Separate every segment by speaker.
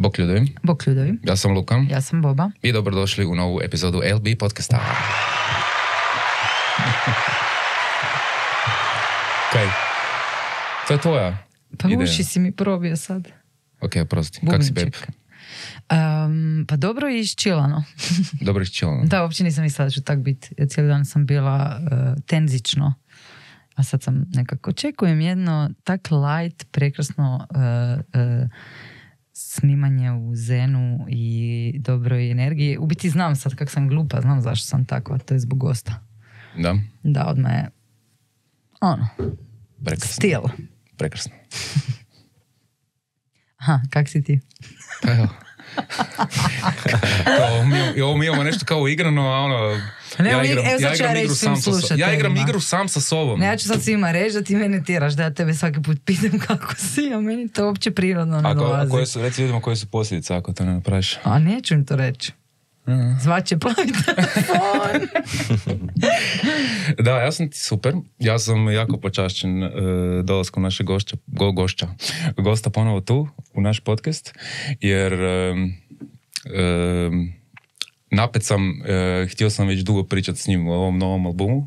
Speaker 1: Bok ljudovi.
Speaker 2: Bok ljudovi.
Speaker 1: Ja sam Luka.
Speaker 2: Ja sam Boba.
Speaker 1: I dobrodošli u novu epizodu LB podcasta. Kaj? To je tvoja
Speaker 2: Pa
Speaker 1: ideja.
Speaker 2: uši si mi probio sad.
Speaker 1: Ok, prosti. Kak si, beb?
Speaker 2: Pa dobro i iščilano.
Speaker 1: Dobro iščilano.
Speaker 2: Da, uopće nisam mislila da ću tak biti. Ja cijeli dan sam bila tenzično. A sad sam nekako očekujem jedno tak light, prekrasno snimanje u zenu i dobroj energiji. U biti znam sad kak sam glupa, znam zašto sam takva. To je zbog gosta.
Speaker 1: Da?
Speaker 2: Da, odmah je
Speaker 1: Prekrasno.
Speaker 2: stil.
Speaker 1: Prekrasno.
Speaker 2: Aha, kak si ti?
Speaker 1: Pa evo. Ovo mi imamo nešto kao igrano, a ono... Ja igram igru sam sa sobom.
Speaker 2: Ne, ja ću sad svima reći da ti mene tjeraš, da ja tebe svaki put pitam kako si, a meni to uopće prirodno ne dolazi.
Speaker 1: Reci ljudima koje su posljedice ako to ne napraviš.
Speaker 2: A neću im to reći. Zvaće plavi telefon.
Speaker 1: Da, ja sam ti super. Ja sam jako počašćen dolaskom našeg gosta ponovo tu u naš podcast, jer napet sam, htio sam već dugo pričati s njim o ovom novom albumu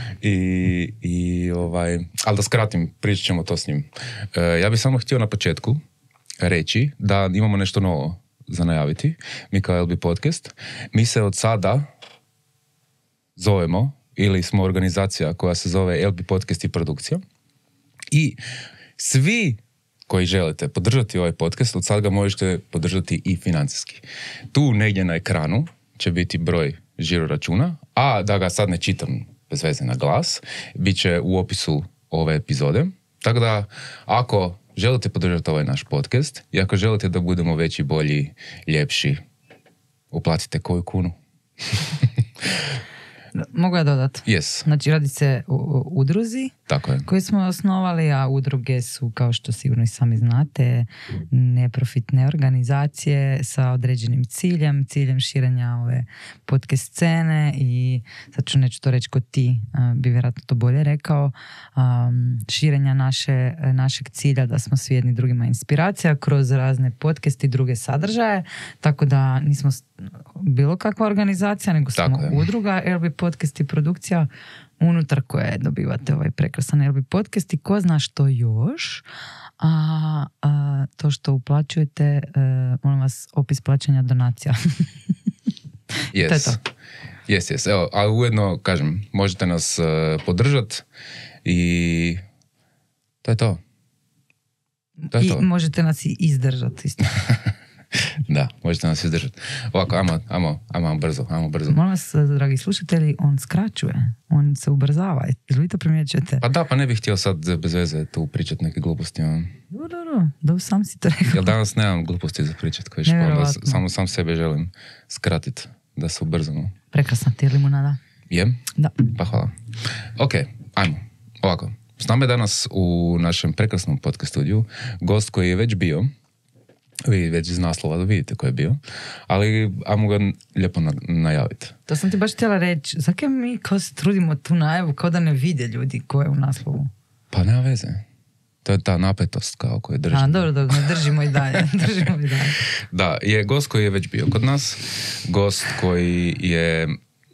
Speaker 1: ali da skratim, pričat ćemo to s njim. Ja bih samo htio na početku reći da imamo nešto novo za najaviti. Mi kao LB Podcast. Mi se od sada zovemo, ili smo organizacija koja se zove LB Podcast i produkcija. I svi koji želite podržati ovaj podcast, od sada ga možete podržati i financijski. Tu negdje na ekranu će biti broj žiro računa, a da ga sad ne čitam bez veze na glas, bit će u opisu ove epizode. Tako da, ako želite podržati ovaj naš podcast i ako želite da budemo veći, bolji, ljepši, uplatite koju kunu.
Speaker 2: Mogu ja dodat?
Speaker 1: Yes.
Speaker 2: Znači, radi se o udruzi
Speaker 1: Tako je.
Speaker 2: koju smo osnovali, a udruge su, kao što sigurno i sami znate, neprofitne organizacije sa određenim ciljem širenja ove podcast scene i sad neću to reći kod ti, bi vjerojatno to bolje rekao, širenja našeg cilja da smo svi jedni drugima inspiracija kroz razne podcast i druge sadržaje, tako da nismo bilo kakva organizacija, nego smo udruga LB Podcast i produkcija unutar koje dobivate ovaj prekrasan LB Podcast i ko zna što još, to što uplaćujete, molim vas, opis plaćanja donacija.
Speaker 1: Yes.
Speaker 2: To je to.
Speaker 1: Yes. Evo, a ujedno, kažem, možete nas podržati i to je to.
Speaker 2: I možete nas i izdržati isto.
Speaker 1: Da, možete nas izdržati. Ovako, ajmo brzo.
Speaker 2: Molim vas, dragi slušatelji, on skraćuje, on se ubrzava. Jel vi to primjećujete?
Speaker 1: Pa da, pa ne bih htio sad bez veze tu pričati neke gluposti.
Speaker 2: Da, sam si to rekao.
Speaker 1: Jel danas nemam gluposti za pričati, koji onda sam sebe želim skratiti, da se ubrzamo.
Speaker 2: Prekrasna ti je limunada.
Speaker 1: Je?
Speaker 2: Da.
Speaker 1: Pa hvala. Ok, ajmo. Ovako, s nama je danas u našem prekrasnom podcast studiju gost koji je već bio. Vi već iz naslova da vidite ko je bio, ali ajmo ga lijepo najaviti.
Speaker 2: To sam ti baš htjela reći. Zakaj mi kao se trudimo tu najavu kao da ne vide ljudi ko je u naslovu?
Speaker 1: Pa nema veze. To je ta napetost kao koju držimo.
Speaker 2: Dobro, ne držimo i dalje.
Speaker 1: Da, je gost koji je već bio kod nas, gost koji je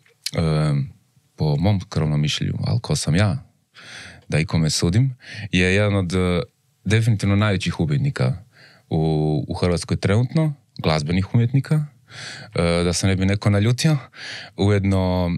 Speaker 1: po mom skromnom mišljenju, ali ko sam ja, da ikome sudim, je jedan od definitivno najvećih umjetnika u Hrvatskoj trenutno, glazbenih umjetnika, da se ne bi neko naljutio. Ujedno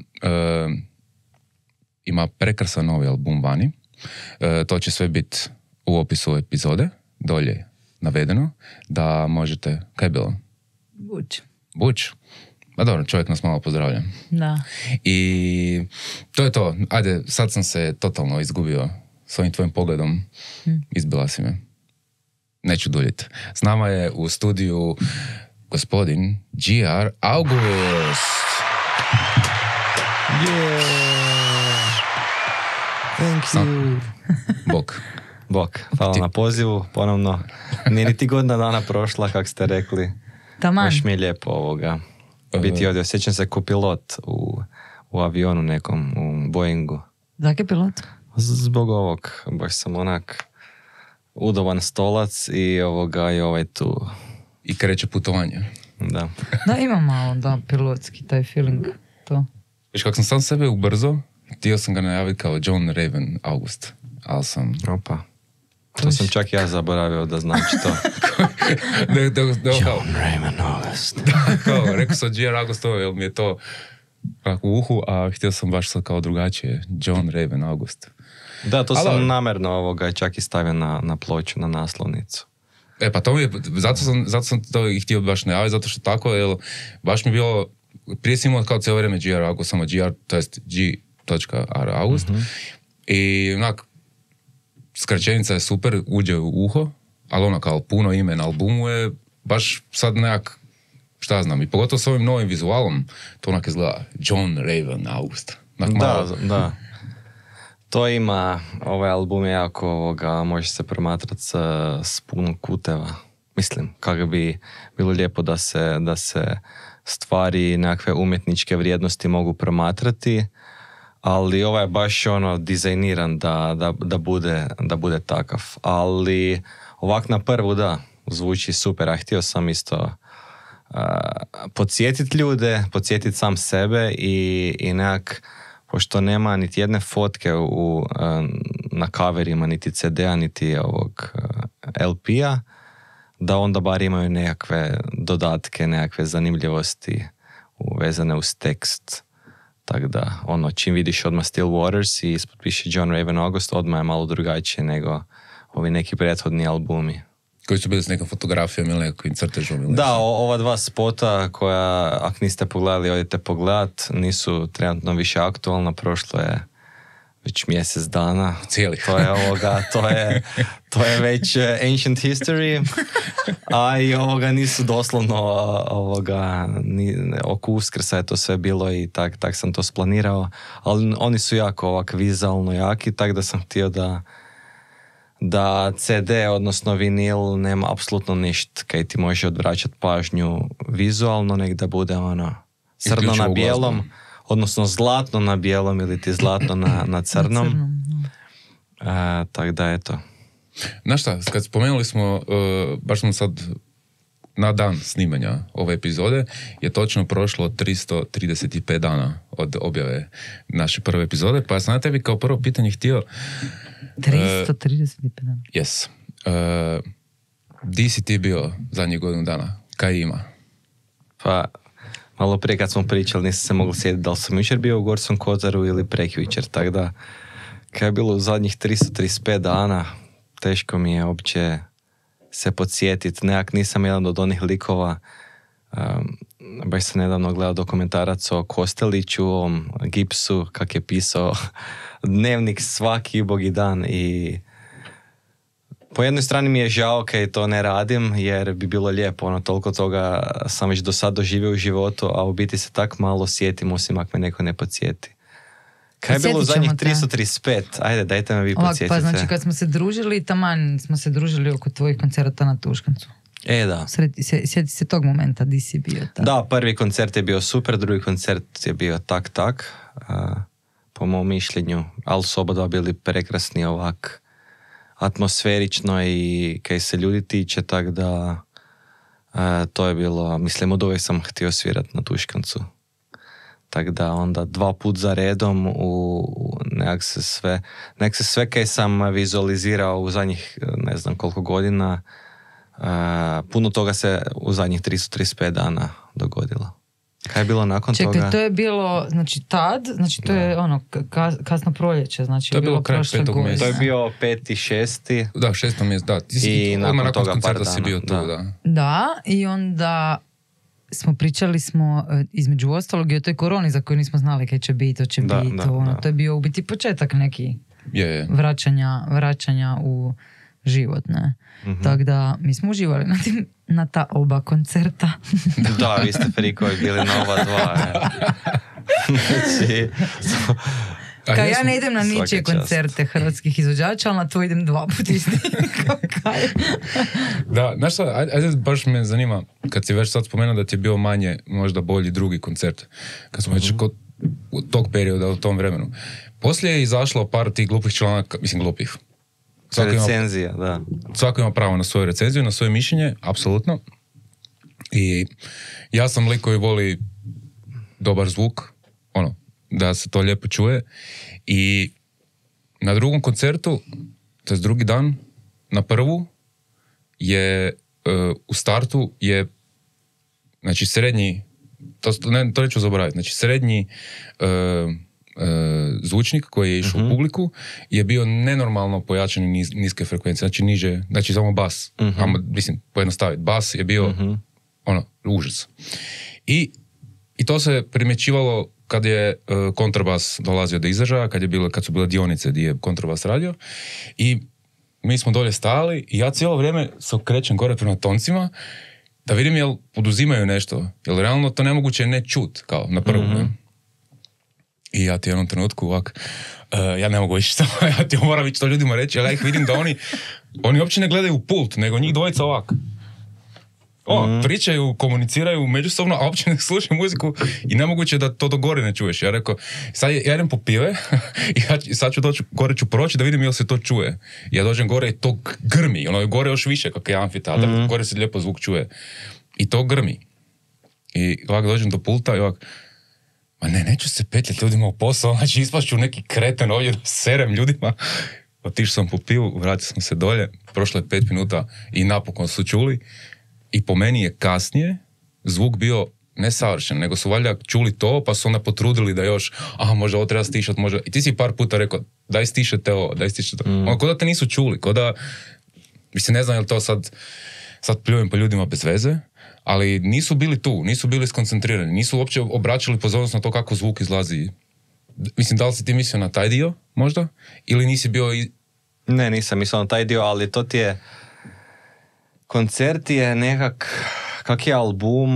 Speaker 1: ima prekrasan novi album vani. To će sve biti u opisu epizode, dolje navedeno, da možete... Kaj je bilo? Buć. Pa dobro, čovjek nas malo pozdravlja.
Speaker 2: Da.
Speaker 1: I to je to. Ajde, sad sam se totalno izgubio s ovim tvojim pogledom. Izbila si me. Neću duljiti. S nama je u studiju gospodin G.R. August.
Speaker 3: Yeah. Thank you. Bok. Hvala na pozivu. Ponovno. Nije niti godina dana prošla, kak ste rekli.
Speaker 2: Taman.
Speaker 3: Baš mi je lijepo ovoga. Biti ovdje. Osjećam se ko pilot u avionu nekom, u Boeingu.
Speaker 2: Zakaj pilot?
Speaker 3: Zbog ovog. Baš sam onak udoban stolac i ovaj tu
Speaker 1: i kreće putovanje.
Speaker 3: Da.
Speaker 2: Da, ima malo, da, pilotski taj feeling, to.
Speaker 1: Viš, kako sam sam sebe ubrzo, htio sam ga najaviti kao John Raven August, ali sam...
Speaker 3: Opa. To sam čak ja zaboravio da znači to.
Speaker 1: John
Speaker 3: Raven August.
Speaker 1: Kao, rekao sam G.R. August, jer mi je to u uhu, a htio sam baš sad kao drugačije. John Raven August.
Speaker 3: Da, to sam namjerno čak i stavio na ploču, na naslovnicu.
Speaker 1: Pa to mi je, zato sam to i htio baš najaviti, zato što tako, jer baš mi je bilo, prije sam imao kao cijelo vrijeme G.R. August, samo G.R. to jest G.R. August. I onak, skraćenica je super, uđe u uho, ali ono kao puno ime na albumu je baš sad nekak, šta znam, i pogotovo s ovim novim vizualom, to onak izgleda John Raven August.
Speaker 3: Da. To ima, ovaj album je jako, može se promatrati s puno kuteva. Mislim, kako bi bilo lijepo da se stvari, nekakve umjetničke vrijednosti mogu promatrati, ali ovaj je baš dizajniran da bude takav. Ali ovak na prvu zvuči super, a htio sam isto podsjetiti ljude, podsjetiti sam sebe i nekak, pošto nema niti jedne fotke na coverima, niti CD-a, niti ovog LP-a, da onda bar imaju nekakve dodatke, nekakve zanimljivosti vezane uz tekst. Tako da, čim vidiš odmah Still Waters i ispod piše John Raven August, odmah je malo drugačije nego ovi neki prethodni albumi.
Speaker 1: Koji su bili s nekom fotografijom ili nekim crtežom?
Speaker 3: Da, ova dva spota koja, ako niste pogledali, odite pogledat, nisu trenutno više aktualna, prošlo je već mjesec dana.
Speaker 1: Cijelih.
Speaker 3: To je već ancient history, a i nisu doslovno oko Uskrsa je to sve bilo i tak sam to splanirao, ali oni su jako vizualno jaki, tak da sam htio da CD, odnosno vinil, nema apsolutno ništa kaj ti može odvraćati pažnju vizualno, nek da bude crno na bijelom, odnosno zlatno na bijelom ili ti zlatno na crnom. Tako da, eto.
Speaker 1: Znaš šta, kad spomenuli smo, baš smo sad na dan snimanja ove epizode, je točno prošlo 335 dana od objave naše prve epizode, pa sam na tebi kao prvo pitanje htio...
Speaker 2: 335 dana.
Speaker 1: Yes. Di si ti bio zadnjih godinu dana? Kaj ima?
Speaker 3: Pa, malo prije kad smo pričali, nisam se mogli sjetiti da li sam jučer bio u Gorskom Kotaru ili prekjučer, tako da kaj je bilo u zadnjih 335 dana, teško mi je uopće se podsjetiti. Nekak nisam jedan od onih likova, baš sam nedavno gledao dokumentarac o Kosteliću, o Gipsu, kak je pisao dnevnik svaki bogi dan i po jednoj strani mi je žao kaj to ne radim, jer bi bilo lijepo, toliko toga sam već do sad doživio u životu, a u biti se tak malo sjetim, osim ako me neko ne podsjeti. Kaj je bilo u zadnjih 335? Ajde, dajte me vi podsjetite.
Speaker 2: Pa znači kad smo se družili, taman smo se družili oko tvojih koncerata na Tuškancu.
Speaker 3: Da.
Speaker 2: Sjeti se tog momenta, di si bio?
Speaker 3: Da, prvi koncert je bio super, drugi koncert je bio tak. Po mom mišljenju, ali su oba dva bili prekrasni ovak, atmosferično i kaj se ljudi tiče, tak da to je bilo, mislim, od uvijek sam htio svirati na Tuškancu. Tako da onda 2 put za redom nekak se sve kaj sam vizualizirao u zadnjih ne znam koliko godina, puno toga se u zadnjih 335 dana dogodilo. Kaj je bilo nakon toga?
Speaker 2: Čekaj, to je bilo, znači tad, znači to je kasno proljeće, znači
Speaker 1: to je bilo kraj 5. mjeseca.
Speaker 3: To je bio 5. 6.
Speaker 1: Da, 6. mjesec, da.
Speaker 3: I nakon toga par dana.
Speaker 1: Si bio tu, da.
Speaker 2: Da, i onda pričali smo između ostalog i o toj koroni za koju nismo znali kaj će biti, to je bio u biti početak neki vraćanja u život, ne? Mm-hmm. Tako da mi smo uživali na ta oba koncerta.
Speaker 3: Da, vi ste frikovi bili na oba dva. Znači,
Speaker 2: Kao ja ne idem na ničije koncerte hrvatskih izvođača, ali na to idem 2 puta isti.
Speaker 1: Da, znaš šta, ajde, baš me zanima, kad si već sad spomenuo da ti je bio manje, možda bolji drugi koncert, kad smo već kod tog perioda, u tom vremenu. Poslije je izašlo par tih glupih članaka, mislim glupih.
Speaker 3: Recenzija, da.
Speaker 1: Svako ima pravo na svoju recenziju, na svoje mišljenje, apsolutno. I ja sam lik koji voli dobar zvuk, da se to lijepo čuje. I na drugom koncertu, to je drugi dan, na prvu, je u startu je, znači srednji, to neću zaboraviti, znači srednji zvučnik koji je išao u publiku je bio nenormalno pojačan i niske frekvencije, znači niže, znači samo bas, mislim, pojednostaviti, bas je bio užas. I to se primjećivalo kad je kontrabas dolazio do izražaja, kad su bile dionice gdje je kontrabas radio, i mi smo dolje stajali i ja cijelo vrijeme se okrećem gore prema toncima da vidim jel poduzimaju nešto, jel realno to nemoguće ne čut, kao na prvu. I ja ti u jednom trenutku ovak, ja ne mogu ići tamo, ja ti moram ići to ljudima reći, ali ja ih vidim da oni uopće ne gledaju pult, nego njih dvojica ovak. Pričaju, komuniciraju međusobno, a uopće ne slušaju muziku i nemoguće da to do gore ne čuješ. Ja rekao, sad ja idem po pive i sad ću doći, gore ću proći da vidim jel se to čuje. Ja dođem gore i to grmi, gore još više kako je amfiteatr, gore se lijepo zvuk čuje. I to grmi. I ovak dođem do pulta i ovak, ma neću se petljati ljudima u posao, znači ispašću neki kreten ovdje da serem ljudima. Otišao sam po pivu, vratio sam se dolje, prošlo je 5 minuta i napokon su čuli. I po meni je kasnije zvuk bio nesavršen, nego su valjda čuli to, pa su onda potrudili da još, možda ovo treba stišat, možda. I ti si par puta rekao, daj stišete ovo, daj stišete ovo. Ko da te nisu čuli, ko da, mislim, ne znam je li to sad pljujem po ljudima bez veze, ali nisu bili tu, nisu bili skoncentrirani, nisu uopće obraćali pozornost na to kako zvuk izlazi. Mislim, da li si ti mislio na taj dio, možda? Ili nisi bio...
Speaker 3: Ne, nisam mislio na taj dio, ali to ti je... Koncert je kak je album,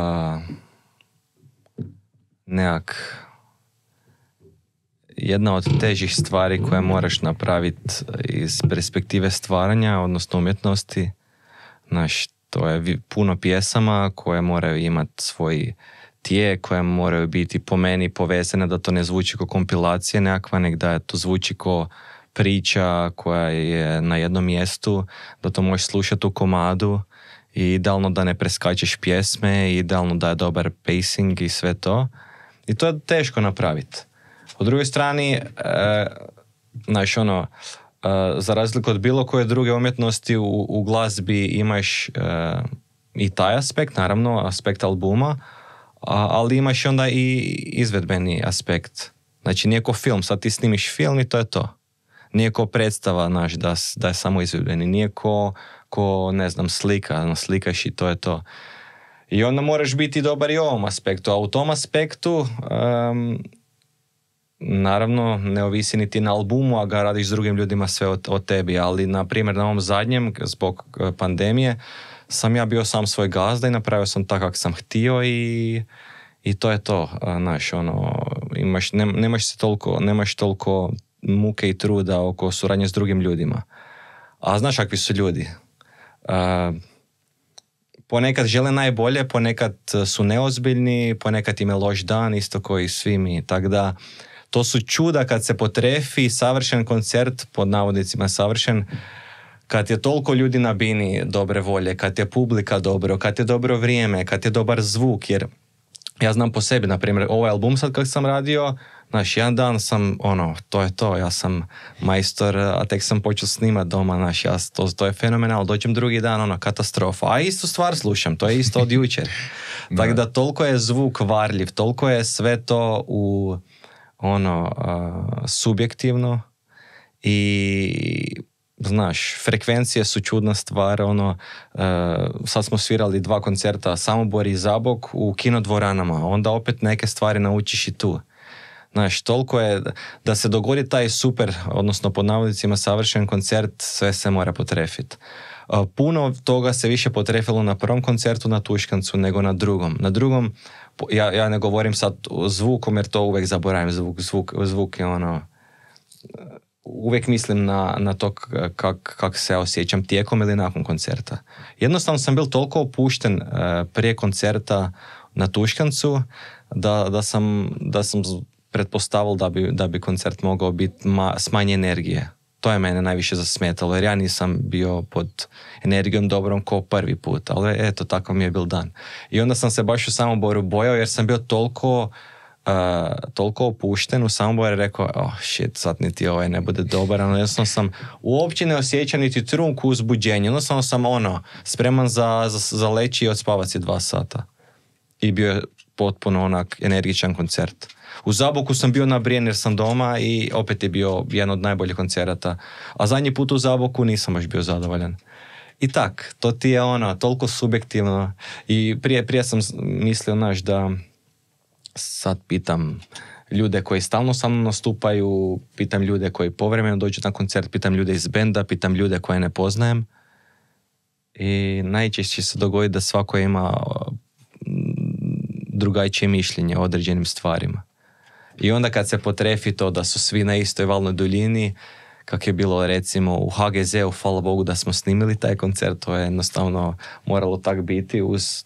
Speaker 3: jedna od težih stvari koje moraš napraviti iz perspektive stvaranja, odnosno umjetnosti. To je puno pjesama koje moraju imati svoj tijek, koje moraju biti po meni povezane, da to ne zvuči kao kompilacija nekakva, nek da to zvuči kao priča koja je na jednom mjestu, da to možeš slušati u komadu i idealno da ne preskačeš pjesme, i idealno da je dobar pacing i sve to. I to je teško napraviti. U drugoj strani, za razliku od bilo koje druge umjetnosti u glazbi imaš i taj aspekt, naravno, aspekt albuma, ali imaš onda i izvedbeni aspekt. Znači, nije ko film, sad ti snimiš film i to je to. Nije ko predstava, da je samo izvedbeni. Nije ko ne znam, slika, slikaš i to je to. I onda moraš biti dobar i u ovom aspektu. A u tom aspektu, naravno, ne ovisi niti na albumu, a ga radiš s drugim ljudima sve o tebi. Ali, na primjer, na ovom zadnjem, zbog pandemije, sam ja bio sam svoj gazda i napravio sam tako kako sam htio i to je to. Nemaš toliko muke i truda oko suradnje s drugim ljudima. A znaš kakvi su ljudi? Ponekad žele najbolje, ponekad su neozbiljni, ponekad im je loš dan, isto koji svi mi. Tako da, to su čuda kad se potrefi savršen koncert, pod navodnicima savršen, kad je toliko ljudi na bini dobre volje, kad je publika dobro, kad je dobro vrijeme, kad je dobar zvuk, jer ja znam po sebi, na primjer, ovaj album sad kak sam radio, jedan dan sam, to je to, ja sam majstor, a tek sam počeo snimat doma, to je fenomenalno, dođem drugi dan, katastrofa, a istu stvar slušam, to je isto od jučer. Tako da toliko je zvuk varljiv, toliko je sve to subjektivno i znaš, frekvencije su čudna stvar, sad smo svirali 2 koncerta, Samobor i Zabok u kinodvoranama, onda opet neke stvari naučiš i tu. Znaš, toliko je, da se dogodi taj super, odnosno pod navodnicima savršen koncert, sve se mora potrefiti. Puno toga se više potrefilo na prvom koncertu na Tuškancu nego na drugom. Na drugom, ja ne govorim sad zvukom jer to uvijek zaboravim, zvuk je uvijek mislim na to kak se osjećam tijekom ili nakon koncerta. Jednostavno sam bil toliko opušten prije koncerta na Tuškancu da sam pretpostavil da bi koncert mogao biti s manje energije. To je mene najviše zasmetalo, jer ja nisam bio pod energijom dobrom ko prvi put, ali eto, takav mi je bil dan. I onda sam se baš u Samoboru bojao, jer sam bio toliko opušten u Samoboru i rekao, shit, sad niti ovaj ne bude dobar, ono, jednostavno sam uopće ne osjećao niti trunku uzbuđenja, jednostavno sam spreman za leći i odspavati 2 sata. I bio je potpuno onak energičan koncert. U Zaboku sam bio nabrijen jer sam doma i opet je bio jedan od najboljih koncerata. A zadnji put u Zaboku nisam baš bio zadovoljan. I tak, to ti je toliko subjektivno. I prije sam mislio, da sad pitam ljude koji stalno sa mnom nastupaju, pitam ljude koji povremeno dođu na koncert, pitam ljude iz benda, pitam ljude koje ne poznajem. I najčešće se dogodi da svako ima drugačije mišljenje o određenim stvarima. I onda kad se potrefi to da su svi na istoj valnoj duljini, kako je bilo recimo u HGZ-u, hvala Bogu da smo snimili taj koncert, to je jednostavno moralo tak biti uz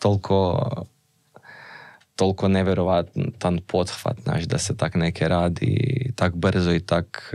Speaker 3: toliko nevjerovatan pothvat, da se tak neke radi tak brzo i tak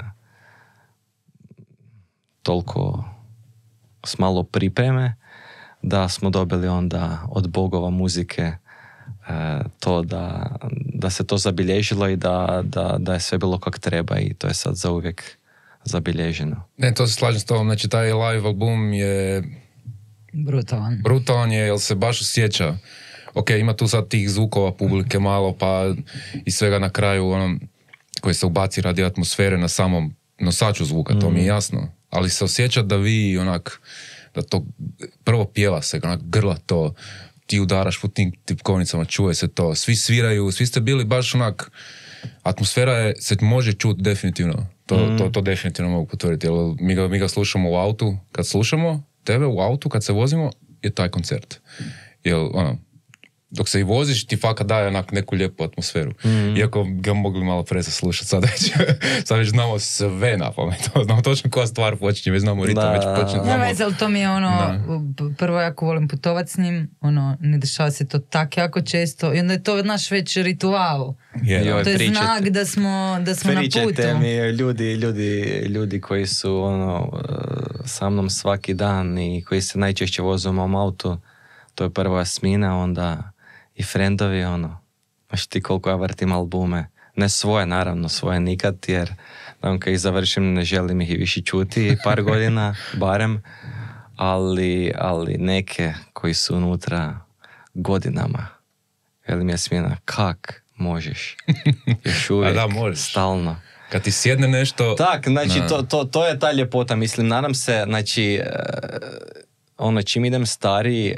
Speaker 3: toliko s malo pripreme, da smo dobili onda od bogova muzike to da se to zabilježilo i da je sve bilo kak treba i to je sad zauvijek zabilježeno.
Speaker 1: Ne, to se slažem s tobom, znači taj live album je brutalan je, jer se baš osjeća. Ok, ima tu sad tih zvukova publike malo, pa i svega na kraju koji se ubaci radi atmosfere na samom nosaču zvuka, to mi je jasno. Ali se osjeća da vi da to prvo pjeva se, grla to, ti udaraš po tim tipkovnicama, čuje se to, svi sviraju, svi ste bili baš atmosfera se može čuti definitivno. To definitivno mogu potvrditi. Mi ga slušamo u autu, kad slušamo tebe u autu, kad se vozimo, je taj koncert. Dok se i voziš, ti fakat daje neku lijepu atmosferu. Iako ga mogli malo preslušati, sad već znamo sve na pamet. Znamo točno koja stvar počinje, već znamo ritam, već počinje.
Speaker 2: Ne veze, ali to mi je prvo jako volim putovat s njim, ne dešava se to tak jako često i onda je to naš već ritual. To je znak da smo na putu.
Speaker 3: Pričajte mi ljudi koji su sa mnom svaki dan i koji se najčešće voze u mom autu. To je prva Jasmina, onda i friendovi, znaš ti koliko ja vrtim albume. Ne svoje, naravno, svoje nikad, jer kad ih završim ne želim ih i više čuti par godina, barem, ali neke koji su unutra godinama. Velim Jasmina, kak možeš? Još uvijek, stalno.
Speaker 1: Kad ti sjedne nešto...
Speaker 3: Tak, znači to je ta ljepota, mislim, nadam se, znači... čim idem stariji,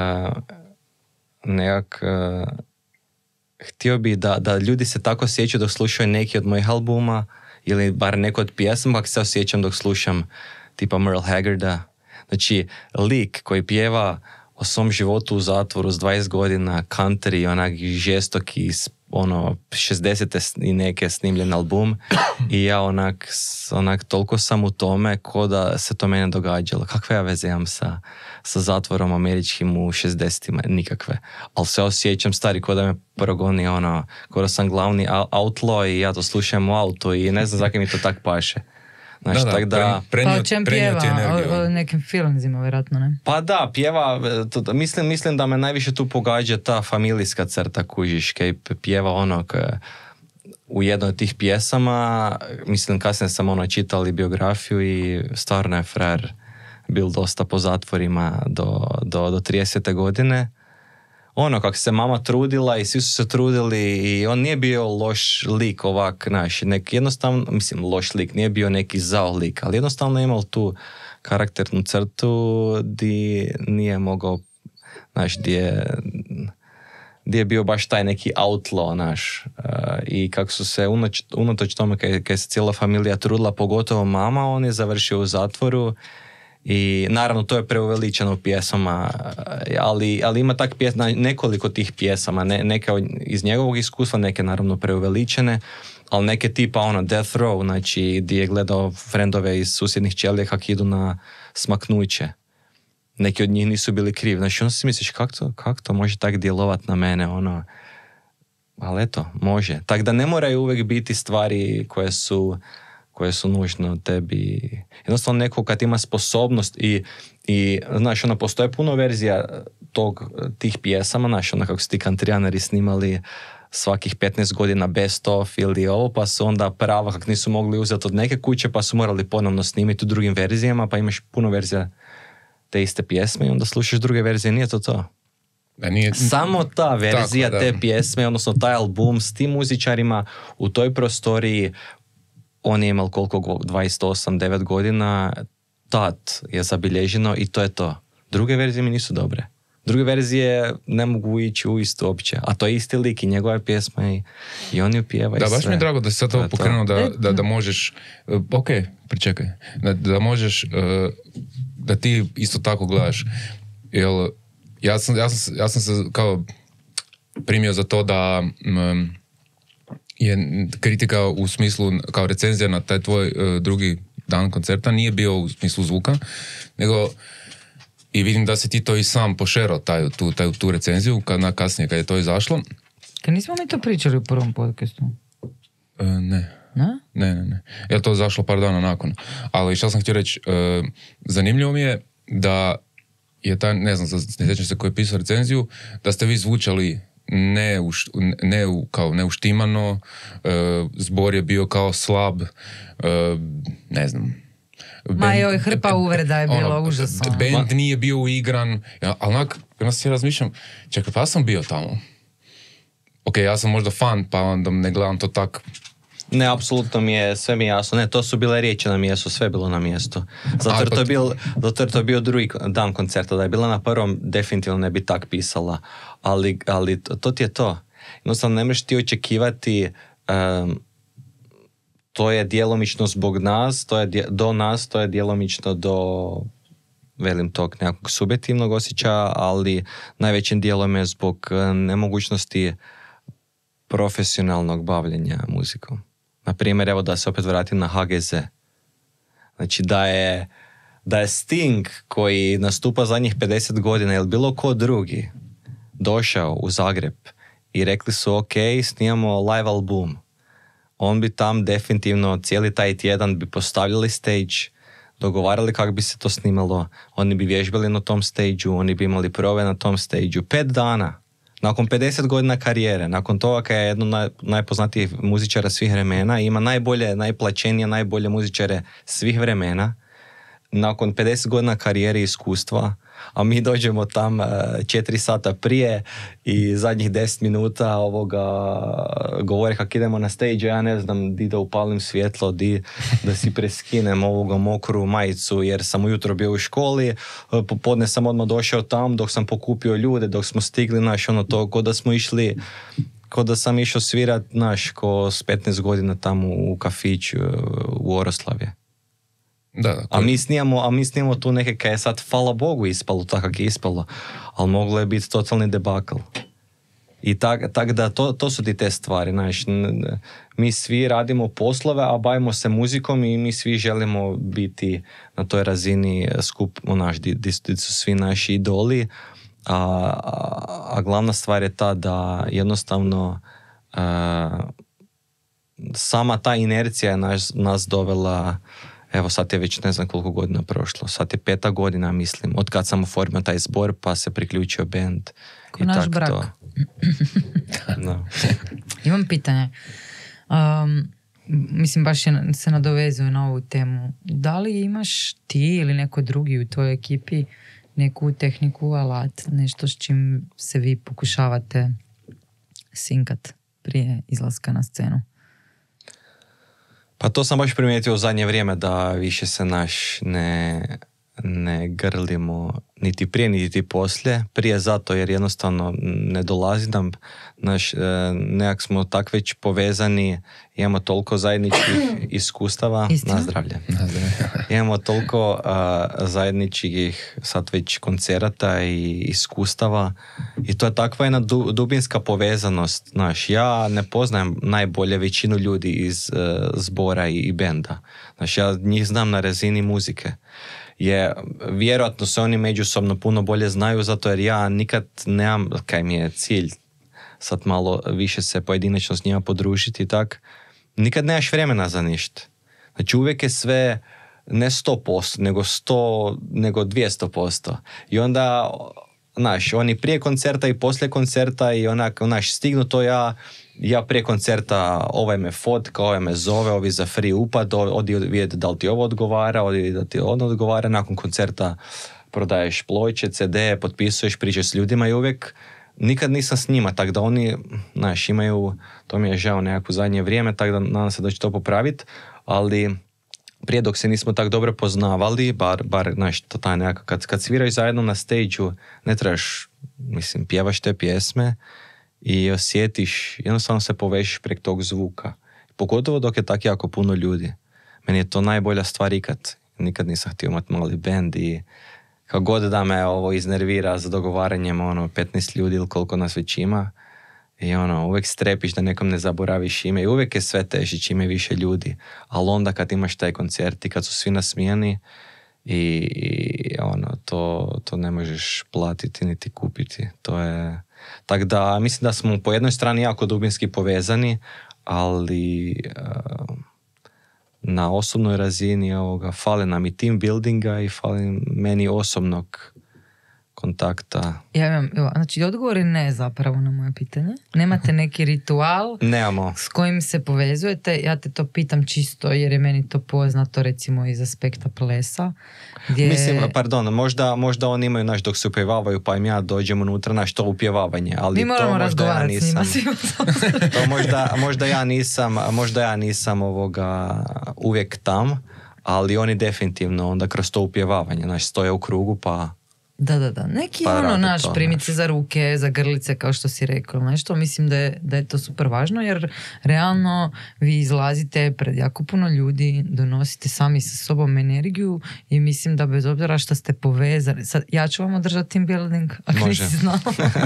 Speaker 3: htio bi da ljudi se tako sjećaju dok slušaju neki od mojih albuma ili bar neko od pjesama, kako se osjećam dok slušam tipa Merle Haggarda. Znači, lik koji pjeva o svom životu u zatvoru s 20 godina, country, onak žestoki, 60. i neke snimljen album i ja onak toliko sam u tome ko da se to mene događalo. Kakve ja veze imam sa zatvorom američkim u 60-ima? Nikakve. Ali se osjećam stari ko da me progoni, ko da sam glavni outlaw i ja to slušam u auto i ne znam zakaj mi to tak paše. Znači,
Speaker 2: pa o čem pjeva? O nekim filmzima, vjerojatno, ne?
Speaker 3: Pa da, pjeva, mislim da me najviše tu pogađa ta familijska crta, kužiš, kaj pjeva u jednoj od tih pjesama, mislim, kasnije sam čitali biografiju i stvarno je frajer bil dosta po zatvorima do 30. godine. Kako se mama trudila i svi su se trudili i on nije bio loš lik ovak, jednostavno, mislim, loš lik, nije bio neki zao lik, ali jednostavno je imao tu karakternu crtu di nije mogao, di je bio baš taj neki outlaw, i kako su se unatoč tome kad se cijela familija trudila, pogotovo mama, on je završio u zatvoru. I naravno to je preuveličeno u pjesama, ali ima tak nekoliko tih pjesama, neke iz njegovog iskustva, neke naravno preuveličene, ali neke tipa Death Row, znači gdje je gledao frendove iz susjednih ćelija kako idu na smaknuće. Neki od njih nisu bili krivi. Znači onda si misliš kako to može tak djelovat na mene, ali eto, može. Tako da ne moraju uvijek biti stvari koje su nužno tebi. Jednostavno neko kad ima sposobnost i znaš, postoje puno verzija tih pjesama, znaš, kako su ti kantrijaneri snimali svakih 15 godina best of ili ovo, pa su onda prava kak nisu mogli uzeti od neke kuće, pa su morali ponovno snimiti u drugim verzijama, pa imaš puno verzija te iste pjesme i onda slušaš druge verzije, nije to. Samo ta verzija te pjesme, odnosno taj album s tim muzičarima u toj prostoriji, on je imao koliko, 28-9 godina, tad je zabilježeno i to je to. Druge verzije mi nisu dobre. Druge verzije ne mogu ići u istu opće. A to je isti lik i njegova pjesma i on ju pjeva i sve.
Speaker 1: Da, baš mi je drago da si sad to pokrenuo da možeš, ok, pričekaj, da možeš, da ti isto tako gledaš. Jel, ja sam se kao primio za to da je kritika u smislu kao recenzija na taj tvoj drugi dan koncerta nije bio u smislu zvuka, nego i vidim da si ti to i sam pošerao tu recenziju kasnije kad je to izašlo.
Speaker 2: Kad nismo mi to pričali u prvom podcastu?
Speaker 1: Ne.
Speaker 2: Ne?
Speaker 1: Ne. Je to zašlo par dana nakon. Ali što sam htio reći, zanimljivo mi je da je taj, ne znam, ne sjećam se ko je pisao recenziju, da ste vi zvučali ne uštimano, zbor je bio kao slab, ne znam.
Speaker 2: Hrpa uvreda je bilo užasno.
Speaker 1: Band nije bio uigran, ali onak, kada si razmišljam, čekaj, pa sam bio tamo. Ok, ja sam možda fan, pa onda ne gledam to tak.
Speaker 3: Ne, apsolutno sve mi je jasno. Ne, to su bile riječi na mjestu, sve je bilo na mjestu. Zato jer to je bio drugi dan koncerta. Da je bila na prvom, definitivno ne bi tak pisala. Ali to ti je to. Jednostavno ne možeš ti očekivati, to je djelomično zbog nas, to je djelomično do, velim, tog nekakvog subjektivnog osjećaja, ali najvećim dijelom je zbog nemogućnosti profesionalnog bavljenja muzikom. Na primjer, evo da se opet vratim na HGZ. Znači da je Sting koji nastupa zadnjih 50 godina ili bilo ko drugi došao u Zagreb i rekli su ok, snimamo live album. On bi tam definitivno cijeli taj tjedan bi postavljali stage, dogovarali kako bi se to snimalo, oni bi vježbali na tom stage-u, oni bi imali prove na tom stage-u. 5 dana. Nakon 50 godina karijere, nakon toga kad je jedno od najpoznatijih muzičara svih vremena, ima najplaćenije, najbolje muzičare svih vremena, nakon 50 godina karijere i iskustva, a mi dođemo tam 4 sata prije i zadnjih 10 minuta govore kako idemo na stage, ja ne znam di da upalim svjetlo, da si preskinem mokru majicu jer sam ujutro bio u školi, popodne sam odmah došao tam dok sam pokupio ljude, dok smo stigli, ko da sam išao svirat, ko s 15 godina tamo u kafiću u Oroslavje.
Speaker 1: Da,
Speaker 3: a mi snijamo tu neke kaj je sad, hvala Bogu, ispalo tako kako je ispalo, ali moglo je biti totalni debakl. I tak da to su ti te stvari, mi svi radimo poslove, a bavimo se muzikom i mi svi želimo biti na toj razini di su svi naši idoli, a glavna stvar je ta da jednostavno sama ta inercija je nas dovela. Evo sad je već ne znam koliko godina prošlo. Sad je 5. godina, mislim, od kad sam oformio taj zbor pa se priključio band.
Speaker 2: Ko naš tak brak.
Speaker 3: No.
Speaker 2: Imam pitanje. Mislim, baš se nadovezuje na ovu temu. Da li imaš ti ili neko drugi u tvojoj ekipi neku tehniku, alat, nešto s čim se vi pokušavate sinkat prije izlaska na scenu?
Speaker 3: Pa to sam baš primijetio u zadnje vrijeme da više se ne grlimo niti prije niti poslije. Prije zato jer jednostavno ne dolazi nam, nekak smo tak već povezani, imamo toliko zajedničkih iskustava. Na zdravlje. Imamo toliko zajedničkih sad već koncerata i iskustava i to je takva jedna dubinska povezanost. Ja ne poznajem najbolje većinu ljudi iz zbora i benda. Ja njih znam na razini muzike. Vjerojatno se oni međusobno puno bolje znaju, zato jer ja nikad nemam, kaj mi je cilj, sad malo više se pojedinačno s njima podružiti i tak, nikad nemaš vremena za ništa. Znači uvijek je sve ne 100%, nego 200%. I onda, znaš, oni prije koncerta i poslije koncerta i znaš, stignu to ja prije koncerta, ovaj me fotka, ovaj me zove, ovi za free upad, odi vidjeti da li ti ovo odgovara, odi da ti ono odgovara, nakon koncerta prodaješ ploče, CD, potpisuješ, pričaš s ljudima i uvijek nikad nisam s njima, tako da oni, znaš, imaju, to mi je žao nekako zadnje vrijeme, tako da nadam se da će to popraviti, ali prije dok se nismo tako dobro poznavali, bar znaš, to taj nekako, kad sviraš zajedno na stage-u, ne trebaš, mislim, pjevaš te pjesme i osjetiš, jednostavno se povešiš prek tog zvuka. Pogotovo dok je tako jako puno ljudi. Meni je to najbolja stvar ikad. Nikad htio imati mali bend i kao god da me ovo iznervira za dogovaranjem 15 ljudi ili koliko nas već ima i uvijek strepiš da nekom ne zaboraviš ime i uvijek je sve teži čim je više ljudi, ali onda kad imaš taj koncert i kad su svi nasmijeni i to ne možeš platiti niti kupiti, to je tako da mislim da smo po jednoj strani jako dubinski povezani, ali na osobnoj razini fali nam i team buildinga i fali meni osobnog kontakta.
Speaker 2: Znači, odgovor je ne zapravo na moje pitanje. Nemate neki ritual s kojim se povezujete? Ja te to pitam čisto jer je meni to poznato recimo iz aspekta plesa.
Speaker 3: Mislim, možda oni imaju dok se upjevavaju pa im ja dođem unutra na to upjevavanje, ali
Speaker 2: mi moramo razgovarati s njima.
Speaker 3: To možda ja nisam uvijek tam, ali oni definitivno onda kroz to upjevavanje, stoje u krugu pa
Speaker 2: Da. Neki primice za ruke, za grlice, kao što si rekao. Nešto, mislim da je to super važno, jer realno vi izlazite pred jako puno ljudi, donosite sami sa sobom energiju i mislim da bez obzira što ste povezani. Sad, ja ću vam održati team building, ako nisi znao.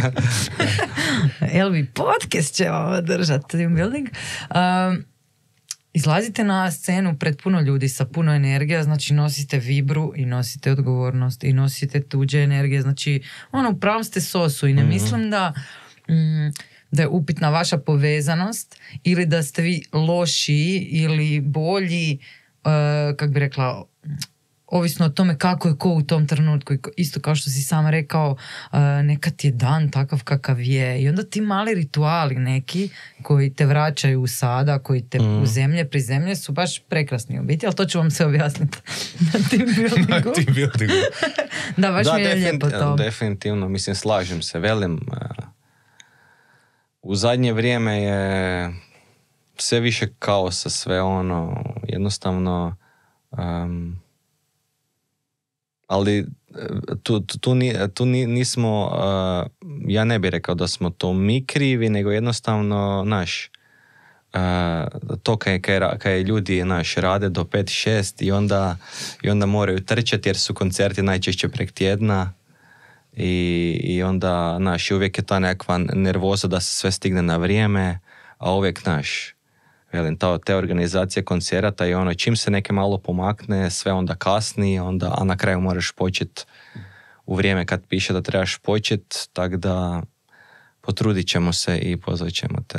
Speaker 2: LB podcast će vam održati team building. Izlazite na scenu pred puno ljudi sa puno energija, znači nosite vibru i nosite odgovornost i nosite tuđe energije, znači u pravom ste sosu i ne mislim da je upitna vaša povezanost ili da ste vi lošiji ili bolji, kako bi rekla, ovisno o tome kako je ko u tom trenutku. Isto kao što si sam rekao, nekad je dan takav kakav je i onda ti mali rituali neki koji te vraćaju u sada, koji te u zemlje, pri zemlje su baš prekrasni u biti, ali to ću vam se objasniti na team buildingu. Da, baš mi je lijepo to.
Speaker 3: Definitivno, mislim, slažem se, velim, u zadnje vrijeme je sve više kaosa, sve jednostavno ali tu nismo, ja ne bih rekao da smo to mi krivi, nego jednostavno, to kaj ljudi, rade do 5-6 i onda moraju trčati jer su koncerti najčešće prek tjedna i onda, uvijek je ta nekakva nervoza da se sve stigne na vrijeme, a uvijek, velim, te organizacije koncerata i čim se neke malo pomakne, sve onda kasni, a na kraju moraš početi u vrijeme kad piše da trebaš početi, tako da potrudit ćemo se i pozvat ćemo te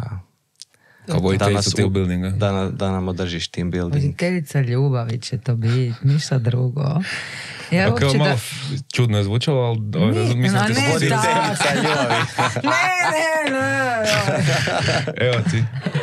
Speaker 3: da nam održiš team building.
Speaker 2: Voditeljica ljubavi će to biti, ništa drugo.
Speaker 1: Ja malo čudno je zvučalo, ali mislim ti se
Speaker 3: voditeljica ljubavi.
Speaker 2: Ne.
Speaker 1: Evo ti.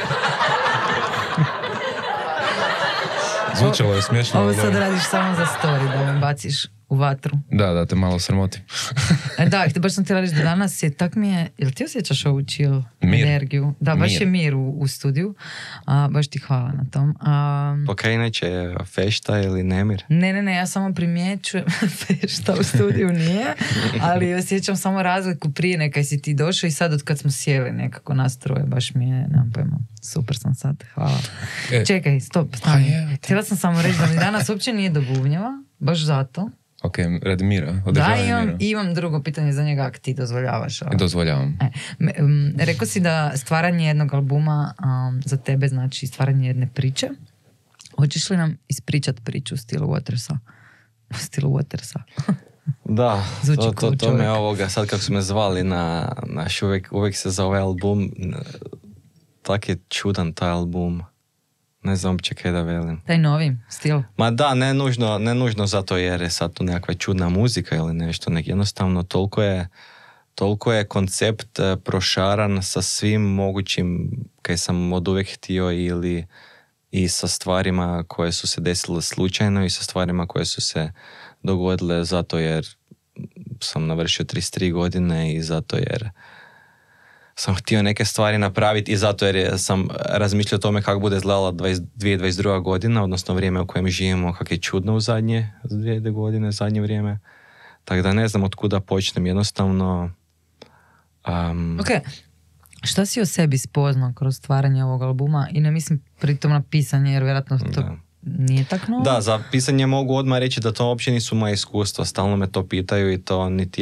Speaker 1: Zvučalo je smiješno.
Speaker 2: Ovo sad radiš samo za story, da me baciš u vatru.
Speaker 1: Da, te malo sramotim.
Speaker 2: Da, baš sam ti reći da danas je, tak mi je, jel ti osjećaš ovu chill energiju? Da, baš je mir u studiju. Baš ti hvala na tom.
Speaker 3: Pa kaj inače je fešta ili nemir?
Speaker 2: Ne, ja samo primjećujem fešta u studiju nije, ali osjećam samo razliku prije nekaj si ti došao i sad od kad smo sjeli nekako nastroje, baš mi je, nemam pojma, super sam sad, hvala. Čekaj, stop, stani. Htjela sam samo reći da mi danas uopće nije do bubnjeva, baš zato.
Speaker 1: Ok, radi mira,
Speaker 2: da, imam drugo pitanje za njega, ako ti dozvoljavaš.
Speaker 1: Dozvoljavam.
Speaker 2: Rekao si da stvaranje jednog albuma za tebe znači stvaranje jedne priče. Hoćeš li nam ispričat priču u stilu Watersa?
Speaker 3: Da, to me ovoga, sad kako su me zvali naš uvijek se za ovaj album, tak je čudan taj album. Ne znam uopće kaj da velim.
Speaker 2: Taj novi stil.
Speaker 3: Ma da, ne nužno zato jer je sad tu nekakva čudna muzika ili nešto, nek jednostavno toliko je koncept prošaran sa svim mogućim kaj sam od uvijek htio ili i sa stvarima koje su se desile slučajno i sa stvarima koje su se dogodile zato jer sam navršio 33 godine i zato jer sam htio neke stvari napraviti i zato jer sam razmišljao o tome kako bude izgledala 2022. godina, odnosno vrijeme u kojem živimo, kako je čudno u zadnje 2 godine, zadnje vrijeme. Tako da ne znam od kuda počnem, jednostavno...
Speaker 2: Ok, šta si o sebi spoznao kroz stvaranje ovog albuma i ne mislim pritom na pisanje jer vjerojatno to nije tako novo?
Speaker 3: Da, za pisanje mogu odmah reći da to uopće nisu moje iskustva, stalno me to pitaju i to niti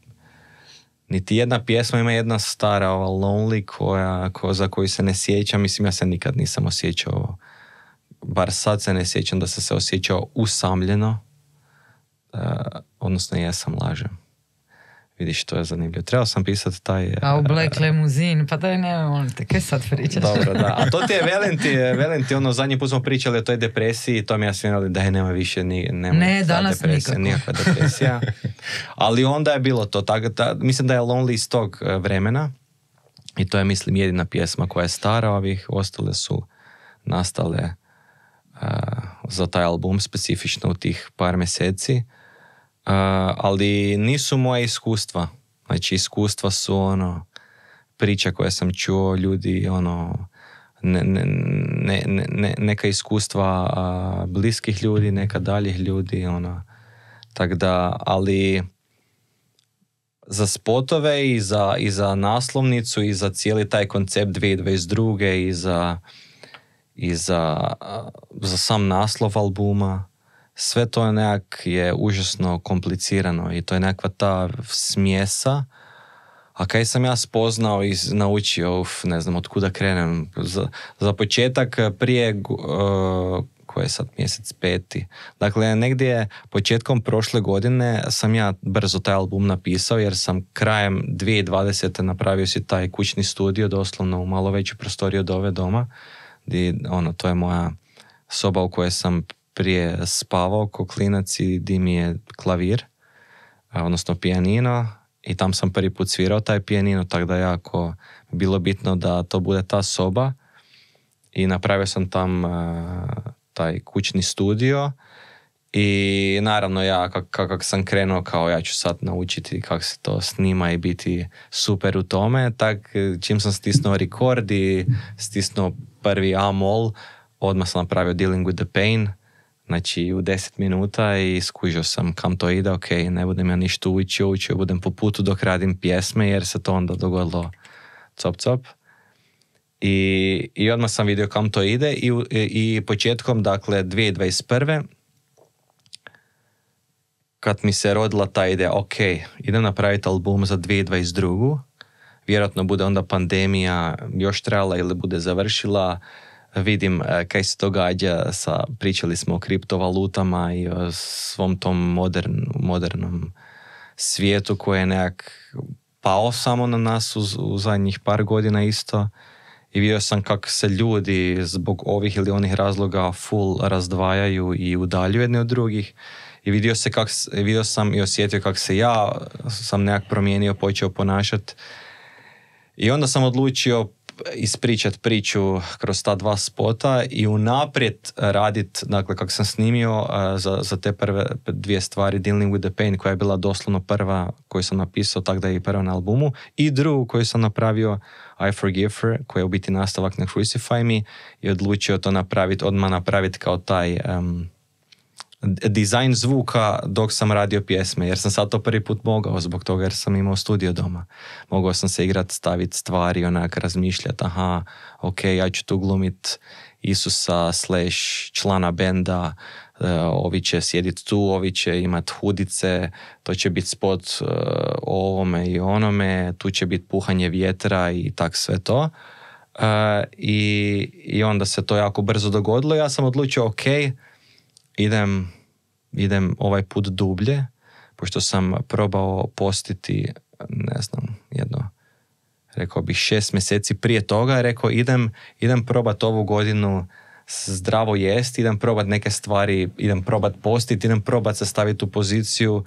Speaker 3: jedna pjesma, ima jedna stara, ova Lonely, za koju se ne sjećam, mislim ja se nikad nisam osjećao, bar sad se ne sjećam da sam se osjećao usamljeno, odnosno jesam, lažem. Vidiš, to je zanimljivo. Trebao sam pisati taj...
Speaker 2: A u Black Limousine, pa daj ne, on te, kaj sad pričaš?
Speaker 3: Dobro, da. A to ti je, velim ti, zadnji put smo pričali o toj depresiji, to mi ja svinjali da je nema više,
Speaker 2: ne, danas
Speaker 3: depresija, nikakva depresija. Ali onda je bilo to, mislim da je Lonely iz tog vremena i to je, mislim, jedina pjesma koja je stara, ovih ostale su nastale za taj album specifično u tih par mjeseci. Ali nisu moje iskustva. Znači, iskustva su priča koje sam čuo, ljudi, neka iskustva bliskih ljudi, neka daljih ljudi, tako da, ali za spotove i za naslovnicu i za cijeli taj koncept 2022. i za sam naslov albuma, sve to je užasno komplicirano i to je nekakva ta smjesa. A kaj sam ja spoznao i naučio, ne znam od kuda krenem. Za početak prije, koji je sad mjesec 5. Dakle, negdje početkom prošle godine sam ja brzo taj album napisao jer sam krajem 2020. napravio si taj kućni studio, doslovno u malo veću prostoriju od ove doma. To je moja soba u kojoj sam prije spavao ko klinac i di mi je klavir, odnosno pijanino, i tam sam prvi put svirao taj pijanino, tako da jako bilo bitno da to bude ta soba i napravio sam tam taj kućni studio i naravno ja kako sam krenuo kao ja ću sad naučiti kako se to snima i biti super u tome, tak čim sam stisnuo record i stisnuo prvi A-mol, odmah sam napravio Dealing with the Pain, znači u 10 minuta i skužio sam kam to ide, ok, ne budem ja ništa učio, budem po putu dok radim pjesme jer se to onda dogodilo cop. I odmah sam vidio kam to ide i početkom, dakle, 2021. kad mi se rodila ta ideja, ok, idem napraviti album za 2022. Vjerojatno bude onda pandemija još trajala ili bude završila, vidim kaj se događa pričali smo o kriptovalutama i o svom tom modernom svijetu koji je nekak pao samo na nas u zadnjih par godina isto i vidio sam kako se ljudi zbog ovih ili onih razloga full razdvajaju i udaljuju jedni od drugih i vidio sam i osjetio kako se ja sam nekak promijenio, počeo ponašati i onda sam odlučio ispričati priču kroz ta 2 spota i unaprijed raditi, dakle kako sam snimio za te prve 2 stvari, Dealing with the Pain koja je bila doslovno prva koju sam napisao, tako da je i prva na albumu, i drugu koju sam napravio I Forgive Her, koja je u biti nastavak na Crucify Me, i odlučio to odmah napraviti kao taj dizajn zvuka dok sam radio pjesme, jer sam sad to prvi put mogao zbog toga jer sam imao studio doma. Mogao sam se igrati, staviti stvari, onak razmišljati, aha, ok, ja ću tu glumit Isusa / člana benda, ovi će sjediti tu, ovi će imat hudice, to će biti spot o ovome i onome, tu će biti puhanje vjetra i tak sve to. I onda se to jako brzo dogodilo. Ja sam odlučio, ok, idem ovaj put dublje, pošto sam probao postiti, ne znam, rekao bih 6 mjeseci prije toga, rekao idem probati ovu godinu zdravo jesti, idem probat neke stvari, idem probat postiti, idem probat se staviti u poziciju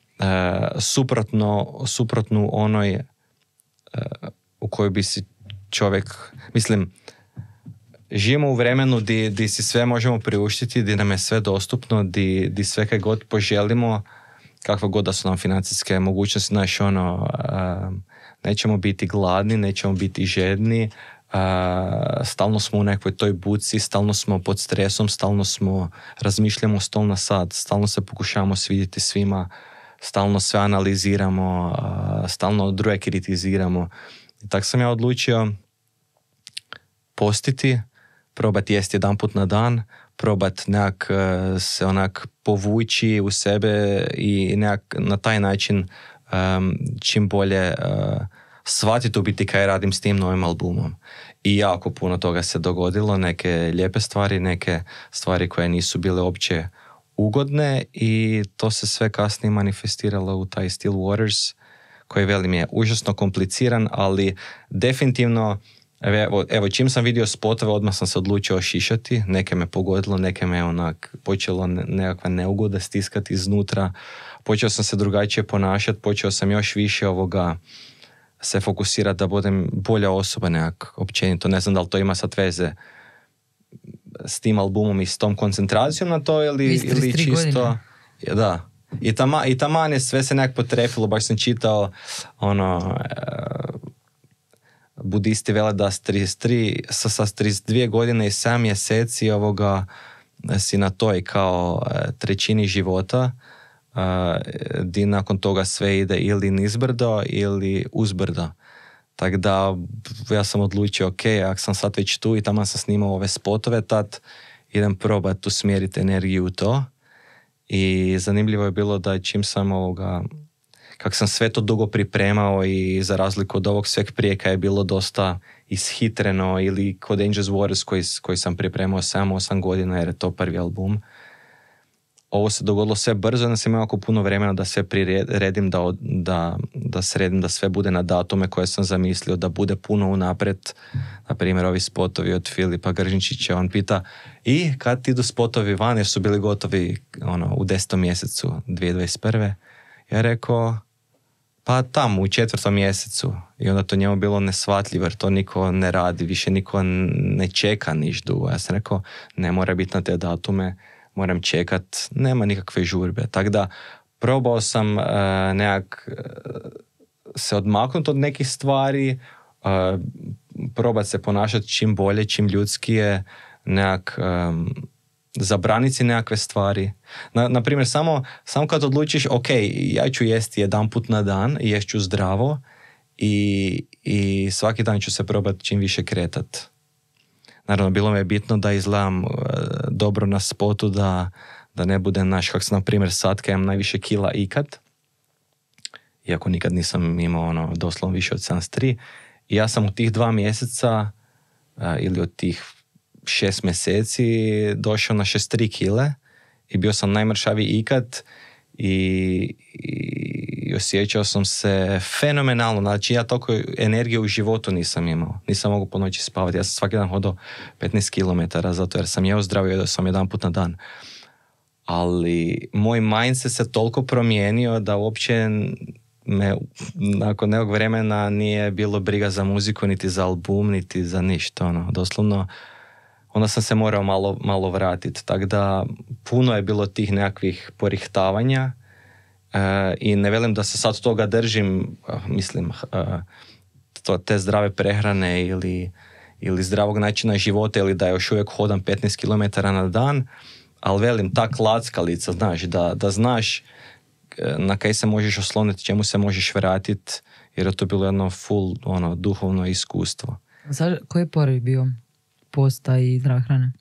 Speaker 3: suprotnu onoj u kojoj bi si čovjek, mislim, živimo u vremenu di si sve možemo priuštiti, di nam je sve dostupno, di sve kaj god poželimo, kakve god da su nam financijske mogućnosti, znaš, nećemo biti gladni, nećemo biti žedni, stalno smo u nekoj toj buci, stalno smo pod stresom, stalno razmišljamo stol na sat, stalno se pokušavamo svidjeti svima, stalno sve analiziramo, stalno druge kritiziramo. I tako sam ja odlučio postiti, probati jesti jedan put na dan, probat nekak se onak povući u sebe i nekak na taj način čim bolje shvatiti u biti kaj radim s tim novim albumom. I jako puno toga se dogodilo, neke lijepe stvari, neke stvari koje nisu bile uopće ugodne i to se sve kasnije manifestiralo u taj Still Waters koji, velim, je užasno kompliciran, ali definitivno evo, čim sam vidio spotove, odmah sam se odlučio šišati, neke me pogodilo, neke me onak počelo nekakva neugoda stiskati iznutra, počeo sam se drugačije ponašati, počeo sam još više se fokusirati da budem bolja osoba nekak općenito. Ne znam da li to ima sad veze s tim albumom i s tom koncentracijom na to ili čisto... Godine. Da. I taman je sve se nekak potrefilo, baš sam čitao budisti vele da sa 32 godine i 7 mjeseci si na toj kao trećini života, di nakon toga sve ide ili nizbrdo ili uzbrdo. Tako da ja sam odlučio, ok, ako sam sad već tu i tamo sam snimao ove spotove, tad idem probati usmjeriti energiju u to. I zanimljivo je bilo da čim sam kako sam sve to dugo pripremao i za razliku od ovog sveg prije kad je bilo dosta ishitreno ili kod Angels Waters koji sam pripremao 7-8 godina jer je to prvi album. Ovo se dogodilo sve brzo, da sam imao jako puno vremena da sve priredim, da sredim, da sve bude na datume koje sam zamislio, da bude puno unaprijed. Na primjer, ovi spotovi od Filipa Gržinčića, on pita, i kad idu spotovi van, jer su bili gotovi u 10. mjesecu 2021. Ja rekao, pa tamo u 4. mjesecu. I onda to njemu bilo neshvatljivo, jer to niko ne radi, više niko ne čeka niš dugo. Ja sam rekao, ne mora biti na te datume, moram čekat, nema nikakve žurbe. Tako da probao sam nekak se odmaknuti od nekih stvari, probat se ponašati čim bolje, čim ljudskije, nekak zabraniti si nekakve stvari. Na primjer, samo kad odlučiš, ok, ja ću jesti jedan put na dan i ješću zdravo i svaki dan ću se probati čim više kretati. Naravno, bilo mi je bitno da izgledam dobro na spotu, da ne bude kako sam, na primjer, sad kad imam najviše kila ikad, iako nikad nisam imao doslovno više od 73, i ja sam u tih 2 mjeseca ili od tih 6 mjeseci došao na 63 kile i bio sam najmršaviji ikad i osjećao sam se fenomenalno. Znači, ja toliko energije u životu nisam imao. Nisam mogao po noći spavati. Ja sam svaki dan hodao 15 km zato jer sam jeo zdravo i jedao sam jedan put na dan. Ali moj mindset se toliko promijenio da uopće me nakon nekog vremena nije bilo briga za muziku, niti za album, niti za ništa. Doslovno, onda sam se morao malo vratiti. Tako da puno je bilo tih nekakvih porihtavanja i ne velim da se sad toga držim, mislim, te zdrave prehrane ili zdravog načina života ili da još uvijek hodam 15 km na dan, ali velim, ta klackalica, znaš, da znaš na kaj se možeš osloniti, čemu se možeš vratiti, jer je to bilo jedno full duhovno iskustvo.
Speaker 2: Koji je prvi bio posta i zdrave hrane?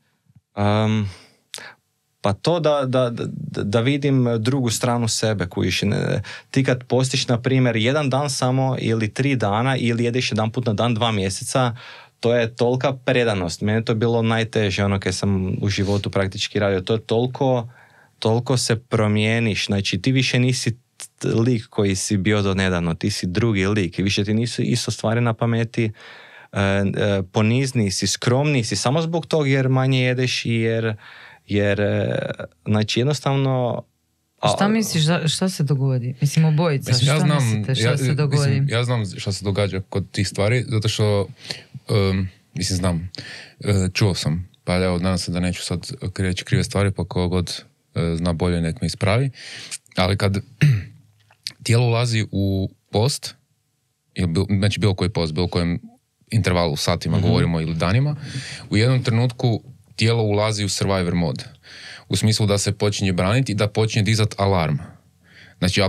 Speaker 3: Pa to da vidim drugu stranu sebe, kojiš. Ti kad postiš, na primjer, 1 dan samo ili 3 dana ili jedeš jedan put na dan 2 mjeseca, to je tolika predanost. Meni je to bilo najteže, kad sam u životu praktički radio. To je toliko se promijeniš. Znači, ti više nisi lik koji si bio do nedavno, ti si drugi lik i više ti nisu isto stvari na pameti. ponizniji si, skromniji si samo zbog toga jer manje jedeš i jer znači jednostavno...
Speaker 2: Šta misliš, šta se dogodi? Mislim, obojica,
Speaker 1: mislim,
Speaker 2: šta mislite, šta se dogodi?
Speaker 1: Mislim, ja znam šta se događa kod tih stvari, zato što, mislim, znam, čuo sam, pa evo, nadam se da neću sad reći krive stvari, pa ko god zna bolje nek me ispravi, ali kad tijelo ulazi u post, znači bilo koji post, bilo kojem intervalu, satima govorimo ili danima, u jednom trenutku tijelo ulazi u survivor mod. U smislu da se počinje braniti i da počinje dizati alarm. Znači, a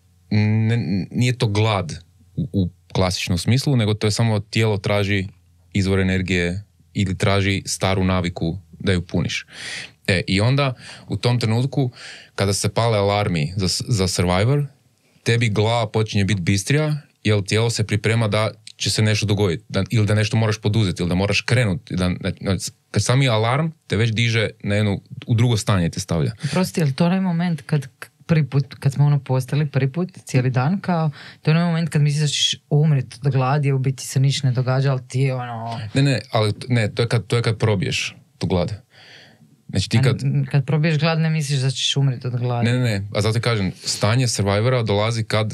Speaker 1: nije to glad u klasičnom smislu, nego to je samo tijelo traži izvor energije ili traži staru naviku da ju puniš. I onda u tom trenutku kada se pale alarmi za survivor, tebi glava počinje biti bistrija, jer tijelo se priprema da će se nešto dogoditi, ili da nešto moraš poduzeti, ili da moraš krenuti. Kad sami alarm te već diže u drugo stanje te stavlja.
Speaker 2: Prosti, je li to onaj moment kad smo postali prvi put, cijeli dan, kao, to je onaj moment kad misliš da ćeš umriti od gladi, u biti se ništa ne događa, ali ti je ono...
Speaker 1: Ne, to je kad probiješ tu glad. Znači ti
Speaker 2: kad probiješ glad ne misliš da ćeš umriti od gladi.
Speaker 1: Ne, a zato kažem, stanje survivora dolazi kad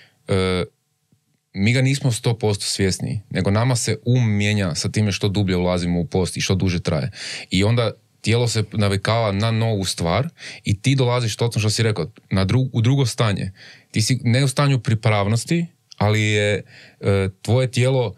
Speaker 1: mi ga nismo 100% svjesni, nego nama se mijenja sa time što dublje ulazimo u post i što duže traje. I onda tijelo se navikava na novu stvar i ti dolaziš, točno što si rekao, u drugo stanje. Ti si ne u stanju pripravnosti, ali je tvoje tijelo,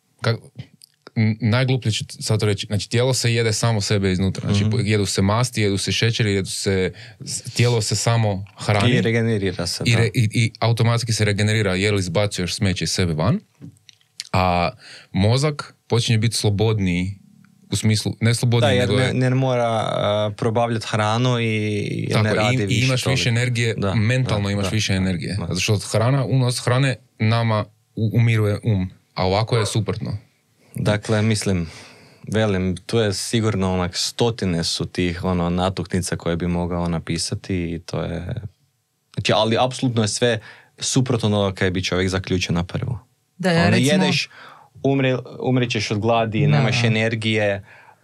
Speaker 1: najgluplje ću sad to reći, znači tijelo se jede samo sebe iznutra. Znači jedu se masti, jedu se šećeri, tijelo se samo hrani.
Speaker 3: I regenerira se.
Speaker 1: I automatski se regenerira jer izbacuješ smeće iz sebe van. A mozak počinje biti slobodniji, u smislu, ne slobodniji,
Speaker 3: jer
Speaker 1: nego
Speaker 3: ne mora probavljati hranu i ne radi više.
Speaker 1: I imaš više energije, mentalno imaš više energije. Zato što unos hrane nama umiruje a ovako je suprotno.
Speaker 3: Dakle, velim, tu je sigurno stotine su tih natuknica koje bi mogao napisati i to je... Znači, ali apsolutno je sve suprotno od kaj bi čovjek zaključio na prvu.
Speaker 2: Da, ja recimo...
Speaker 3: jedeš, umrećeš od gladi, nemaš energije,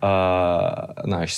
Speaker 3: znaš,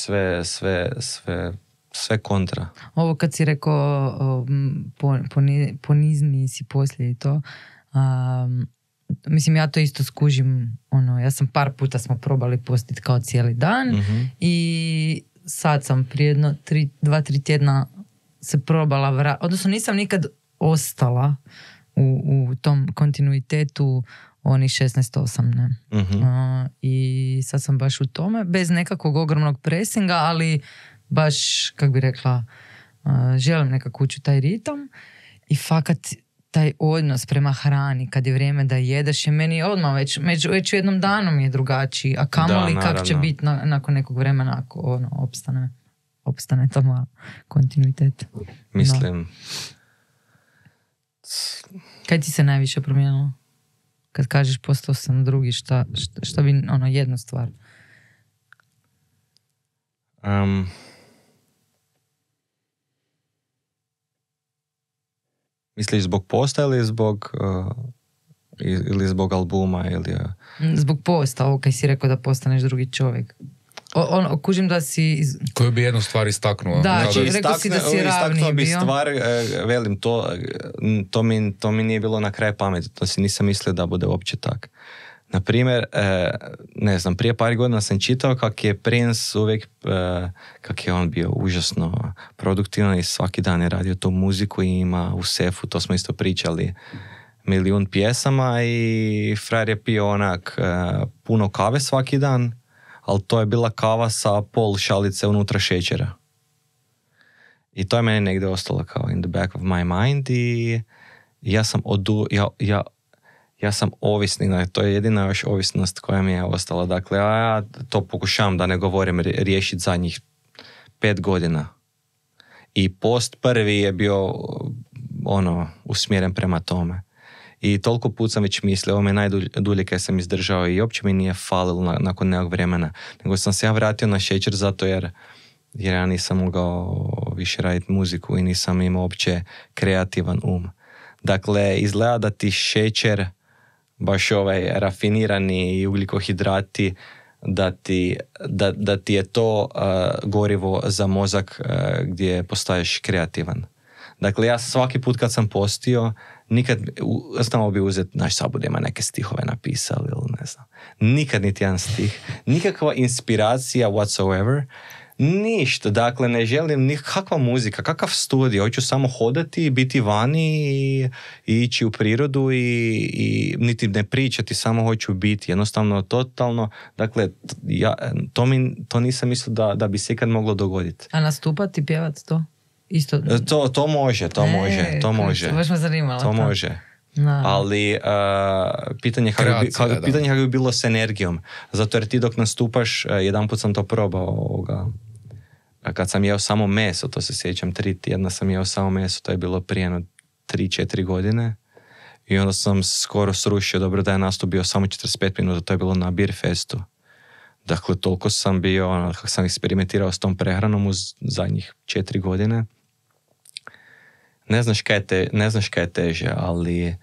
Speaker 3: sve kontra.
Speaker 2: Ovo kad si rekao ponizniji si poslije i to... Mislim, ja to isto skužim, ja sam par puta smo probali postiti kao cijeli dan i sad sam prije 2-3 tjedna se probala odnosno nisam nikad ostala u tom kontinuitetu oni 16-8, ne. I sad sam baš u tome, bez nekakvog ogromnog presinga, ali baš, kak bi rekla, želim nekako ući u taj ritam i fakat taj odnos prema hrani, kad je vrijeme da jedeš, je meni odmah već u jednom danu mi je drugačiji, a kamoli kako će biti nakon nekog vremena ako opstane tamo kontinuitet.
Speaker 3: Mislim.
Speaker 2: Kaj ti se najviše promijenilo? Kad kažeš postao sam drugi, šta bi jednu stvar?
Speaker 3: Misliš zbog posta ili zbog albuma?
Speaker 2: Zbog posta, ovo kaj si rekao da postaneš drugi čovjek. Kužim da si...
Speaker 1: Koju bi jednu stvar istaknuo?
Speaker 2: Da, rekao si da si ravniji bio.
Speaker 3: Stvar, velim, to mi nije bilo na kraj pameti, to si nisam mislio da bude uopće tak. Naprimjer, ne znam, prije par godina sam čitao kak je Prince uvijek, kak je on bio užasno produktivan i svaki dan je radio tu muziku i ima u sefu, to smo isto pričali, 1,000,000 pjesama i frajer je pio puno kave svaki dan, ali to je bila kava sa pol šalice unutra šećera. I to je meni negdje ostalo kao in the back of my mind i ja sam ja sam ovisnik, to je jedina još ovisnost koja mi je ostala. Dakle, ja to pokušavam da ne govorim riješiti zadnjih 5 godina. I post prvi je bio usmjeren prema tome. I toliko put sam već mislio, ovo mi je najdulje kaj sam izdržao i uopće mi nije falilo nakon nekog vremena. Nego sam se ja vratio na šećer zato jer ja nisam mogao više raditi muziku i nisam imao uopće kreativan Dakle, izgleda da ti šećer baš rafinirani ugljikohidrati, da ti je to gorivo za mozak gdje postaješ kreativan. Dakle, ja svaki put kad sam postio, nikad, znamo bi uzeti, naš sad budemo neke stihove napisali ili ne znam. Nikad niti jedan stih. Nikakva inspiracija whatsoever. Ništa, dakle ne želim nikakva muzika, kakav studio, hoću samo hodati, biti vani i ići u prirodu i niti ne pričati, samo hoću biti, jednostavno totalno, dakle to nisam mislio da bi se ikad moglo dogoditi.
Speaker 2: A nastupati, pjevati to? Isto?
Speaker 3: To može.
Speaker 2: Baš me zanimalo.
Speaker 3: To može. No. Ali pitanje kako bi bilo s energijom. Zato jer ti dok nastupaš, jedanput sam to probao kad sam jeo samo meso, to se sjećam, 3 tjedna sam jeo samo meso, to je bilo prije 3-4 godine. I onda sam skoro srušio, dobro da je nastup bio samo 45 minuta, to je bilo na Beer Festu. Dakle, toliko sam bio, kako sam eksperimentirao s tom prehranom u zadnjih 4 godine. Ne znaš kaj je teže, ali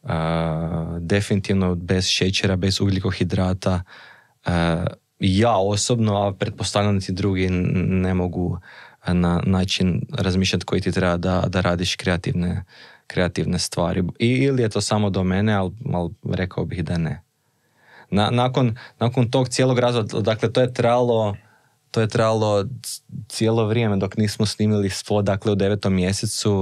Speaker 3: definitivno bez šećera, bez ugljikohidrata, ja osobno, a pretpostavljam da ti drugi ne mogu na način razmišljati koji ti treba da radiš kreativne stvari. Ili je to samo do mene, ali rekao bih da ne. Nakon tog cijelog razvoja, dakle to je trajalo cijelo vrijeme dok nismo snimili spot, dakle u 9. mjesecu.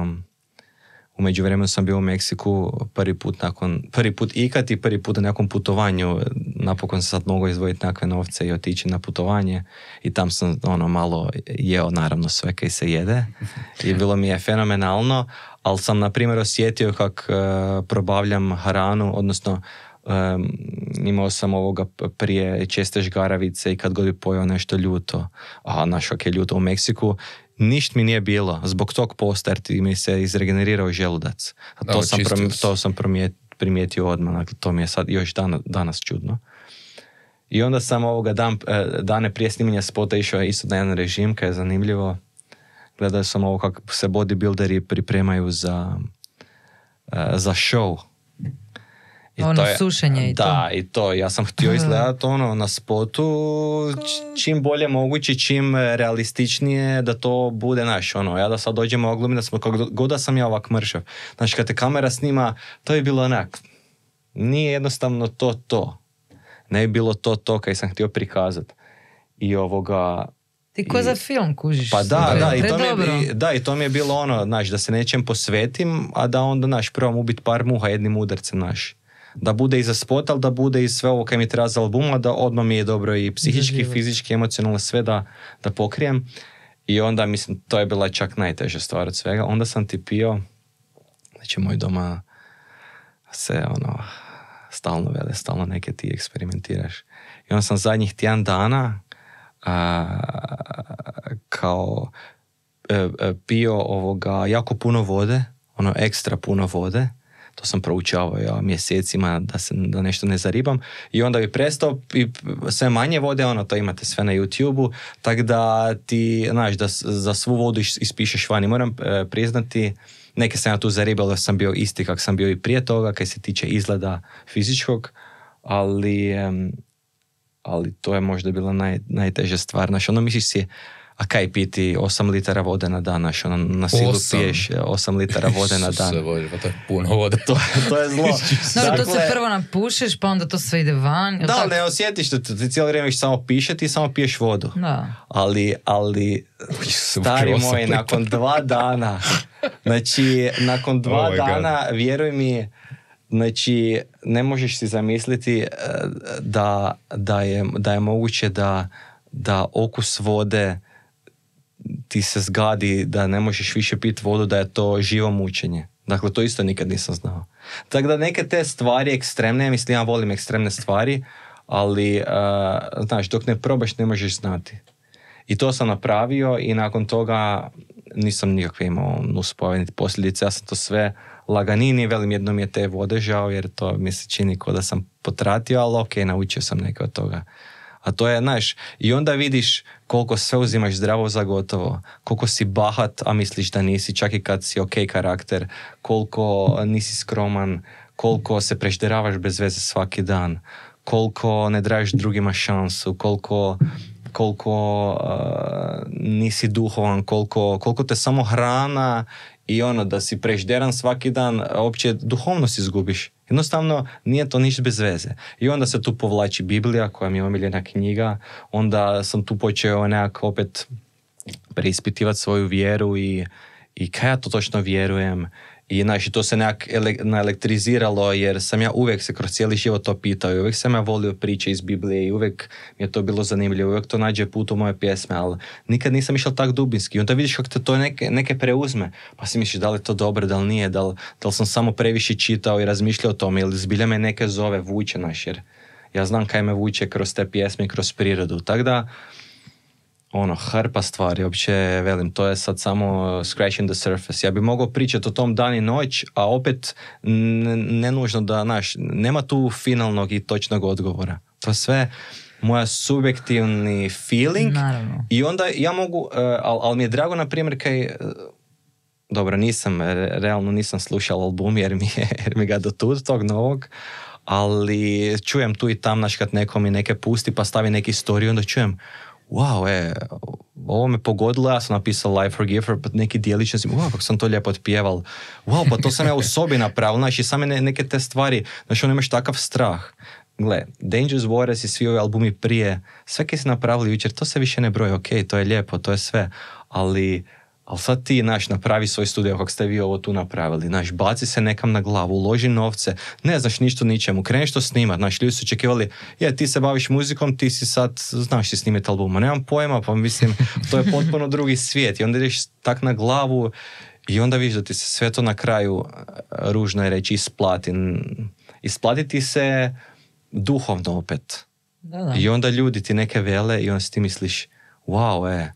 Speaker 3: U međuvremenu sam bio u Meksiku prvi put ikad i prvi put na nekom putovanju. Napokon sam sad mogao izdvojiti nekakve novce i otići na putovanje i tam sam malo jeo naravno sve kaj se jede i bilo mi je fenomenalno, ali sam na primjer osjetio kak probavljam hranu, odnosno imao sam prije česte žgaravice i kad god bi pojeo nešto ljuto, znaš kak je ljuto u Meksiku, ništa mi nije bilo zbog tog posta jer ti mi se izregenerirao želudac. To sam primijetio odmah, dakle, to mi je sad još danas čudno. I onda sam dane prije snimanja spota išao isto na jedan režim, kaj je zanimljivo. Gledao sam kako se bodybuilderi pripremaju za show.
Speaker 2: Sušenje i to.
Speaker 3: Da, i to. Ja sam htio izgledati na spotu čim bolje moguće, čim realističnije da to bude ja da sad dođemo oglumi, da smo god da sam ja ovak mršav. Znači, kad te kamera snima, to je bilo onak. Nije jednostavno to. Ne je bilo to kaj sam htio prikazati. I
Speaker 2: Ti ko za film kužiš.
Speaker 3: Pa i to mi je bilo da se nečem posvetim, a da onda, probam ubiti par muha jednim udarcem, da bude i za spot, ali da bude i sve ovo kaj mi treba za albuma, da odmah mi je dobro i psihički, fizički, emocionalno, sve da pokrijem. I onda, mislim, to je bila čak najteža stvar od svega. Onda sam ti pio, znači moj doma se stalno neke ti eksperimentiraš. I onda sam zadnjih tjedan dana pio jako puno vode, ekstra puno vode. To sam proučavao mjesecima da nešto ne zaribam. I onda bi prestao i sve manje vode, to imate sve na YouTube-u, tako da ti, da za svu vodu ispišeš van. I moram priznati, neke sam ja tu zaribao da sam bio isti kak sam bio i prije toga, kaj se tiče izgleda fizičkog, ali to je možda bila najteža stvar. Misliš si, a kaj piti 8 litara vode na dan, na silu piješ 8 litara vode na dan.
Speaker 1: Pa to je puno vode.
Speaker 3: To je zlo.
Speaker 2: To se prvo napušeš, pa onda to sve ide van.
Speaker 3: Da, ne osjetiš da ti cijelo vrijeme samo pišeti i samo piješ vodu.
Speaker 2: Da.
Speaker 3: Ali stari moj, nakon 2 dana, znači, nakon 2 dana, vjeruj mi, znači, ne možeš si zamisliti da je moguće da okus vode ti se zgadi, da ne možeš više piti vodu, da je to živo mučenje. Dakle, to isto nikad nisam znao. Tako da neke te stvari ekstremne, mislim, ja volim ekstremne stvari, ali, dok ne probaš, ne možeš znati. I to sam napravio i nakon toga nisam nikakve imao nuspojave niti posljedice. Ja sam to sve laganini, velim, jednom je te vode žao, jer to mi se čini kao da sam potratio, ali ok, naučio sam neke od toga. A to je, i onda vidiš koliko sve uzimaš zdravo za gotovo, koliko si bahat, a misliš da nisi, čak i kad si ok karakter, koliko nisi skroman, koliko se prežderavaš bez veze svaki dan, koliko ne daješ drugima šansu, koliko nisi duhovan, koliko te samo hrana i da si prežderan svaki dan, uopće duhovnost izgubiš. Jednostavno nije to ništa bez veze. I onda se tu povlači Biblija, koja mi je omiljena knjiga, onda sam tu počeo nekako opet preispitivati svoju vjeru i kaj ja to točno vjerujem. I znači, to se nekak naelektriziralo, jer sam ja uvijek se kroz cijeli život to pitao i uvijek sam ja volio priče iz Biblije i uvijek mi je to bilo zanimljivo, uvijek to nađe put u moje pjesme, ali nikad nisam išao tak dubinski. I onda vidiš kako te to neke preuzme, pa si misliš da li je to dobro, da li nije, da li sam samo previše čitao i razmišljao o tome, ili zbilja me neke zove vuče, jer ja znam kaj me vuče kroz te pjesme i kroz prirodu. Tako da, hrpa stvari, uopće velim, to je sad samo scratching the surface. Ja bi mogao pričati o tom dan i noć, a opet ne nužno da, nema tu finalnog i točnog odgovora. To je sve moja subjektivni feeling.
Speaker 2: Naravno.
Speaker 3: I onda ja mogu, ali mi je drago, na primjer, dobro, realno nisam slušao album jer mi ga do tog novog, ali čujem tu i tam, kad neko mi neke pusti pa stavi neki story, onda čujem, wow, ovo me pogodilo, ja sam napisao Life Forgiver, pa neki dijelić, wow, kako sam to lijepo otpjeval, wow, pa to sam ja u sobi napravil, znači same neke te stvari, znači imaš takav strah. Gle, Dangerous Waters i svi ovi albumi prije, sve kaj si napravili jučer, to se više ne broji, ok, to je lijepo, to je sve, ali sad ti, napravi svoj studio kako ste vi ovo tu napravili, baci se nekam na glavu, uloži novce, ne znaš ništa ničemu, kreneš to snimat, ljudi su očekivali, ti se baviš muzikom, ti si sad, znaš ti snimati albuma, nemam pojma, pa mislim, to je potpuno drugi svijet i onda ideš tak na glavu i onda vidiš da ti se sve to na kraju, ružno je reći, isplatiti se duhovno opet.
Speaker 2: Da.
Speaker 3: I onda ljudi ti neke vele i onda si ti misliš, wow,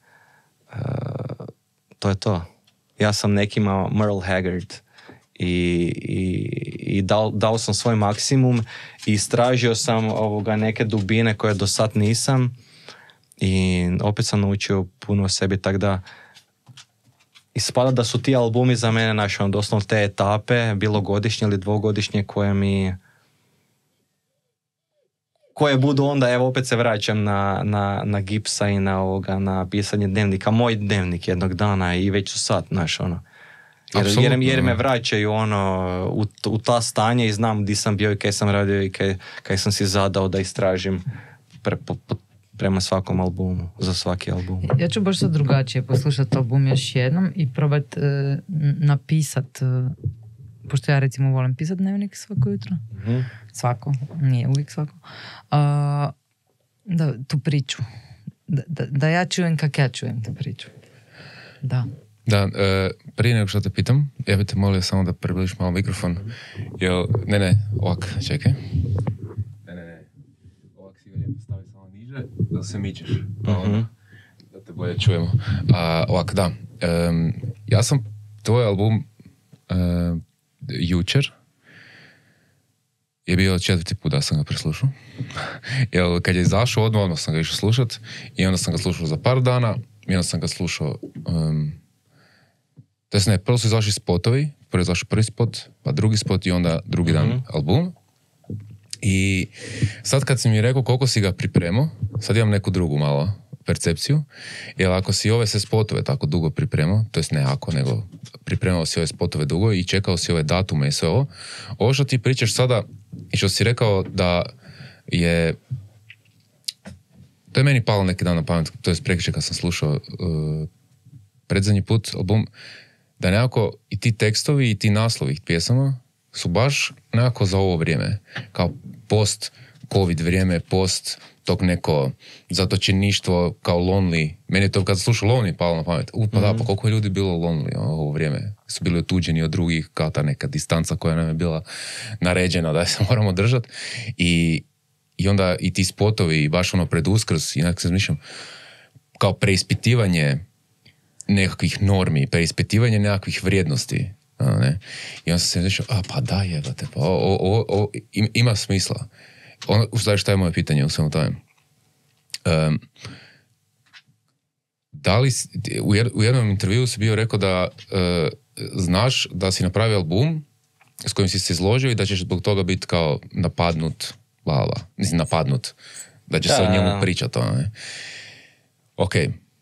Speaker 3: to je to. Ja sam nekima Merle Haggard i dao sam svoj maksimum i istražio sam neke dubine koje do sad nisam i opet sam naučio puno o sebi, tako da ispada da su ti albumi za mene doslovno te etape, bilo godišnje ili dvogodišnje, koje budu onda, evo opet se vraćam na Gipsa i na pisanje dnevnika, moj dnevnik jednog dana i već su sad, jer me vraćaju u ta stanje i znam gdje sam bio i kaj sam radio i kaj sam si zadao da istražim prema svakom albumu, za svaki album.
Speaker 2: Ja ću baš sad drugačije poslušati album još jednom i probat napisat, pošto ja recimo volim pisat dnevnik svako jutro. Mm-hmm. Svako, nije uvijek svako. Da, tu priču. Da ja čujem kak ja čujem tu priču. Da.
Speaker 1: Da, prije nego što te pitam, ja bih te molio samo da približiš malo mikrofon. Ovak, čekaj. Ne. Ovak si ga lijepo stavi samo niže, da se mičeš. Mm-hmm. Da te bolje čujemo. Ovak, da. Ja sam tvoj album jučer je bio 4. put da sam ga preslušao. Jer kad je izašao odmah sam ga išao slušat i onda sam ga slušao za par dana i onda sam ga slušao prvo su izašli spotovi, prvo je izašao prvi spot, pa drugi spot i onda drugi dan album. I sad kad si mi rekao koliko si ga pripremao, sad imam neku drugu malo percepciju, jer ako si ove sve spotove tako dugo pripremao, to jest ne ako, nego pripremao si ove spotove dugo i čekao si ove datume i sve ovo što ti pričaš sada i što si rekao da je, to je meni palo neki dan na pamet, to je prekjučer kad sam slušao predzadnji put album, da nekako i ti tekstovi i ti naslovi pjesama su baš nekako za ovo vrijeme, kao post COVID vrijeme, post tog neko zatočeništvo kao lonely. Meni je to kad sam slušao lonely palo na pamet. Pa koliko je ljudi bilo lonely ovo vrijeme. Su bili otuđeni od drugih, kao ta neka distanca koja nam je bila naređena da se moramo držati. I onda i ti spotovi, baš pred Uskrs, i nekako se zmišljam, kao preispitivanje nekakvih normi, preispitivanje nekakvih vrijednosti. Ne? I onda sam se zmišljao, pa da jebate, pa ima smisla. U stvari šta je moje pitanje u svemu tome? Da li, u jednom intervjuu si bio rekao da znaš da si napravio album s kojim si se izložio i da ćeš zbog toga biti kao napadnut, mislim napadnut, da će se o njemu pričati. Ne? Ok.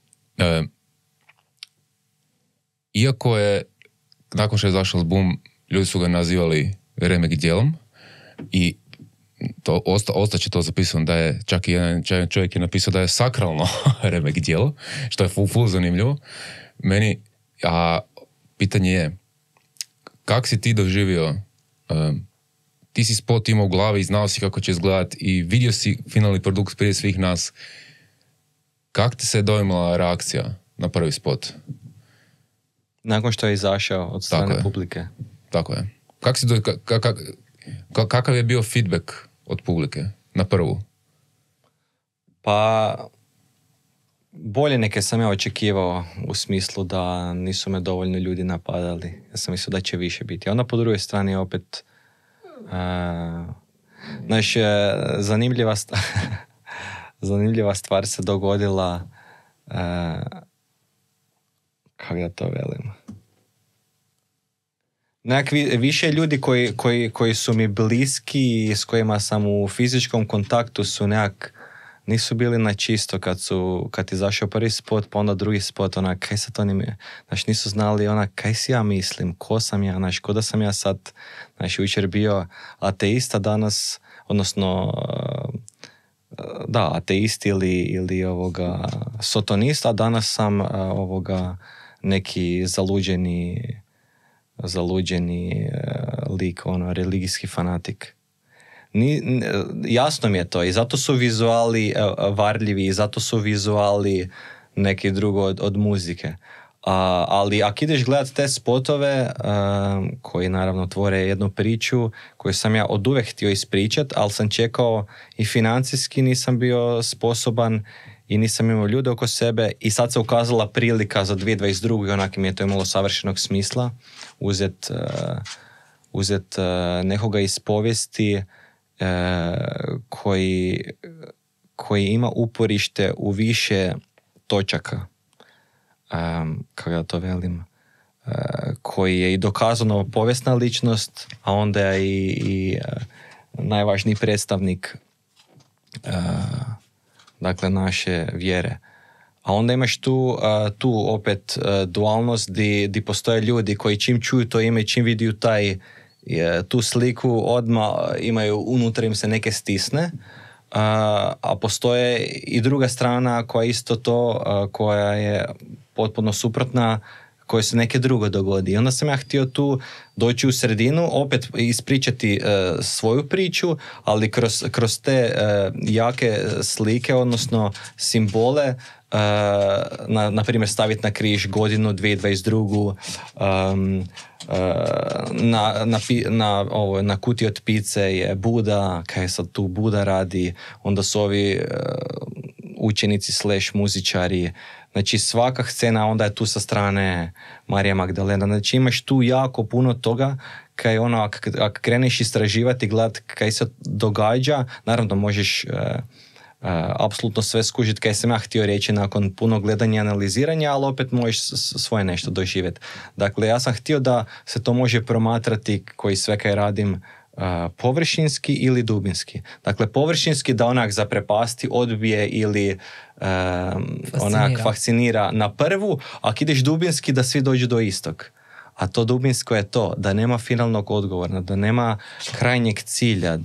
Speaker 1: Iako je, nakon što je izašao album, ljudi su ga nazivali remek djelom i to ostaće to zapisano da je, čak i jedan čovjek je napisao da je sakralno remek djelo, što je full zanimljivo. Meni, a pitanje je, kak si ti doživio, ti si spot imao u glavi i znao si kako će izgledat i vidio si finalni produkt prije svih nas. Kak ti se dojmila reakcija na prvi spot?
Speaker 3: Nakon što je izašao od strane publike.
Speaker 1: Tako je. Kakav je bio feedback od publike na prvu?
Speaker 3: Pa bolje neke sam ja očekivao u smislu da nisu me dovoljno ljudi napadali. Ja sam mislio da će više biti. A onda po drugoj strani opet zanimljiva stvar se dogodila kako da to velim. Više ljudi koji su mi bliski i s kojima sam u fizičkom kontaktu su nisu bili na čisto kad izašao prvi spot, pa onda drugi spot, kaj sad oni nisu znali kaj si ja mislim, ko sam ja, ko da sam ja sad, jučer bio ateista, danas, odnosno ateist ili sotonist, a danas sam neki zaluđeni lik, religijski fanatik. Jasno mi je to i zato su vizuali varljivi i zato su vizuali neki drugo od muzike. Ali ako ideš gledat te spotove koji naravno tvore jednu priču koju sam ja oduvek htio ispričat, ali sam čekao i financijski nisam bio sposoban i nisam imao ljude oko sebe i sad se ukazala prilika za 2022. i onak mi je to imalo savršenog smisla uzet nekoga iz povijesti koji ima uporište u više točaka, kako da to velim, koji je i dokazano povijesna ličnost, a onda je i najvažniji predstavnik dakle naše vjere. A onda imaš tu opet dualnost di postoje ljudi koji čim čuju to ime, čim vidiju tu sliku, odmah imaju unutar im se neke stisne, a postoje i druga strana koja isto to, koja je potpuno suprotna, koje se neke drugo dogodi. I onda sam ja htio tu doći u sredinu, opet ispričati svoju priču, ali kroz te jake slike, odnosno simbole, na primjer staviti na križ godinu 2022. Na kuti od pice je Buda, kaj sad tu Buda radi, onda su ovi učenici / muzičari. Znači svaka scena onda je tu sa strane Marija Magdalena. Znači imaš tu jako puno toga kaj ako kreneš istraživati, gledati kaj se događa, naravno možeš apsolutno sve skužiti kaj sam ja htio reći nakon puno gledanja i analiziranja, ali opet možeš svoje nešto doživjeti. Dakle, ja sam htio da se to može promatrati koji sve kaj radim površinski ili dubinski. Dakle, površinski da onak zaprepasti, odbije ili onak fascinira na prvu, a ako ideš dubinski da svi dođu do istog. A to dubinsko je to, da nema finalnog odgovora, da nema krajnjeg cilja,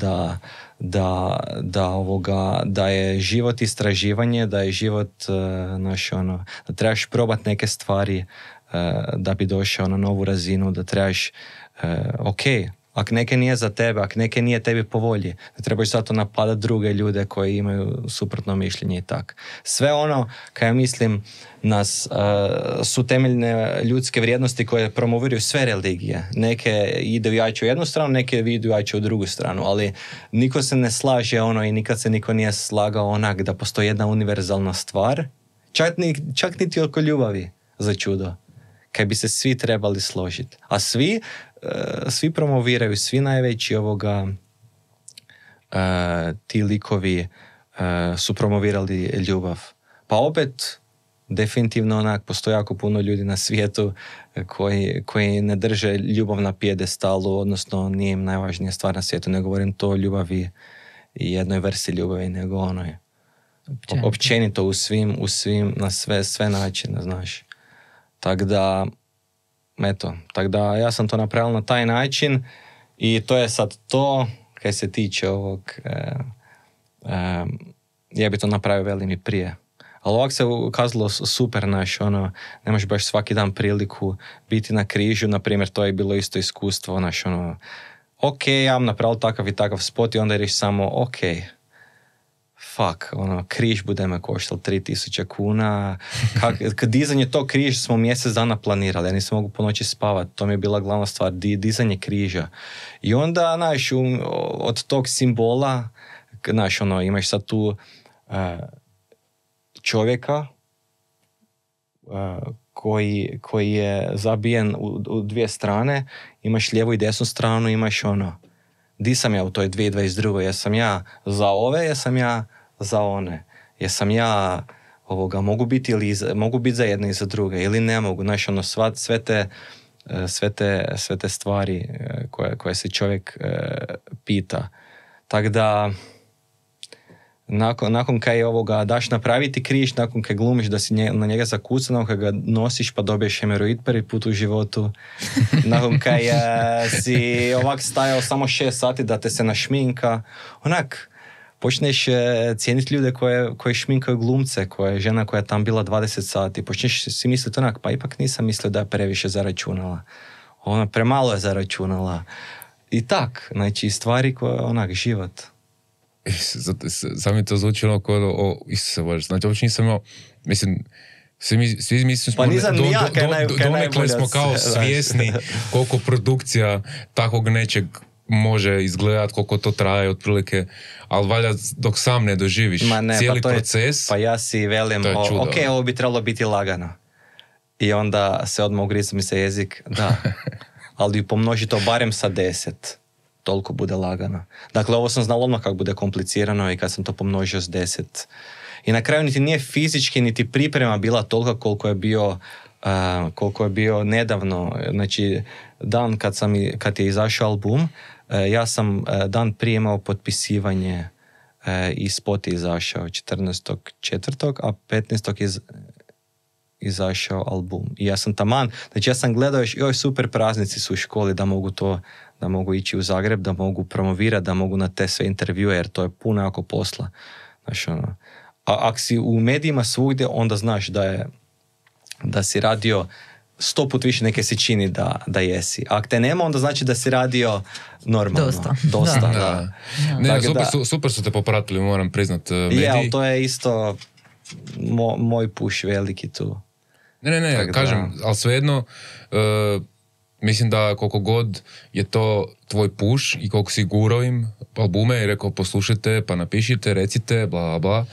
Speaker 3: da je život istraživanje, da je život da trebaš probati neke stvari da bi došao na novu razinu, da trebaš ako neke nije za tebe, ako neke nije tebi po volji, da trebaš zato napadati druge ljude koji imaju suprotno mišljenje i tak. Sve ono, kaj ja mislim, su temeljne ljudske vrijednosti koje promoviraju sve religije. Neke idu jače u jednu stranu, neke idu jače u drugu stranu, ali niko se ne slaže i nikad se niko nije slagao onak da postoji jedna univerzalna stvar, čak niti oko ljubavi, za čudo, kaj bi se svi trebali složiti. A svi promoviraju, svi najveći ti likovi su promovirali ljubav. Pa opet definitivno onak, postoji jako puno ljudi na svijetu koji ne drže ljubav na pijedestalu, odnosno nije im najvažnija stvar na svijetu, ne govorim to o ljubavi i jednoj vrsti ljubavi, nego onoj općenito u svim, na sve načine, znaš. Tako da, eto, ja sam to napravila na taj način i to je sad to, kaj se tiče ovog, ja bi to napravio velim i prije. Ali ovak se ukazalo super, naš, ono, nemaš baš svaki dan priliku biti na križu, na primjer, to je bilo isto iskustvo, naš, ono, ok, ja vam napravil takav i takav spot i onda reći samo, ok, fuck, ono, križ bude me koštal 3000 kuna, dizanje tog križa smo mjesec dana planirali, ja nisam mogu po noći spavati, to mi je bila glavna stvar, dizanje križa. I onda, znaš, od tog simbola, znaš, ono, imaš sad tu čovjeka koji je zabijen u dvije strane, imaš lijevu i desnu stranu, imaš ono, di sam ja u toj 2022. Jesam ja za ove, jesam ja za one, jesam ja mogu biti za jedne i za druge ili ne mogu, znaš, ono, sve te stvari koje se čovjek pita. Tako da nakon kaj daš napraviti križ, nakon kaj glumiš da si na njega zakucan, nakon kaj ga nosiš pa dobiješ hemoroid prvi put u životu, nakon kaj si ovak stajao samo 6 sati da te se našminka, onak, počneš cijeniti ljude koje šminkaju glumce, koja je žena koja je tam bila 20 sati, počneš si misliti onak, pa ipak nisam mislio da je previše zaračunala, ona premalo je zaračunala i tak, znači stvari koje onak život.
Speaker 1: Sam mi to zvuči ono kao Isuse Bože, znači uopće nisam imao, mislim, svi mislim smo, donekle smo kao svjesni koliko produkcija takvog nečeg može izgledati, koliko to traje otprilike, ali valjda dok sam ne doživiš cijeli proces.
Speaker 3: Pa ja si velim, ok, ovo bi trebalo biti lagano. I onda se odmah ugriza mi se jezik, da, ali pomnoži to barem sa 10. Toliko bude lagano. Dakle, ovo sam znao odmah kako bude komplicirano i kad sam to pomnožio s 10. I na kraju niti nije fizički, niti priprema bila tolika koliko je bio nedavno. Znači, dan kad je izašao album, ja sam dan prije imao potpisivanje i spot je izašao 14.4., a 15. izašao album. I ja sam taman, znači ja sam gledao još super praznici su u školi da mogu ići u Zagreb, da mogu promovirati, da mogu na te sve intervjue, jer to je puno jako posla. Znaš, ono. A ako si u medijima svugdje, onda znaš da si radio 100 put više neke si čini da jesi. A ako te nema, onda znači da si radio normalno. Dosta. Da.
Speaker 1: Ne, super su te popratili, moram priznat. Mediji.
Speaker 3: Ali to je isto moj push veliki tu.
Speaker 1: Ne, tako kažem, ali svejedno, mislim da koliko god je to tvoj push i koliko si gurao im albume i rekao poslušajte, pa napišite, recite, bla, bla, bla.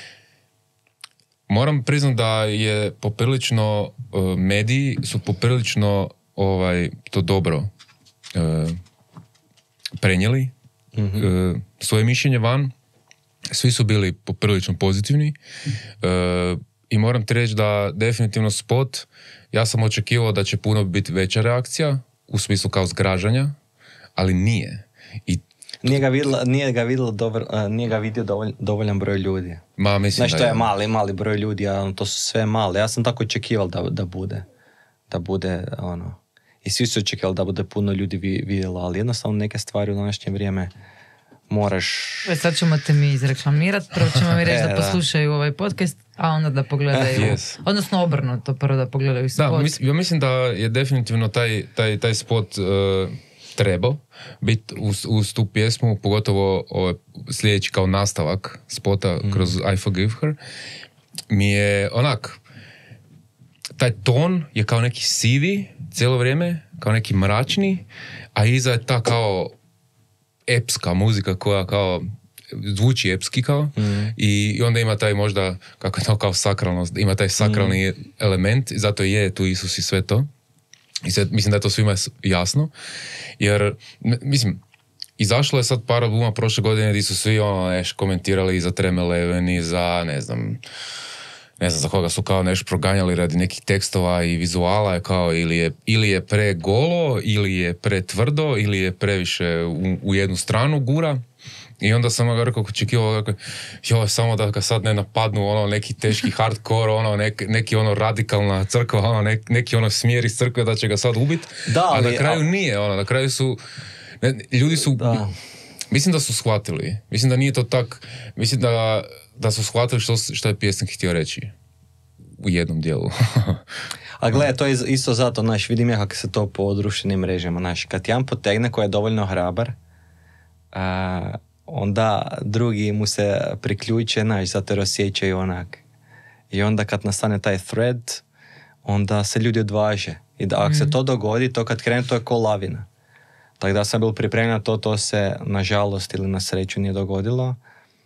Speaker 1: Moram priznat da je poprilično, mediji su poprilično to dobro prenijeli, svoje mišljenje van, svi su bili poprilično pozitivni i moram ti reći da definitivno spot, ja sam očekivao da će puno biti veća reakcija, u smislu kao zgražanja, ali nije. I
Speaker 3: Nije ga vidio dovoljan broj ljudi.
Speaker 1: Mislim
Speaker 3: znači, to je mali broj ljudi, a to su sve male. Ja sam tako očekivao da bude ono. I svi su očekivali da bude puno ljudi vidjelo, ali jednostavno neke stvari u današnje vrijeme moraš...
Speaker 2: Sad ćemo te mi izreklamirati, prvo ćemo mi reći da poslušaju ovaj podcast, a onda da pogledaju, odnosno obrnuto, prvo da pogledaju spot.
Speaker 1: Ja mislim da je definitivno taj spot trebao biti uz tu pjesmu, pogotovo sljedeći kao nastavak spota kroz I Forgive Her, mi je onak, taj ton je kao neki sivi cijelo vrijeme, kao neki mračni, a iza je ta kao epska muzika koja kao zvuči epski kao i onda ima taj možda, kako je to kao sakralnost, ima taj sakralni element i zato je tu Isus i sve to. I sad, mislim da je to svima jasno, jer, mislim, izašlo je sad par albuma prošle godine gdje su svi komentirali za Treme Leven i za, ne znam, ne znam za koga su kao nešto proganjali radi nekih tekstova i vizuala, kao ili je pregolo, ili je pretvrdo, ili je previše u jednu stranu gura. I onda sam ga rekao, očekivao, joj, samo da ga sad ne napadnu ono neki teški hardcore, ono neki ono radikalna crkva, ono neki ono smjer iz crkve da će ga sad ubiti. A na kraju nije, ono, na kraju su, ljudi su, mislim da su shvatili, mislim da nije to tak, mislim da su shvatili što je pjesnik htio reći u jednom dijelu.
Speaker 3: A gledaj, to je isto zato, znaš, vidim ja kako se to po društvenim mrežama, znaš, kad jedan potegne koji je dovoljno hrabar, onda drugi mu se priključe, znaš, zato jer osjećaju onak. I onda kad nastane taj thread, onda se ljudi odvaže. I da ako se to dogodi, to kad krene, to je ko lavina. Tako da sam bil pripremljen na to se nažalost ili na sreću nije dogodilo,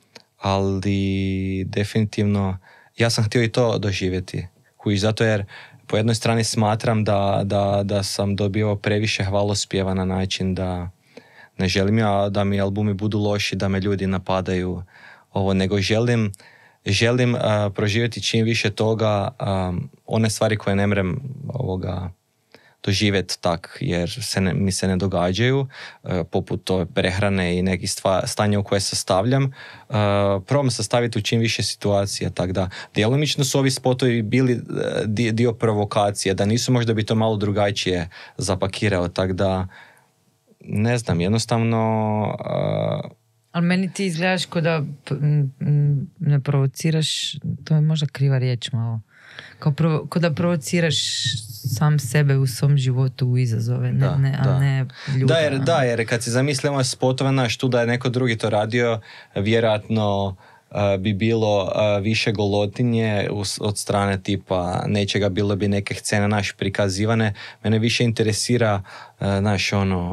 Speaker 3: ali definitivno ja sam htio i to doživjeti. Zato jer po jednoj strani smatram da sam dobio previše hvalospjeva na način da ne želim ja da mi albumi budu loši, da me ljudi napadaju, nego želim proživjeti čim više toga, one stvari koje ne mrem doživjeti tak, jer mi se ne događaju, poput to prehrane i nekih stanja u koje sastavljam. Probam sastaviti u čim više situacija, tako da djelomično su ovi spotovi bili dio provokacije, da nisu možda bi to malo drugačije zapakirao, tako da ne znam, jednostavno...
Speaker 2: Ali meni ti izgledaš ko da ne provociraš, to je možda kriva riječ malo, ko da provociraš sam sebe u svom životu u izazove, a ne ljude.
Speaker 3: Jer kad si zamislimo spotove naš tu da je neko drugi to radio, vjerojatno bi bilo više golotinje od strane tipa nečega, bilo bi neke scene naš prikazivane. Mene više interesira naš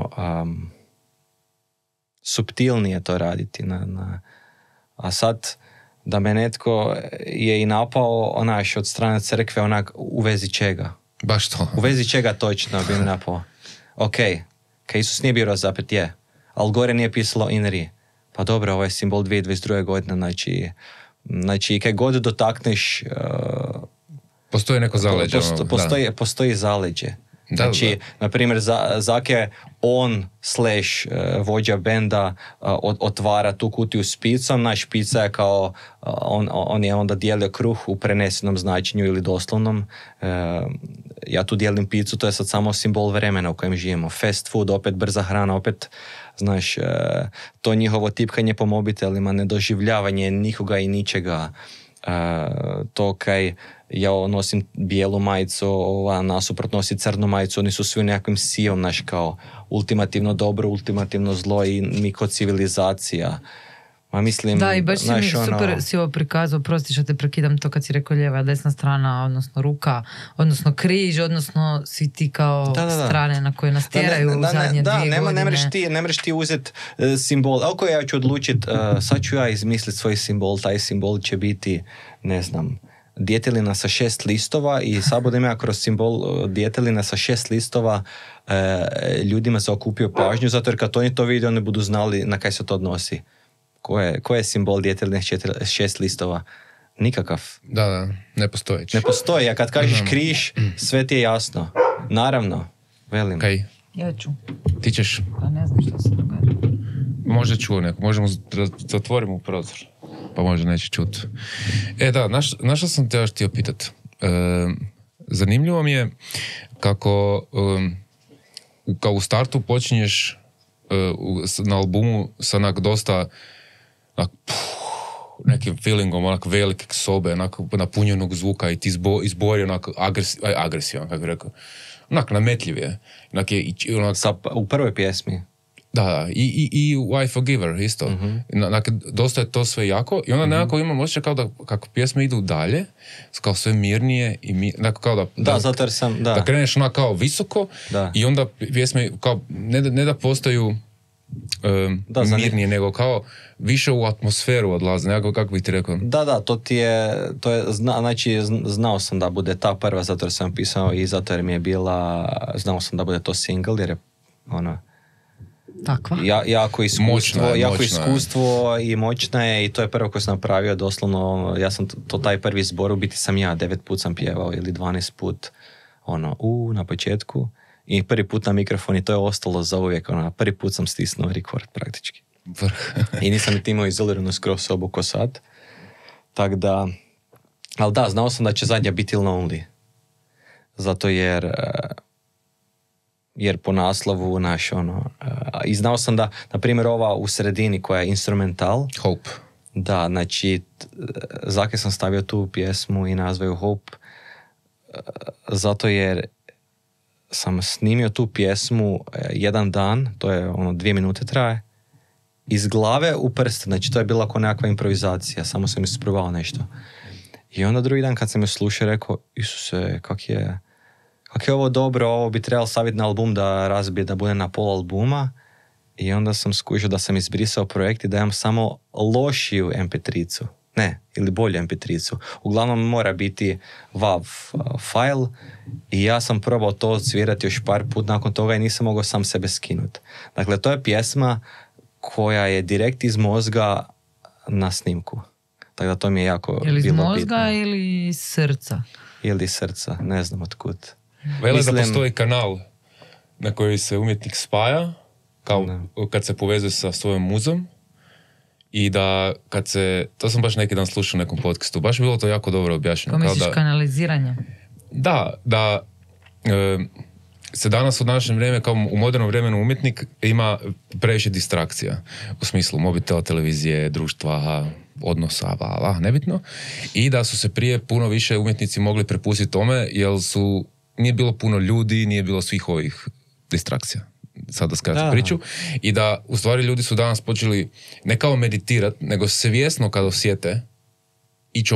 Speaker 3: suptilnije to raditi. A sad da me netko je i napao od strane crkve onak u vezi čega.
Speaker 1: Baš to.
Speaker 3: U vezi čega točno bi me napao. Ok, kad Isus nije bio razapet, je. Ali gore nije pisalo INRI. Pa dobro, ovo je simbol 2022. godine, znači kad god dotakneš...
Speaker 1: postoji neko zaleđe.
Speaker 3: Postoji zaleđe. Znači, na primjer, Zake on / vođa benda otvara tu kutiju s picom, naš pica je kao, on je onda dijelio kruh u prenesenom značenju ili doslovnom. Ja tu dijelim picu, to je sad samo simbol vremena u kojem živimo. Fast food, opet brza hrana, opet, znaš, to njihovo tipkanje po mobitelima, nedoživljavanje nikoga i ničega. To kaj ja nosim bijelu majicu, nasuprot nosi crnu majicu, oni su svi u nekakvim sijom, naš kao ultimativno dobro, ultimativno zlo i mi kao civilizacija. Ma mislim,
Speaker 2: da, i baš si mi super si ovo prikazao, prosti što te prekidam, to kad si rekao lijeva, desna strana, odnosno ruka, odnosno križ, odnosno svi ti kao strane na koje nas tjeraju u zadnje 2 godine.
Speaker 3: Ne mreš ti uzeti simbol. Ako ja ću odlučiti, sad ću ja izmisliti svoj simbol, taj simbol će biti, ne znam, djetelina sa 6 listova i sad budem ja kroz simbol djetelina sa 6 listova ljudima se okupio pažnju, zato jer kad oni to vide, oni budu znali na kaj se to odnosi. Ko je simbol djeteline 6 listova? Nikakav.
Speaker 1: Da, ne postoji.
Speaker 3: Ne postoji, a kad kažeš križ, sve ti je jasno. Naravno, velim.
Speaker 1: Kaj?
Speaker 2: Ja ću.
Speaker 1: Ti ćeš?
Speaker 2: Pa ne znam što se događa.
Speaker 1: Možda čuo neko, možemo zatvorimo prozor, pa možda neće čuti. Na što sam te još htio pitat? Zanimljivo mi je kako kao u startu počinješ na albumu sa onak dosta nekim feelingom onak velike sobe, onak napunjenog zvuka i ti izbori onak agresivan, kako bi rekao. Onak nametljiv je.
Speaker 3: U prvoj pjesmi.
Speaker 1: Da, i u I Forgive Her isto. Dosta je to sve jako i onda nekako imam osjećaj kao da kako pjesme idu dalje, kao sve mirnije i kao
Speaker 3: zato jer sam,
Speaker 1: da kreneš onak kao visoko i onda pjesme kao ne da postaju mirnije, nego kao više u atmosferu odlaze, nekako kako bi ti rekao.
Speaker 3: Da, to je znači znao sam da bude ta prva, zato jer sam pisao i zato jer mi je bila, znao sam da bude to single, jer je
Speaker 2: Takva?
Speaker 3: Jako iskustvo,
Speaker 1: Moćna je.
Speaker 3: iskustvo i moćna je i to je prvo koje sam napravio doslovno, ja sam taj prvi zbor, u biti sam ja 9 put sam pjevao ili 12 put na početku i prvi put na mikrofon i to je ostalo za uvijek, prvi put sam stisnuo record praktički. I nisam niti imao izoliranu skroz sobu ko sad. Tako da, ali da, znao sam da će zadnja biti Lonely. Zato jer po naslovu i znao sam da, na primjer, ova u sredini koja je instrumental,
Speaker 1: Hope.
Speaker 3: da, znači zakaj sam stavio tu pjesmu i nazvao Hope, zato jer sam snimio tu pjesmu jedan dan, to je 2 minute traje, iz glave u prst, znači to je bila kao nekakva improvizacija, samo sam isprobao nešto. I onda drugi dan kad sam je slušao, rekao, Isuse, kak je ovo dobro, ovo bi trebalo staviti na album da razbije, da bude na pola albuma. I onda sam skužio da sam izbrisao projekt i da imam samo lošiju MP3-cu. Ne, ili bolju MP3-cu. Uglavnom mora biti WAV file i ja sam probao to odsvirati još par put nakon toga i nisam mogao sam sebe skinuti. Dakle, to je pjesma koja je direkt iz mozga na snimku. Tako da to mi je jako bilo bitno.
Speaker 2: Ili iz mozga ili iz srca?
Speaker 3: Ili iz srca, ne znam otkud.
Speaker 1: Vele da postoji kanal na koji se umjetnik spaja, kad se povezuje sa svojom muzom i da kad se, to sam baš neki dan slušao u nekom podcastu, baš bilo to jako dobro objašnjeno.
Speaker 2: Ko misliš kanaliziranje?
Speaker 1: Da se danas u današnjem vrijeme, kao u modernom vremenu, umjetnik ima previše distrakcija. U smislu mobitela, televizije, društva, odnosa, nebitno. I da su se prije puno više umjetnici mogli prepustiti tome, jer nije bilo puno ljudi, nije bilo svih ovih distrakcija. Sad da skratim priču. I da, u stvari, ljudi su danas počeli ne kao meditirati, nego svjesno kad osjete ići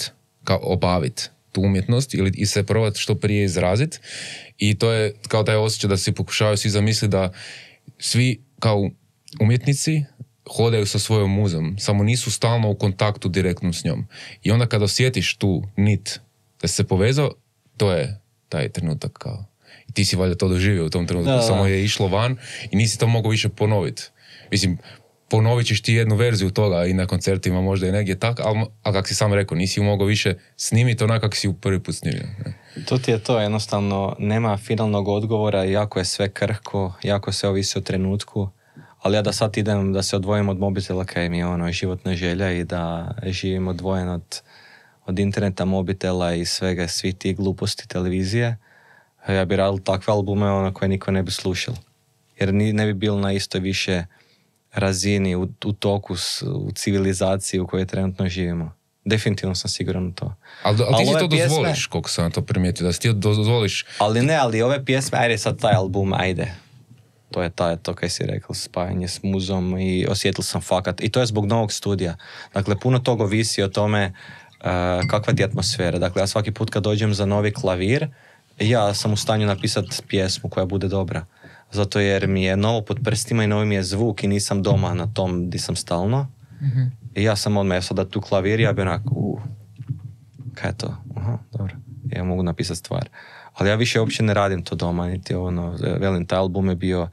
Speaker 1: obaviti tu umjetnost i se probati što prije izraziti. I to je kao taj osjećaj da se pokušavaju svi zamisliti da svi kao umjetnici hodaju sa svojom muzom, samo nisu stalno u kontaktu direktnom s njom. I onda kad osjetiš tu nit da se povezao, to je taj trenutak kao. I ti si valjda to doživio u tom trenutku, samo je išlo van i nisi to mogao više ponoviti. Mislim, ponovit ćeš ti jednu verziju toga i na koncertima možda i negdje tak, ali kako si sam rekao, nisi mogao više snimiti onako kako si u prvi put snimio.
Speaker 3: To ti je to, jednostavno nema finalnog odgovora, jako je sve krhko, jako sve ovisi o trenutku, ali ja da sad idem da se odvojim od mobitela kaj mi je životna želja i da živim odvojen od interneta, mobitela i svega, svih tih gluposti televizije, ja bi radil takve albume koje niko ne bi slušal. Jer ne bi bil na isto više razini, u toku, u civilizaciji u kojoj trenutno živimo. Definitivno sam siguran u to.
Speaker 1: Ali ti si to dozvoliš, koliko sam to primijetio, da si ti dozvoliš...
Speaker 3: Ali ove pjesme, ajde sad taj album, ajde. To je to kaj si rekao, spajanje s muzom i osjetil sam fakat. I to je zbog novog studija. Dakle, puno toga ovisi o tome kakva ti je atmosfera. Dakle, ja svaki put kad dođem za novi klavir, ja sam u stanju napisati pjesmu koja bude dobra. Zato jer mi je novo pod prstima i novi mi je zvuk i nisam doma na tom di sam stalno. Mm-hmm. I ja sam odmah sada tu klavir, ja bi onako, kaj je to? Aha, dobro. Ja mogu napisati stvar. Ali ja više uopće ne radim to doma, niti velim, taj album je bio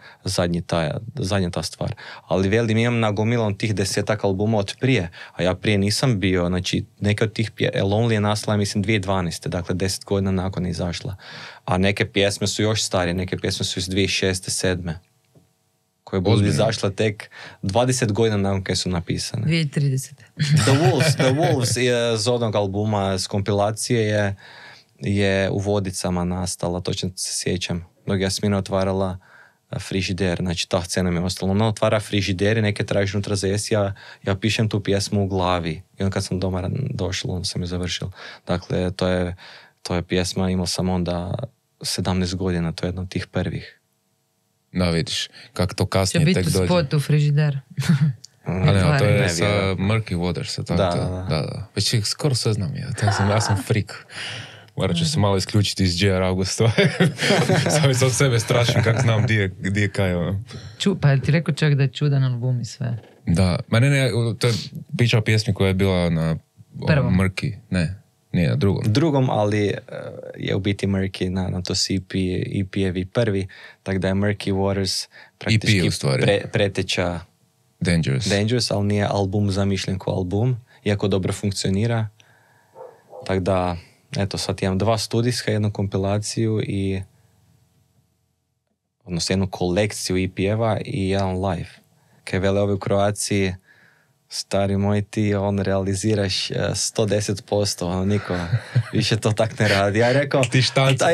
Speaker 3: zadnja ta stvar. Ali velim, imam nagomilom tih 10 albuma od prije, a ja prije nisam bio, znači neke od tih Lonely je nastala, mislim, 2012. Dakle, 10 godina nakon je izašla. A neke pjesme su još starije, neke pjesme su iz 2006. 2007. koje budu izašle tek 20 godina nakon kaj su napisane.
Speaker 2: 2030.
Speaker 3: The Wolves je z onog albuma, s kompilacije je u Vodicama nastala, točno se sjećam. Dok Jasmina otvarala frižider, znači ta scena mi je ostala. Ona otvara frižider i neke tražiš unutra za jesti, ja pišem tu pjesmu u glavi. I onda kad sam doma došla, onda sam je završila. Dakle, to je pjesma, imao sam onda 17 godina, to je jedna od tih prvih.
Speaker 1: Da, vidiš, kako to kasnije tek dođe.
Speaker 2: Će biti spot u frižider.
Speaker 1: A to je sa Murky Waters. Da. Već skoro sve znam ja sam freak. Morat ću se malo isključiti iz J.R. Augusta. Sam sebe strašim kako znam di je kaj.
Speaker 2: Pa ti rekao čak da je čudan album i sve.
Speaker 1: Da, to je priča o pjesmi koja je bila na Murky. Ne, Nije na drugom.
Speaker 3: Drugom, ali je u biti Murky na to su EP-evi prvi, tako da je Murky Waters praktički
Speaker 1: EP u stvari.
Speaker 3: preteča
Speaker 1: Dangerous.
Speaker 3: ali nije album zamišljen kao album, iako dobro funkcionira. Tako da, eto, sad imam 2 studijska, jednu kompilaciju i odnosno jednu kolekciju EP-eva i jedan live. Kaj vele ovi u Kroaciji, stari moj, ti realiziraš 110%, niko više to tak ne radi. Ja rekao,
Speaker 1: ti štanca.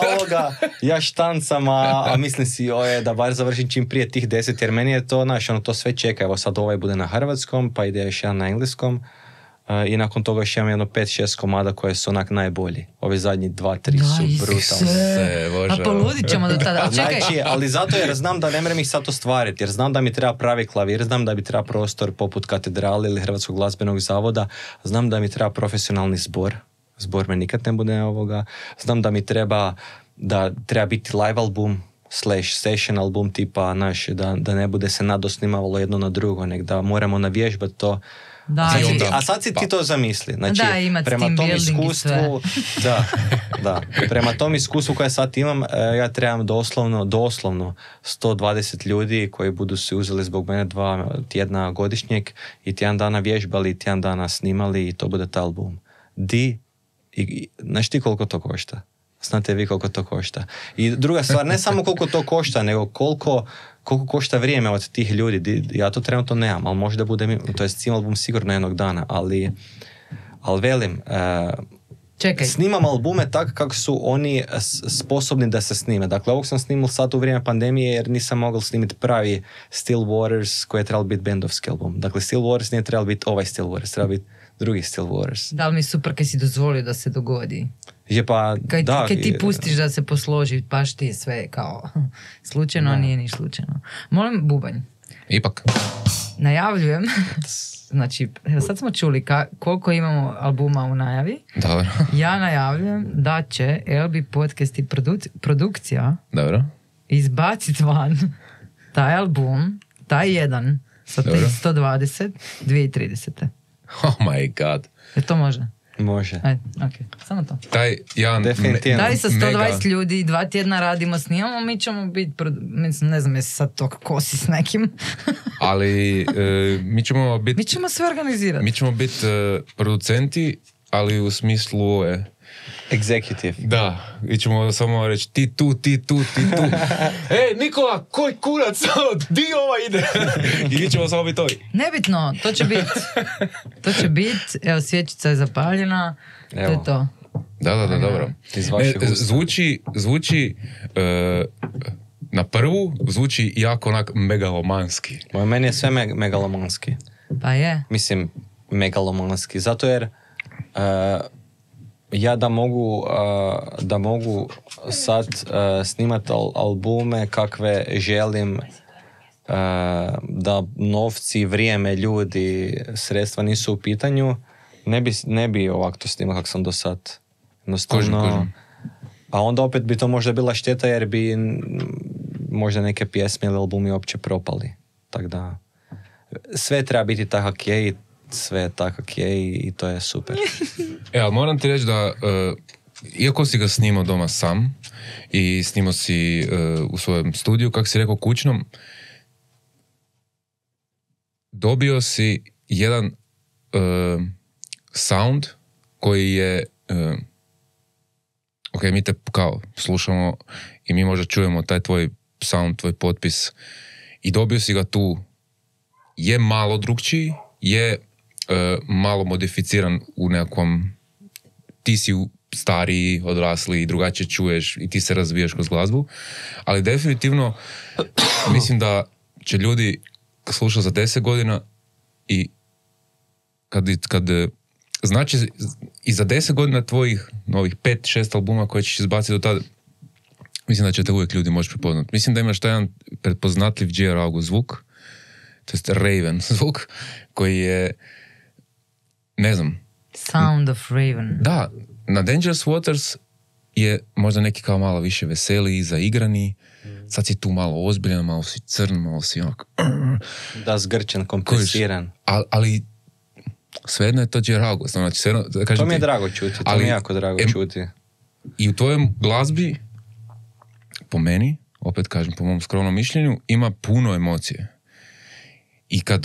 Speaker 3: Ja štancam, a mislim si da bar završim čim prije tih 10, jer meni je to, to sve čeka. Evo sad ovaj bude na hrvatskom, pa ide još jedan na engleskom. I nakon toga još imam jedno 5-6 komada koje su onak najbolji. Ovi zadnji 2-3 su brutalni.
Speaker 2: A poludit ćemo do tada.
Speaker 3: Znači, ali zato jer znam da ne moram ih sad ostvariti, jer znam da mi treba pravi klavir, znam da mi treba prostor poput Katedrale ili Hrvatskog glazbenog zavoda, znam da mi treba profesionalni zbor. Zbor me nikad ne bude ovoga. Znam da mi treba biti live album / session album tipa naš, da ne bude se nadosnimavalo jedno na drugo, nek da moramo navježbati to. A sad si ti to zamisli. Znači, prema tom iskustvu, prema tom iskustvu koje sad imam, ja trebam doslovno 120 ljudi koji budu se uzeli zbog mene 2 tjedna godišnjeg i tjedan dana vježbali, tjedan dana snimali i to bude taj album. Znaš ti koliko to košta? Znate vi koliko to košta? I druga stvar, ne samo koliko to košta, nego koliko košta vrijeme od tih ljudi. Ja to trenutno nemam, ali možda bude, to je cijel album sigurno jednog dana, ali velim, snimam albume tako kako su oni sposobni da se snime. Dakle, ovog sam snimil sad u vrijeme pandemije jer nisam mogao snimiti pravi Still Waters koji je trebalo biti bendovski album. Dakle, Still Waters nije trebalo biti ovaj Still Waters, trebalo biti drugi Still Waters.
Speaker 2: Da li mi super kad si dozvolio da se dogodi?
Speaker 3: Je pa,
Speaker 2: kad ti pustiš da se posloži, baš ti je sve kao slučajno, nije ni slučajno. Molim, bubanj.
Speaker 1: Ipak.
Speaker 2: Najavljujem, znači, sad smo čuli koliko imamo albuma u najavi.
Speaker 1: Dobro.
Speaker 2: Ja najavljujem da će LB Podcast i produkcija izbaciti van taj album, taj jedan, sa 120, 2030.
Speaker 1: Oh my god.
Speaker 2: Je to može?
Speaker 3: Može.
Speaker 2: Ajde, ok, samo to.
Speaker 1: Taj Jan...
Speaker 2: Daj sa 120 ljudi, 2 tjedna radimo, snimamo, mi ćemo biti, ne znam jesi sad to kosi s nekim.
Speaker 1: Ali mi ćemo biti...
Speaker 2: Mi ćemo sve organizirati.
Speaker 1: Mi ćemo biti producenti, ali u smislu ove...
Speaker 3: Executive.
Speaker 1: Da, mi ćemo samo reći ti tu. Ej, Nikola, koji kurac, di ova ide? I mi ćemo samo biti ovi.
Speaker 2: Nebitno, to će biti, evo svječica je zapaljena, evo. To je to.
Speaker 1: Da, dobro. Zvuči na prvu, zvuči jako onak megalomanski.
Speaker 3: Meni je sve megalomanski.
Speaker 2: Pa je.
Speaker 3: Mislim, megalomanski, zato jer ja da mogu sad snimati albume kakve želim, da novci, vrijeme, ljudi, sredstva nisu u pitanju, ne bi ovako to snimao kako sam do sad.
Speaker 1: Kožem.
Speaker 3: A onda opet bi to možda bila šteta jer bi možda neke pjesme ili albumi uopće propali. Tako da sve treba biti tako kak je i sve tako kak je i to je super.
Speaker 1: Ali moram ti reći da iako si ga snimao doma sam i snimao si u svojem studiju, kako si rekao, kućnom, dobio si jedan sound koji je ok, mi te kao slušamo i mi možda čujemo taj tvoj sound, tvoj potpis i dobio si ga tu, je malo drugčiji, je malo modificiran u nekakvom, ti si stariji, odrasli i drugačije čuješ i ti se razvijaš kroz glazbu, ali definitivno mislim da će ljudi slušati za 10 godina i kad znači i za 10 godina tvojih novih 5-6 albuma koje ćeš izbaciti do tada, mislim da će te uvijek ljudi moći prepoznati. Mislim da imaš taj jedan prepoznatljiv J.R. Augu zvuk, to jest Raven zvuk, koji je, ne znam.
Speaker 2: Sound of Raven.
Speaker 1: Da, na Dangerous Waters je možda neki kao malo više veseli, zaigrani, sad si tu malo ozbiljan, malo si crn, malo si onako...
Speaker 3: Da, zgrčen, kompresiran.
Speaker 1: Ali svejedno je to ti je radosno. Znači, svejedno,
Speaker 3: To mi je drago čuti, to mi je jako drago čuti.
Speaker 1: I u tvojoj glazbi, po meni, opet kažem, po mom skromnom mišljenju, ima puno emocije. I kad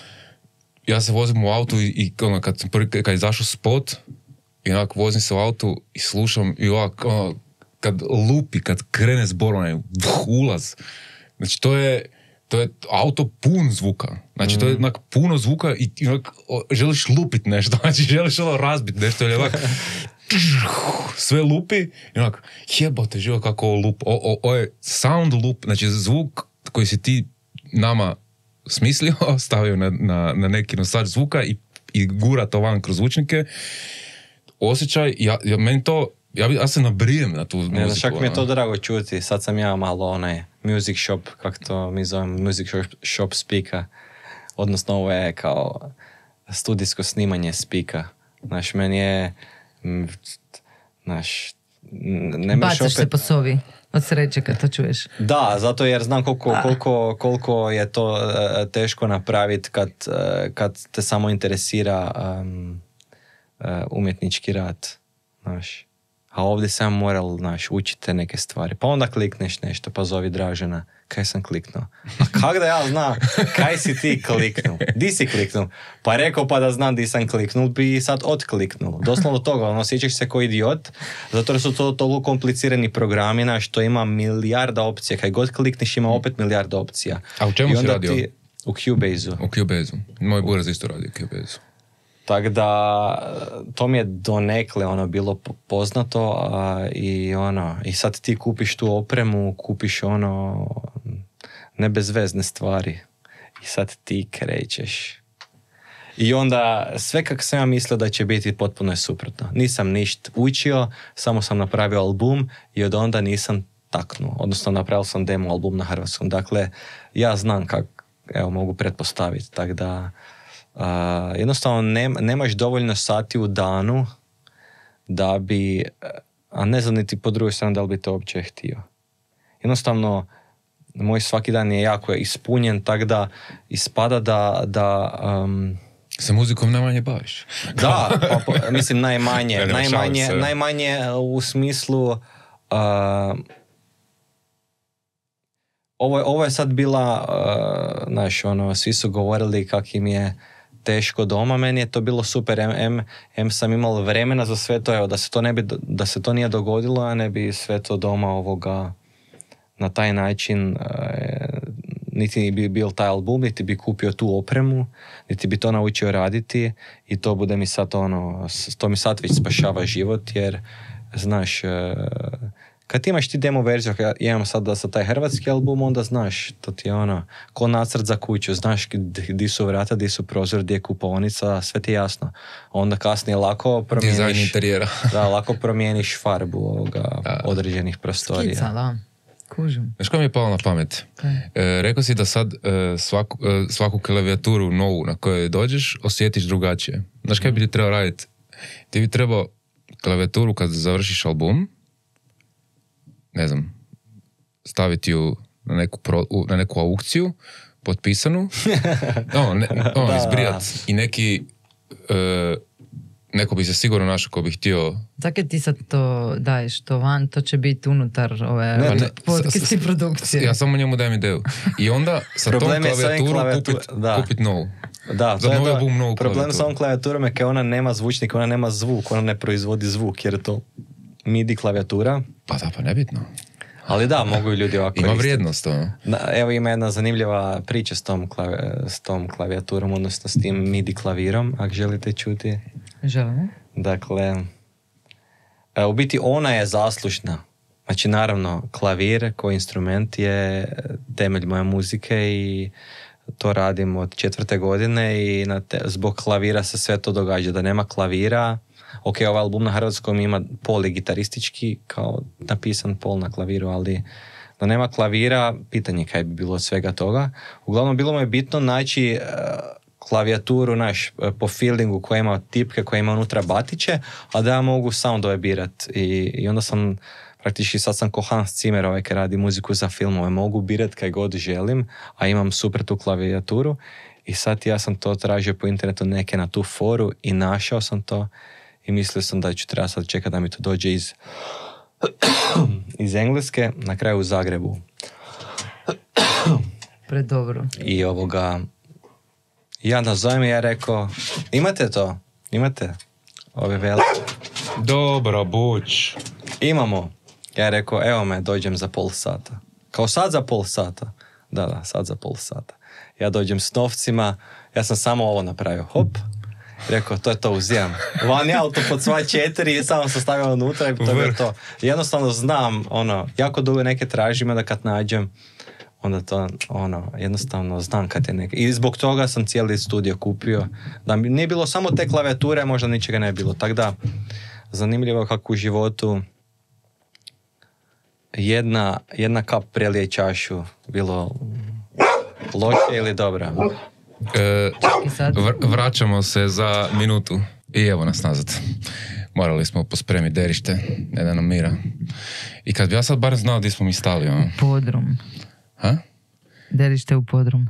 Speaker 1: ja se vozim u autu i kad je izašao spot, i onako vozim se u autu i slušam i ovako, kad lupi, kad krene zbor, onaj ulaz. Znači, to je auto pun zvuka. Znači, to je onak puno zvuka i onak, želiš lupit nešto. Znači, želiš razbit nešto. Ili ovak, sve lupi i onak, jebote, živo kako ovo lup. Ovo je sound loop, znači zvuk koji si ti nama smislio, stavio na neki nosač zvuka i gura to van kroz zvučnike. Osjećaj, meni to, ja se nabrijem na tu muziku.
Speaker 3: Ne, čak mi je to drago čuti. Sad sam ja malo onaj music shop, kako to mi zovem, music shop speaka. Odnosno ovo je kao studijsko snimanje speaka. Znaš, meni je, znaš, ne možeš
Speaker 2: bacaš se po sobi od sreće kad to čuješ.
Speaker 3: Da, zato jer znam koliko je to teško napraviti kad te samo interesira umjetnički rad, znaš. A ovdje sam moral, znaš, učite neke stvari. Pa onda klikneš nešto, pa zovi Dražena. Kaj sam kliknuo? A kak da ja znam kaj si ti kliknuo? Di si kliknuo? Pa rekao pa da znam di sam kliknuo, bi sad otkliknuo. Doslovno toga, osjećaš se kao idiot, zato jer su to toliko komplicirani programi, na što ima milijarda opcija. Kaj god klikneš ima opet milijarda opcija.
Speaker 1: A u čemu si radio?
Speaker 3: U Cubase-u.
Speaker 1: U Cubase-u. Moj buraz isto radi u Cubase-u.
Speaker 3: Tako da, to mi je donekle bilo poznato i sad ti kupiš tu opremu, kupiš nebezvezne stvari i sad ti krećeš. I onda sve kako sam ja mislio da će biti potpuno je suprotno. Nisam ništa učio, samo sam napravio album i od onda nisam taknuo. Odnosno napravio sam demo album na hrvatskom. Dakle, ja znam kako, mogu pretpostaviti. Tako da, jednostavno nemaš dovoljno sati u danu da bi, a ne znam niti po drugoj strani da li bi to uopće htio. Jednostavno moj svaki dan je jako ispunjen, tako da ispada da
Speaker 1: se muzikom najmanje baviš.
Speaker 3: Da, mislim najmanje u smislu ovo je sad bila znaš, svi su govorili kak im je teško doma, meni je to bilo super. Sam imao vremena za sve to, da se to nije dogodilo, a ne bi sve to doma na taj način niti bi bil taj album, niti bi kupio tu opremu, niti bi to naučio raditi i to bude mi sad to mi sad već spašava život, jer znaš, kad imaš ti demo verziju, ja imam sad da sa taj hrvatski album, onda znaš, to ti je ko nacrt za kuću, znaš di su vrata, di su prozor, di je kupovnica, sve ti je jasno. Onda kasnije lako promijeniš...
Speaker 1: Dizajn interijera.
Speaker 3: Da, lako promijeniš farbu određenih prostorija.
Speaker 2: Skica, da. Kužim.
Speaker 1: Znaš koja mi je palo na pamet? Rekao si da sad svaku klavijaturu novu na kojoj dođeš osjetiš drugačije. Znaš kaj bi ti trebao raditi? Ti bi trebao klavijaturu kad završiš album, ne znam, staviti ju na neku aukciju, potpisanu, izbrijat i neko bi se sigurno našao ko bi htio...
Speaker 2: Zakaj ti sad to daješ to van, to će biti unutar ove podcast i produkcije.
Speaker 1: Ja samo njemu dajem ideju. I onda sa tom klavijaturu kupit novu.
Speaker 3: Da, to je to. Problem s ovom klavijaturom je kao ona nema zvučnik, ona nema zvuk, ona ne proizvodi zvuk, jer je to MIDI klavijatura.
Speaker 1: Pa da, pa nebitno.
Speaker 3: Ali da, mogu ljudi ovako koristiti.
Speaker 1: Ima vrijednost to.
Speaker 3: Evo ima jedna zanimljiva priča s tom klavijaturom, odnosno s tim MIDI klavirom, ako želite čuti.
Speaker 2: Želimo.
Speaker 3: Dakle, u biti ona je zaslužna. Znači, naravno, klavir koji instrument je temelj moje muzike i to radim od 4. godine i zbog klavira se sve to događa. Da nema klavira, ok, ovaj album na hrvatskom ima pol i gitaristički, kao napisan pol na klaviru, ali da nema klavira, pitanje kaj bi bilo od svega toga. Uglavnom, bilo mi je bitno naći klavijaturu po feelingu koja ima tipke, koja ima unutra batiće, a da ja mogu soundove birat. I onda sam, praktički sad sam ko Hans Zimmer, ovaj koji radi muziku za filmove, mogu birat kaj god želim, a imam super tu klavijaturu. I sad ja sam to tražio po internetu neke na tu foru i našao sam to i mislio sam da ću treba sad čekati da mi to dođe iz Engleske, na kraju u Zagrebu.
Speaker 2: Predobro.
Speaker 3: I ja nazovem i ja rekao, imate to? Imate? Ove velike.
Speaker 1: Dobro, buć.
Speaker 3: Imamo. Ja rekao, evo me, dođem za pola sata. Kao sad za pola sata? Da, sad za pola sata. Ja dođem s novcima, ja sam samo ovo napravio, hop. Rekao, to uzimam. Van je auto pod sva 4 i samo sam stavio unutra i to je to. Jednostavno znam, jako dugo neke tražim, da kad nađem, onda to, jednostavno znam kad je neke. I zbog toga sam cijeli studio kupio. Da mi nije bilo samo te klavijature, možda ničega ne bilo. Tako da, zanimljivo kako u životu jedna kap prelije čašu, bilo loše ili dobra.
Speaker 1: Vraćamo se za minutu i evo nas nazad. Morali smo pospremiti derište, ne da nam mira. I kad bi ja sad bar znao gdje smo mi stali.
Speaker 2: Podrum.
Speaker 1: Ha?
Speaker 2: Derište u podrum.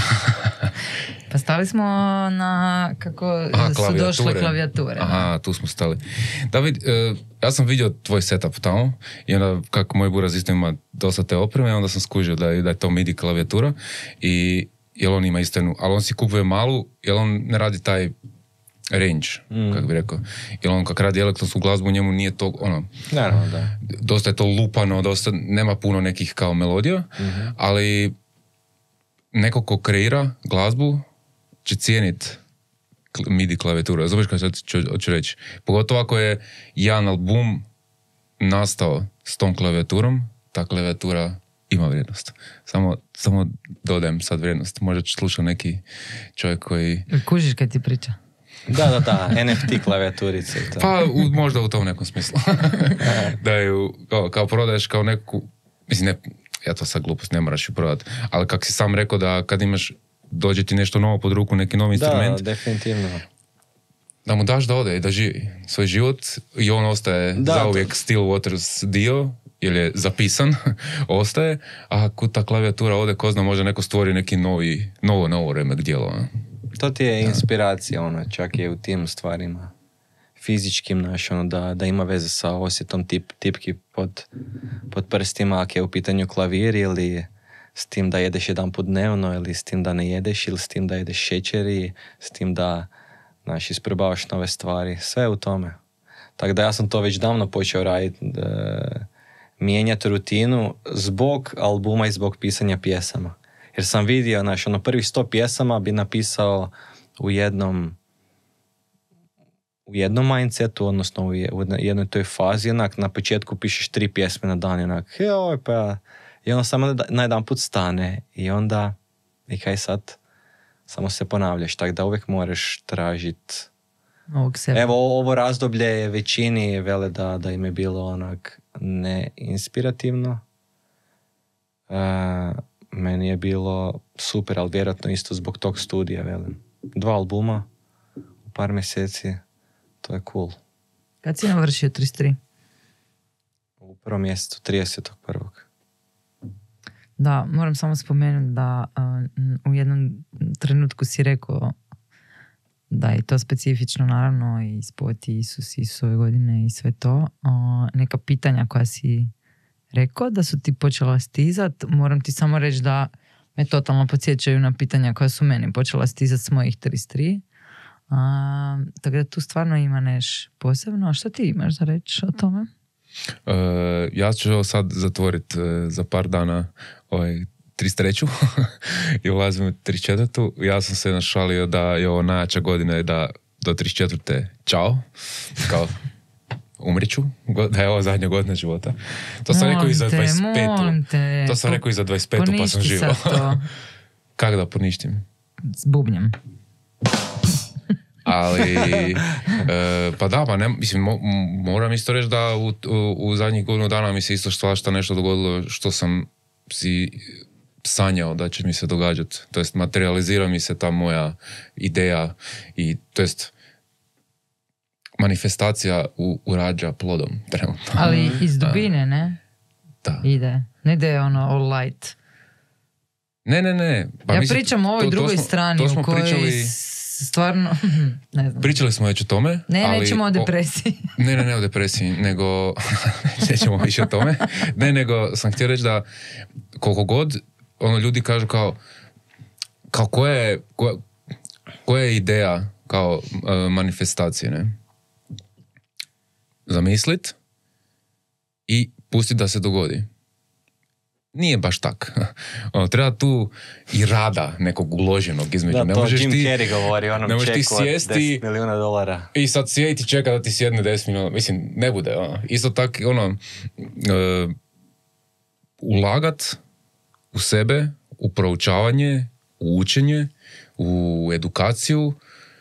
Speaker 2: Pa stali smo na kako su došle klavijature.
Speaker 1: Aha, tu smo stali. David, ja sam vidio tvoj setup tamo i onda kako moj buraz isto ima dosta te opreme, onda sam skužio da je to MIDI klavijatura i jel on ima isto jednu, ali on si kupuje malu, jel on ne radi taj range, kako bi rekao. Jel on kak radi elektronsku glazbu, njemu nije to,
Speaker 3: naravno, da.
Speaker 1: Dosta je to lupano, dosta, nema puno nekih kao melodija, ali neko ko kreira glazbu će cijenit MIDI klavijatura. Razumiješ kada ću reći? Pogotovo ako je jedan album nastao s tom klavijaturom, ta klavijatura ima vrijednost. Samo dodajem sad vrijednost. Možda ću slušati neki čovjek koji...
Speaker 2: Kužiš kad ti priča?
Speaker 3: Da, NFT klavijaturice.
Speaker 1: Pa možda u tom nekom smislu. Da ju kao prodaješ kao neku... Mislim, ne, ja to sad glupost, ne moraš ju prodati. Ali kako si sam rekao da kad imaš, dođe ti nešto novo pod ruku, neki novi instrument.
Speaker 3: Da, definitivno.
Speaker 1: Da mu daš da ode i da živi svoj život i on ostaje zauvijek Still Waters dio, jer je zapisan, ostaje, a kud ta klavijatura ode, ko zna, možda neko stvori neki novo remek djelo.
Speaker 3: To ti je inspiracija, čak je u tim stvarima fizičkim, da ima veze sa osjetom tipki pod prstima, ako je u pitanju klavir, ili s tim da jedeš jedan put dnevno, ili s tim da ne jedeš, ili s tim da jedeš šećeri, s tim da isprobavaš nove stvari, sve u tome. Tako da ja sam to već davno počeo raditi, mijenjati rutinu zbog albuma i zbog pisanja pjesama. Jer sam vidio, prvih 100 pjesama bi napisao u jednom mindsetu, odnosno u jednoj toj fazi, na početku pišeš 3 pjesme na dan, i onda samo na jedan put stane i onda, i kaj sad, samo se ponavljaš, tako da uvijek moraš tražiti. Evo, ovo razdoblje je većini vele da im je bilo neinspirativno. Meni je bilo super, ali vjerojatno isto zbog tog studija, velim. 2 albuma u par mjeseci, to je cool.
Speaker 2: Kad si navršio 33?
Speaker 3: U prvom mjesecu, 31.
Speaker 2: Da, moram samo spomenuti da u jednom trenutku si rekao da je to specifično, naravno, i spot i Isusove godine i sve to. Neka pitanja koja si rekao da su ti počela stizat, moram ti samo reći da me totalno podsjećaju na pitanja koja su meni počela stizat s mojih 33. Tako da tu stvarno ima neš posebno. A što ti imaš za reći o tome?
Speaker 1: Ja ću sad zatvoriti za par dana 33. i ulazim u 34. Ja sam se našalio da je ovo najjača godina i da do 34. Ćao. Kao umriću, da je ovo zadnja godina života. To sam rekao i za 25. To sam rekao i za 25. pa sam živao. Kako da poništim?
Speaker 2: S bubnjem.
Speaker 1: Ali, pa da, mislim, moram isto reći da u zadnjih godinu dana mi se isto svašta nešto dogodilo što sam si sanjao da će mi se događati. To jest, materializira mi se ta moja ideja i, to jest, manifestacija urađa plodom trenutno.
Speaker 2: Ali iz dubine, ne?
Speaker 1: Da.
Speaker 2: Ide. Ne ide all light.
Speaker 1: Ne. Pa
Speaker 2: ja
Speaker 1: mislim,
Speaker 2: pričam o ovoj drugoj strani
Speaker 1: to smo
Speaker 2: u kojoj
Speaker 1: pričali,
Speaker 2: stvarno, ne znam.
Speaker 1: pričali smo već o tome. Ali
Speaker 2: Nećemo o depresiji.
Speaker 1: Ne o depresiji, nego nećemo više o tome. Nego sam htio reći da koliko god ljudi kažu kao koja je ideja kao manifestacije, ne? Zamislit i pustit da se dogodi. Nije baš tak. Treba tu i rada nekog uloženog između.
Speaker 3: Da, to Jim Carrey govori o onom čeku od $10 milijuna.
Speaker 1: I sad sjeti čeka da ti sjedne 10 milijuna. Mislim, ne bude. Isto tako, ulagat u sebe, u proučavanje, u učenje, u edukaciju.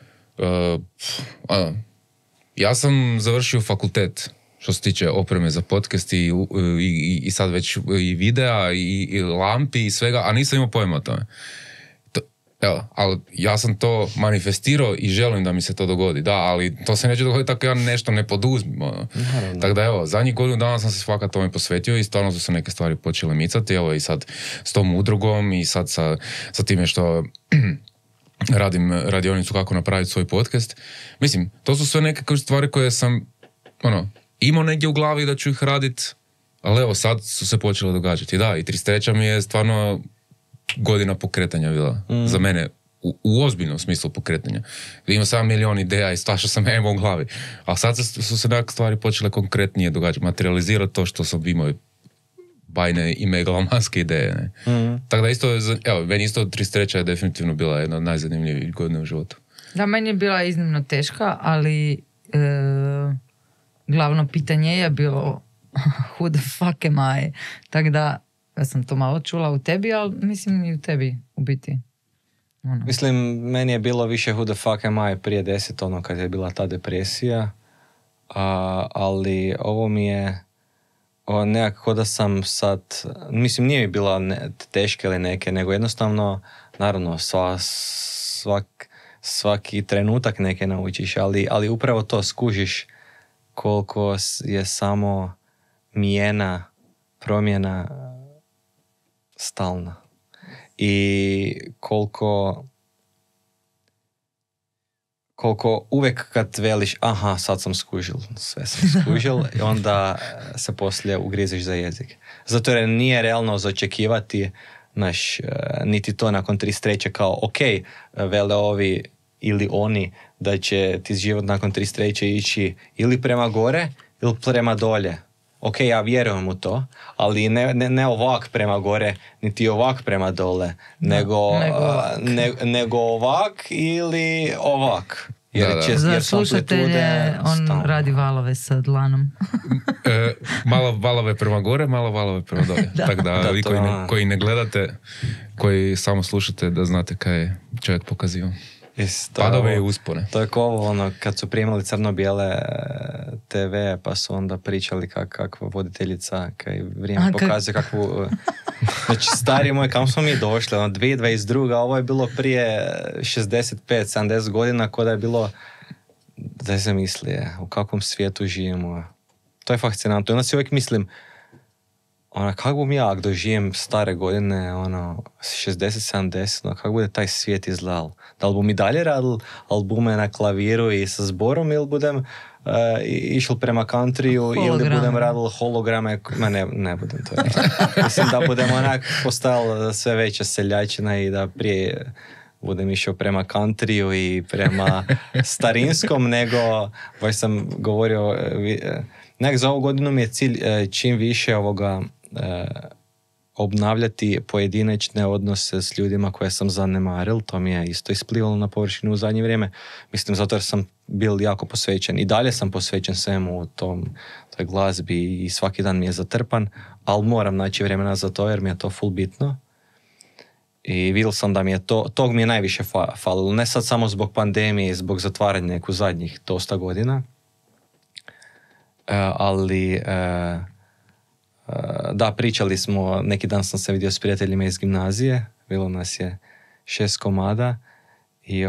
Speaker 1: Ja sam završio fakultet što se tiče opreme za podcast i sad već i videa i lampi i svega, a nisam imao pojma o tome. Evo, ali ja sam to manifestirao i želim da mi se to dogodi. Da, ali to se neće dogoditi ako ja nešto ne poduzmem. Tako da evo, zadnjih godinu dana sam se fakat tome posvetio i stvarno su se neke stvari počele micati. Evo i sad s tom udrugom i sad sa time što radim radionicu kako napraviti svoj podcast. Mislim, to su sve neke stvari koje sam imao negdje u glavi da ću ih radit, ali evo sad su se počele događati. Da, i 33. mi je stvarno godina pokretanja bila. Za mene u ozbiljnom smislu pokretanja. Imao sam milion ideja i svašta sam imao u glavi. A sad su se neke stvari počele konkretnije događati. Materializirati to što sam imao bajne i megalomanske ideje. Ne? Tako da isto, evo, meni isto 33. je definitivno bila jedna od najzanimljivijih godina u životu.
Speaker 2: Da, meni je bila iznimno teška, ali glavno pitanje je bilo who the fuck am I? Tako da, ja sam to malo čula u tebi, ali mislim i u tebi u biti.
Speaker 3: Mislim, meni je bilo više who the fuck am I prije 10, kad je bila ta depresija, ali ovo mi je nekako da sam sad, mislim nije mi bila teške ili neke, nego jednostavno, naravno, svaki trenutak neke naučiš, ali upravo to skužiš koliko je samo mijena, promjena stalna. I koliko uvijek kad veliš, aha, sad sam skužil, sve sam skužil, i onda se poslije ugriziš za jezik. Zato jer nije realno zaočekivati niti to nakon 33. kao, ok, vele ovi ili oni da će ti život nakon 33. ići ili prema gore ili prema dolje. Ok, ja vjerujem u to, ali ne ovak prema gore, niti ovak prema dole, nego ovak ili ovak.
Speaker 2: Za slušatelje, on radi valove sa dlanom.
Speaker 1: Malo valove prema gore, malo valove prema dolje. Tako da vi koji ne gledate, koji samo slušate, da znate kaj je čovjek pokazio. Padove i uspone.
Speaker 3: To je kao kad su primali crno-bijele TV, pa su onda pričali kakva voditeljica, kaj vrijeme pokazuje kakvu... Znači, stari moj, kam smo mi došli? 2022. Ovo je bilo prije 65-70 godina, ko da je bilo... Da se misli, u kakvom svijetu živimo. To je fascinantno. Onda si uvijek mislim, kako bom ja, ako dožijem stare godine, 60-70, kako bude taj svijet izgledal? Da li bom i dalje radil albume na klaviru i sa zborom, ili budem išel prema countryu, ili budem radil holograme? Ne budem to radil. Mislim da budem postajal sve veća seljačina i da prije budem išao prema countryu i prema starinskom, nego, već sam govorio, nek za ovu godinu mi je cilj čim više obnavljati pojedinačne odnose s ljudima koje sam zanemaril. To mi je isto isplivalo na površinu u zadnje vrijeme. Mislim, zato jer sam bil jako posvećen. I dalje sam posvećen svemu u toj glazbi i svaki dan mi je zatrpan, ali moram naći vremena za to jer mi je to full bitno. I vidio sam da mi je tog mi je najviše falilo. Ne sad samo zbog pandemije, zbog zatvaranja neku zadnjih dosta godina. Ali... Da, pričali smo, neki dan sam se vidio s prijateljima iz gimnazije, bilo nas je 6 komada i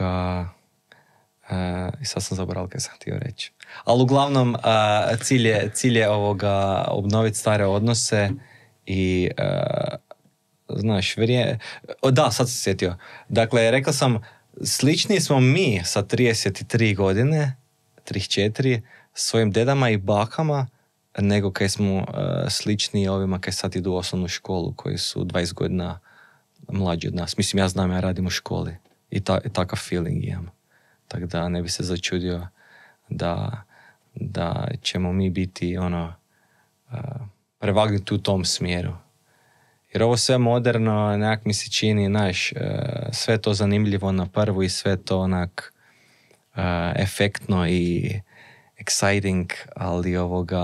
Speaker 3: i sad sam zaboravio kaj sam htio reći. Ali uglavnom cilj je obnoviti stare odnose i znaš, da, sad se sjetio. Dakle, rekao sam, slični smo mi sa 33 godine, 34, svojim dedama i bakama, nego kaj smo slični ovima kaj sad idu u osnovnu školu, koji su 20 godina mlađi od nas. Mislim, ja znam, ja radim u školi i takav feeling imam. Tako da ne bi se začudio da ćemo mi biti prevagnuti u tom smjeru. Jer ovo sve moderno, nekak mi se čini, sve to zanimljivo na prvu i sve to onak efektno i exciting, ali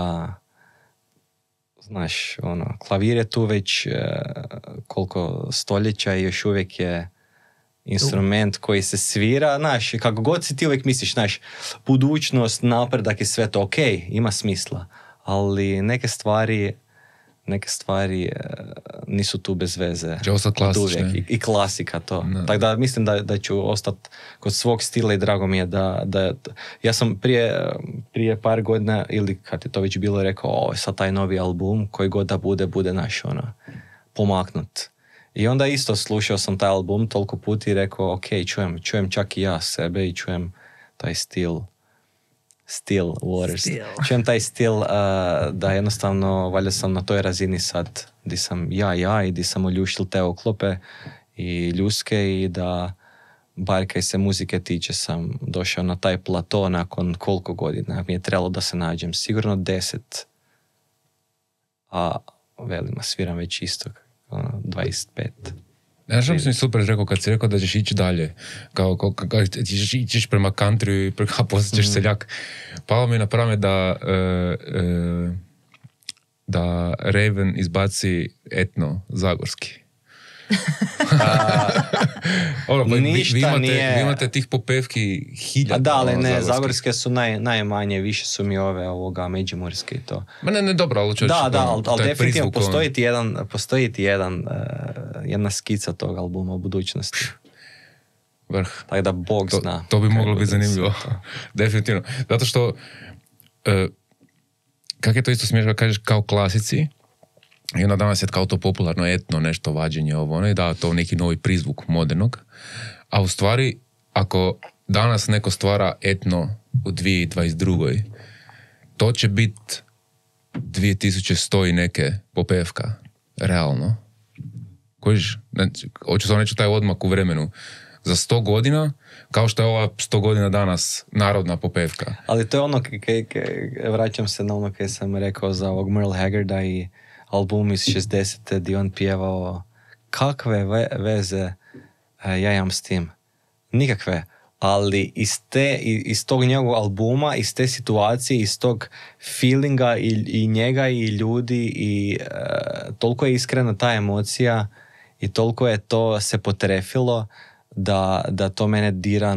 Speaker 3: znaš, klavir je tu već koliko stoljeća i još uvijek je instrument koji se svira, znaš, kako god si ti uvijek misliš, znaš, budućnost, napredak i sve to, ok, ima smisla, ali neke stvari nisu tu bez veze. I klasika to. Tako da mislim da ću ostati kod svog stila i drago mi je da ja sam prije par godina, ili kad je to već bilo, rekao, sad taj novi album, koji god da bude naš, pomaknut. I onda isto slušao sam taj album toliko puta i rekao, ok, čujem čak i ja sebe i čujem taj Still Waters. Čujem taj stil da jednostavno, valjda sam na toj razini sad, di sam ja i di sam uljuštil te oklope i ljuske i da, bar kaj se muzike tiče, sam došao na taj plato nakon koliko godina. Mi je trebalo da se nađem, sigurno 10. A velima sviram već isto, 25.
Speaker 1: Ja što mi super rekao kad si rekao da ćeš ići dalje, kao ćeš prema country, a poslije ćeš seljak. Palo mi je na pamet da Raven izbaci etno zagorski. Vi imate tih popevki hiljada.
Speaker 3: Da, ali ne, zagorske su najmanje, više su mi ovoga međimurske i to.
Speaker 1: Ne, dobro, ali ćeš...
Speaker 3: Da, ali definitivno postoji ti jedna skica tog albuma u budućnosti.
Speaker 1: Vrh.
Speaker 3: Tako da Bog zna.
Speaker 1: To bi moglo biti zanimljivo. Definitivno. Zato što kak je to isto smiješno, kažeš kao klasici, i onda danas je kao to popularno etno nešto vađenje i da to neki novi prizvuk modernog, a u stvari ako danas neko stvara etno u 2022. to će biti 2100 i neke popevka, realno. Kojiš, hoću samo reći taj odmak u vremenu. Za 100 godina, kao što je ova 100 godina danas narodna popevka.
Speaker 3: Ali to je ono, vraćam se na ono kaj sam rekao za ovog Merle Haggarda i album iz 60. gdje on pjevao, kakve veze ja imam s tim? Nikakve. Ali iz tog njegovog albuma, iz te situacije, iz tog feelinga i njega i ljudi i toliko je iskrena ta emocija i toliko je to se potrefilo da to mene dira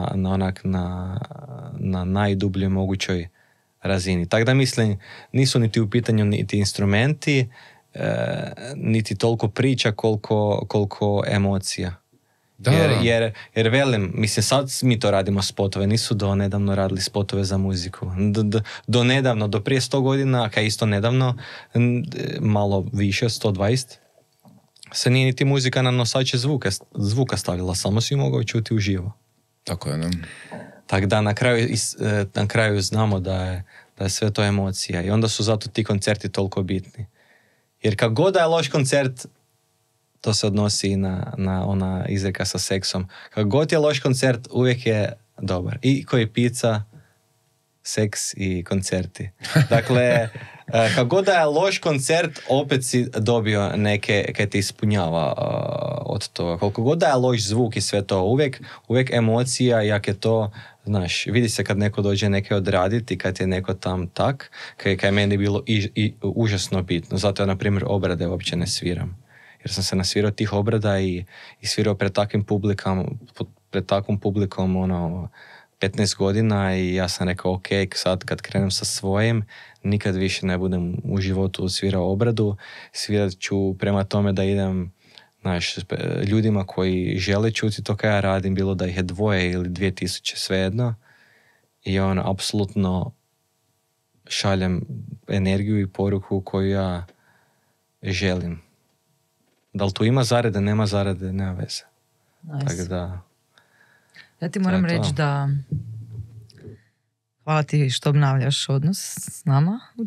Speaker 3: na najdubljoj mogućoj razini. Tako da mislim, nisu niti u pitanju niti instrumenti, niti toliko priča koliko emocija. Jer velim, mislim, sad mi to radimo spotove, nisu do nedavno radili spotove za muziku. Do nedavno, do prije 100 godina, kaj isto nedavno, malo više, 120, se nije niti muzika na nosače zvuka stavila, samo si mogao čuti uživo.
Speaker 1: Tako je, ne?
Speaker 3: Tako da na kraju znamo da je sve to emocija i onda su zato ti koncerti toliko bitni. Jer kako god da je loš koncert, to se odnosi i na ona izreka sa seksom. Kako god je loš koncert, uvijek je dobar. I koji pizza, seks i koncerti. Dakle, kako god da je loš koncert, opet si dobio neke kaj te ispunjava od toga. Koliko god da je loš zvuk i sve to, uvijek emocija, jak je to, znaš, vidi se kad neko dođe neke odraditi, kad je neko tam tak, kaj je meni bilo i užasno bitno. Zato ja, na primjer, obrade uopće ne sviram. Jer sam se nasvirao tih obrada i svirao pred takvom publikom 15 godina i ja sam rekao, ok, sad kad krenem sa svojim, nikad više ne budem u životu svirao obradu, svirat ću prema tome da idem, znaš, ljudima koji žele čuti to kaj ja radim, bilo da ih je 2 ili 2000, svejedno, i apsolutno šaljem energiju i poruku koju ja želim. Da li tu ima zarade, nema zarade, nema veze.
Speaker 2: Nice.
Speaker 3: Tako da...
Speaker 2: Ja ti moram
Speaker 3: To je to.
Speaker 2: reći da hvala ti što obnavljaš odnos s nama u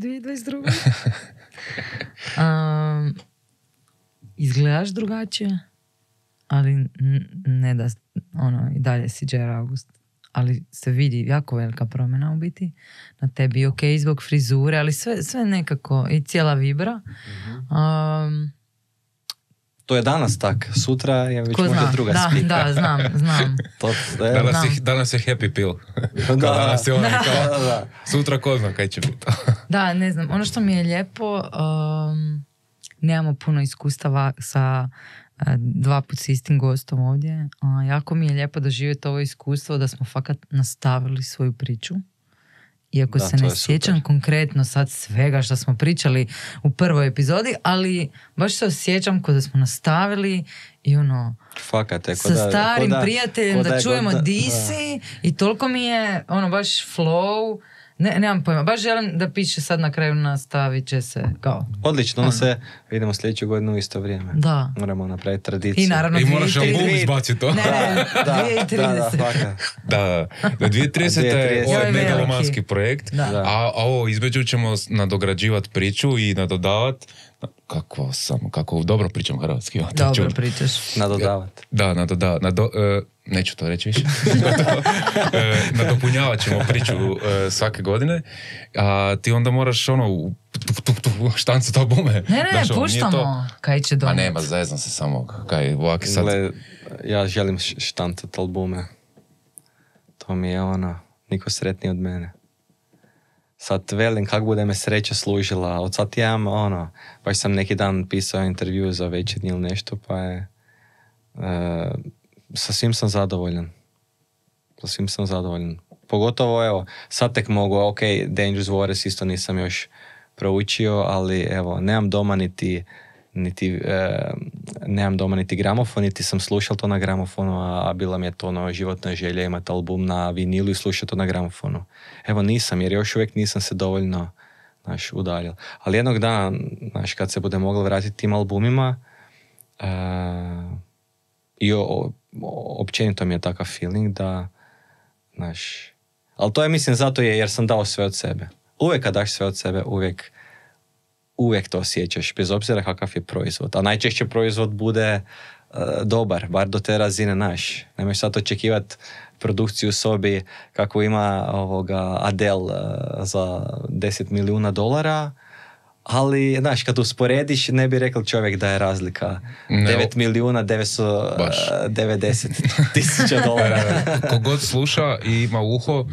Speaker 2: 2022. Izgledaš drugačije, ali ne da i dalje si Jer August. Ali se vidi jako velika promjena u biti na tebi. Ok, zbog frizure, ali sve nekako i cijela vibra.
Speaker 3: To je danas tak, sutra je već
Speaker 2: Ko
Speaker 3: možda
Speaker 2: zna?
Speaker 3: druga
Speaker 2: Da,
Speaker 3: slika.
Speaker 2: da, znam.
Speaker 3: To,
Speaker 1: Danas je happy pill.
Speaker 3: Da.
Speaker 1: Danas je onaj kao,
Speaker 3: Da.
Speaker 1: sutra ko zna kaj će biti.
Speaker 2: Da, ne znam. Ono što mi je lijepo, nemamo puno iskustava sa 2 put s istim gostom ovdje. Jako mi je lijepo doživjeti ovo iskustvo da smo fakat nastavili svoju priču. Iako
Speaker 3: Da,
Speaker 2: se
Speaker 3: to
Speaker 2: ne
Speaker 3: je
Speaker 2: sjećam
Speaker 3: super.
Speaker 2: konkretno sad svega što smo pričali u prvoj epizodi, ali baš se osjećam kao da smo nastavili i
Speaker 3: Fakat je,
Speaker 2: sa starim prijateljem da čujemo
Speaker 3: da
Speaker 2: di si i toliko mi je baš flow. Nemam pojma, baš želim da piše sad na kraju nastavit će se kao.
Speaker 3: Odlično, se vidimo sljedeću godinu u isto vrijeme.
Speaker 2: Da.
Speaker 3: Moramo napraviti tradiciju.
Speaker 2: I naravno
Speaker 1: I moraš
Speaker 2: 2030.
Speaker 1: album izbaciti to.
Speaker 2: Ne, 2030.
Speaker 3: fakat.
Speaker 1: Da, 2030. je
Speaker 3: Ovo
Speaker 2: je
Speaker 1: megalomanski
Speaker 2: veliki.
Speaker 1: projekt,
Speaker 2: Da.
Speaker 1: a ovo između ćemo nadograđivati priču i nadodavati. Kako dobro pričam hrvatski.
Speaker 2: Dobro pričaš.
Speaker 3: Nadodavati.
Speaker 1: Da, neću to reći više. Nadopunjavat ćemo priču svake godine, a ti onda moraš štancat albume.
Speaker 2: Ne,
Speaker 1: Znaš, nije
Speaker 2: puštamo.
Speaker 1: to-
Speaker 2: Kaj će
Speaker 1: A
Speaker 2: donijeti?
Speaker 1: nema, zezam se samo. Kaj, ovaki sad...
Speaker 3: Gle, ja želim štancat albume. To mi je niko sretniji od mene. Sad velim kak bude me sreća služila. Od sad ja imam baš sam neki dan pisao intervju za Večernji ili nešto, pa je sa svim sam zadovoljan. Pogotovo, evo, sad tek mogu, ok, Dangerous Waters isto nisam još proučio, ali evo, nemam doma niti gramofon, niti sam slušao to na gramofonu, a bila mi je to životna želja imati album na vinilu i slušati to na gramofonu. Evo nisam, jer još uvijek nisam se dovoljno udaljio. Ali jednog dana, kad se bude moglo vratiti tim albumima, i općenito mi je takav feeling da, ali to je mislim zato jer sam dao sve od sebe. Uvijek kad daš sve od sebe, uvijek to osjećaš, bez obzira kakav je proizvod. A najčešće proizvod bude dobar, bar do te razine naš. Nemaš sad očekivati produkciju u sobi kako ima Adele za $10 milijuna, ali, kad usporediš, ne bi rekao čovjek da je razlika $9.990.000.
Speaker 1: Kogod sluša i ima uho,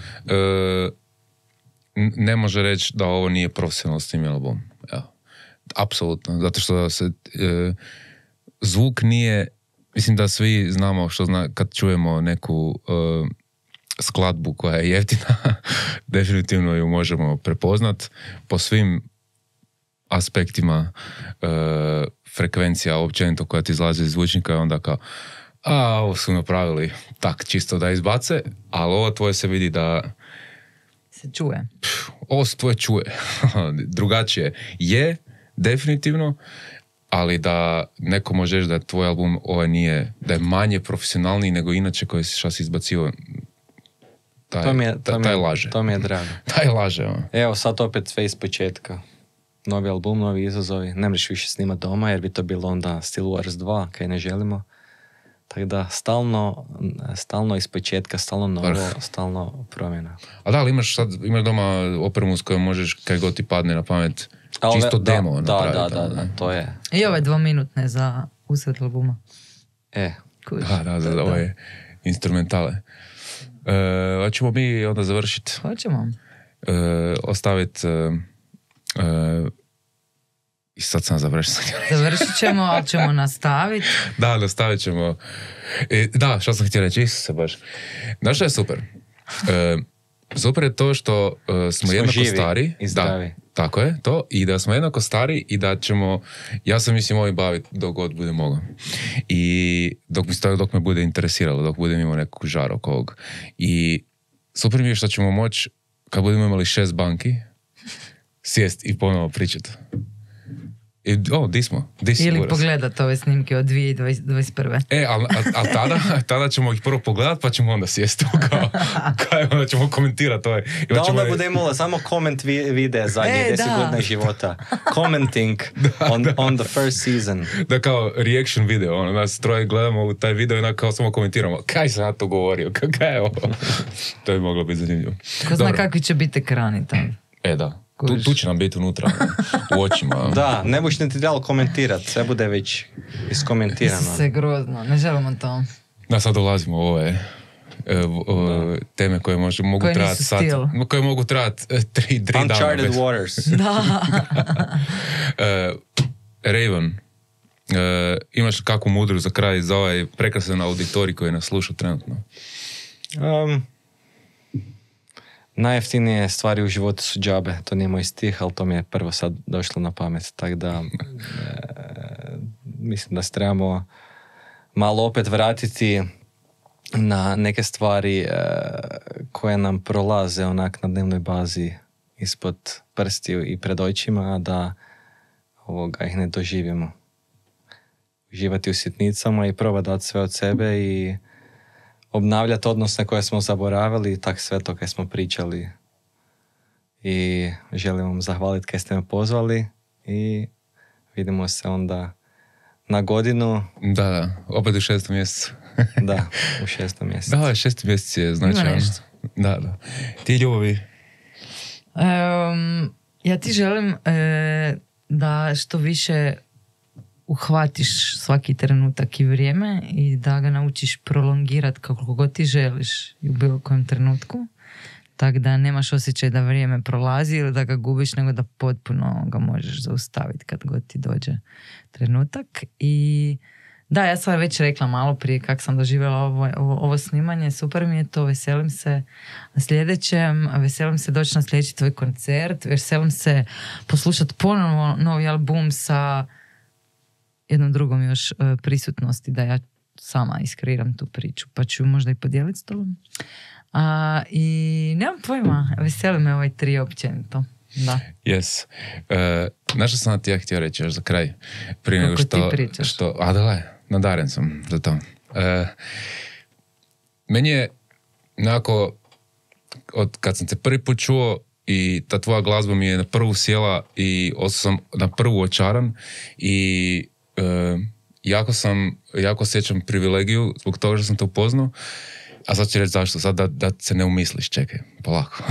Speaker 1: ne može reći da ovo nije profesionalno snimljen album. Ja. Apsolutno. Zato što se zvuk nije, mislim da svi znamo kad čujemo neku skladbu koja je jeftina, definitivno ju možemo prepoznat po svim aspektima, frekvencija općenito koja ti izlazi iz zvučnika, onda kao ovo su napravili tak čisto da izbace, ali ovo tvoje se vidi da
Speaker 2: se čuje.
Speaker 1: Ovo se tvoje čuje. Drugačije je, definitivno, ali da neko može reći da tvoj album ovaj nije, da je manje profesionalniji nego inače koji si šas izbacio, taj laže.
Speaker 3: To mi je drago.
Speaker 1: Taj laže.
Speaker 3: Evo sad opet sve iz početka. Novi album, novi izazovi. Ne mreš više snimati doma jer bi to bilo onda Still Waters 2, kaj ne želimo. Tako da stalno iz početka, stalno novo, stalno promjena.
Speaker 1: A da, ali imaš doma opremu s kojom možeš kaj god ti padne na pamet čisto demo napraviti.
Speaker 3: Da, to je.
Speaker 2: I ove 2-minutne za usred albuma.
Speaker 1: Da, ovo je instrumentale. Hoćemo mi onda završiti?
Speaker 2: Hoćemo.
Speaker 1: Ostaviti i sad sam završio.
Speaker 2: Završit ćemo, ali ćemo nastaviti.
Speaker 1: Da, nastavit ćemo. Da, što sam htio reći, Isuse baš. Znaš što je super? Super je to što smo jednako
Speaker 3: živi
Speaker 1: stari.
Speaker 3: I zdravi.
Speaker 1: Da, tako je, to. I da smo jednako stari i da ćemo, ja sam mislim ovim baviti dok god bude mogao. I dok me bude interesiralo, dok budem imao neku žar oko ovog. I super mi je što ćemo moći, kad budemo imali 6 banki, sjest i ponovo pričati. Di si
Speaker 2: Ili
Speaker 1: Boris?
Speaker 2: pogledat ove snimke od 2021.
Speaker 1: Ali tada ćemo ih prvo pogledat, pa ćemo onda sjesti onda ćemo komentirati ovaj.
Speaker 3: Da, onda bude imala samo koment videa zadnje 10 godina života. Commenting on the first season.
Speaker 1: Da, kao reaction video, nas troje gledamo u taj video i kao samo komentiramo, kaj sam ja to govorio, kaj je ovo? To bi moglo biti zanimljivo.
Speaker 2: Ko zna kakvi će biti ekrani tamo.
Speaker 1: Da. Tu će nam biti unutra, u očima.
Speaker 3: Da, ne buš niti trebalo komentirati, sve bude već iskomentirano.
Speaker 2: Sve grozno, ne želimo to.
Speaker 1: Da, sad dolazimo u ove teme koje mogu trajati sad. Koje mogu trajati 3 dana.
Speaker 3: Uncharted waters.
Speaker 2: Da.
Speaker 1: Raven, imaš kakvu mudru za kraj za ovaj prekrasan auditorij koji nas sluša trenutno?
Speaker 3: Najjeftinije stvari u životu su džabe, to nije moj stih, ali to mi je prvo sad došlo na pamet, tako da mislim da se trebamo malo opet vratiti na neke stvari koje nam prolaze onak na dnevnoj bazi ispod prstiju i pred očima, a da ih ne doživimo. Uživati u sitnicama i probati dati sve od sebe i obnavljati odnose koje smo zaboravili, tak sve to kaj smo pričali. I želim vam zahvaliti kaj ste me pozvali i vidimo se onda na godinu.
Speaker 1: Da, opet u 6. mjesecu.
Speaker 3: Da, u 6. mjesecu.
Speaker 1: Da, 6. mjesec je značajno. Da. Ti, Ljubavi?
Speaker 2: Ja ti želim da što više uhvatiš svaki trenutak i vrijeme i da ga naučiš prolongirati kako god ti želiš i u bilo kojem trenutku. Tako da nemaš osjećaj da vrijeme prolazi ili da ga gubiš, nego da potpuno ga možeš zaustaviti kad god ti dođe trenutak. I da, ja sam već rekla malo prije kako sam doživjela ovo snimanje. Super mi je to, veselim se na sljedećem, veselim se doći na sljedeći tvoj koncert, veselim se poslušati ponovo novi album sa jednom drugom još prisutnosti, da ja sama iskreiram tu priču, pa ću možda i podijeliti s tobom. I nemam pojma, veseli me ovaj tri općenito. Da.
Speaker 1: Yes. Znaš što sam ti ja htio reći još za kraj? Prije nego što nadaren sam za to. Meni je nekako, kad sam te prvi put čuo i ta tvoja glazba mi je na prvu sjela i ostao sam na prvu očaran i jako osjećam privilegiju zbog toga što sam te upoznao, a sad ću reći zašto, sad da se ne umisliš, čekaj, polako.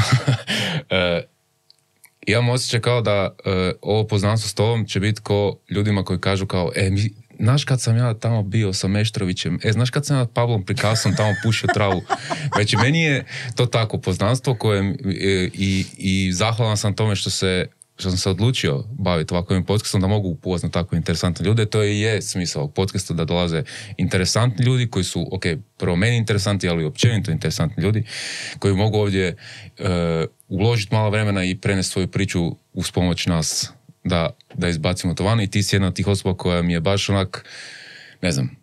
Speaker 1: Imam osjećaj kao da ovo poznanstvo s tobom će biti ko ljudima koji kažu kao, znaš kad sam ja tamo bio sa Meštrovićem, znaš kad sam ja Pavlom Prikasom tamo pušio travu. Već meni je to tako poznanstvo koje i zahvalan sam tome što sam se odlučio baviti ovakvim podcastom, da mogu upoznati tako interesantne ljude. To je smisao ovog podcasta, da dolaze interesantni ljudi koji su, prvo meni interesantni, ali općenito interesantni ljudi koji mogu ovdje uložiti malo vremena i prenesti svoju priču uz pomoć nas da izbacimo to van. I ti si jedna od tih osoba koja mi je baš onak, ne znam,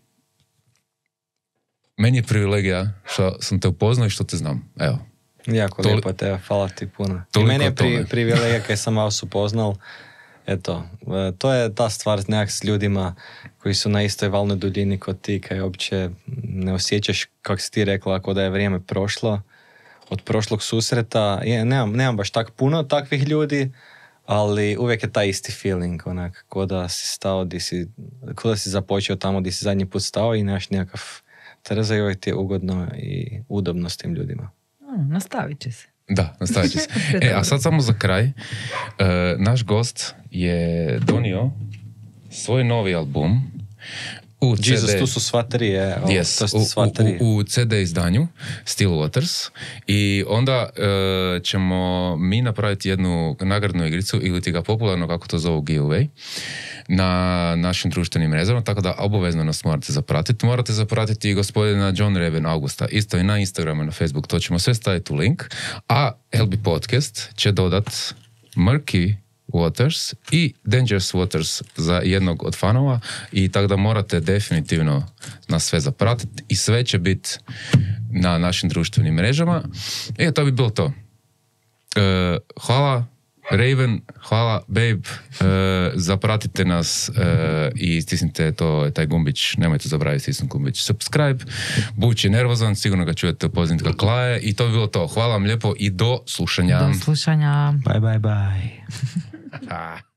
Speaker 1: meni je privilegija što sam te upoznao i što te znam. Evo.
Speaker 3: Jako lijepo te, hvala ti puno. I meni je privilegija kaj sam vas upoznal. Eto, to je ta stvar nekak s ljudima koji su na istoj valnoj duljini kod ti, kaj uopće ne osjećaš, kako si ti rekla, ako da je vrijeme prošlo od prošlog susreta. Nemam baš tak puno takvih ljudi, ali uvijek je taj isti feeling, onak, ko da si stao, ko da si započeo tamo gdje si zadnji put stao i nemaš nekakav treza i uvijek ti je ugodno i udobno s tim ljudima.
Speaker 2: Nastavit će se.
Speaker 1: Da, nastavit će se. A sad samo za kraj. Naš gost je donio svoj novi album u
Speaker 3: Jesus,
Speaker 1: CD.
Speaker 3: tu su sva tri,
Speaker 1: u CD izdanju Still Waters i onda ćemo mi napraviti jednu nagradnu igricu ili ti ga popularno kako to zovu giveaway na našim društvenim mrežama, tako da obavezno nas morate zapratiti. Morate zapratiti i gospodina John Reben Augusta, isto i na Instagramu i na Facebook, to ćemo sve staviti u link, a LB Podcast će dodat Murky Waters i Dangerous Waters za jednog od fanova i tako da morate definitivno nas sve zapratiti i sve će biti na našim društvenim mrežama. To bi bilo to. Hvala Raven, hvala, babe, zapratite nas i stisnite taj gumbić, nemojte zabraviti stisnuti gumbić subscribe. Buć je nervozan, sigurno ga čujete u pozivniku kako klaje i to bi bilo to. Hvala vam lijepo i do slušanja.
Speaker 2: Do slušanja.
Speaker 3: Bye.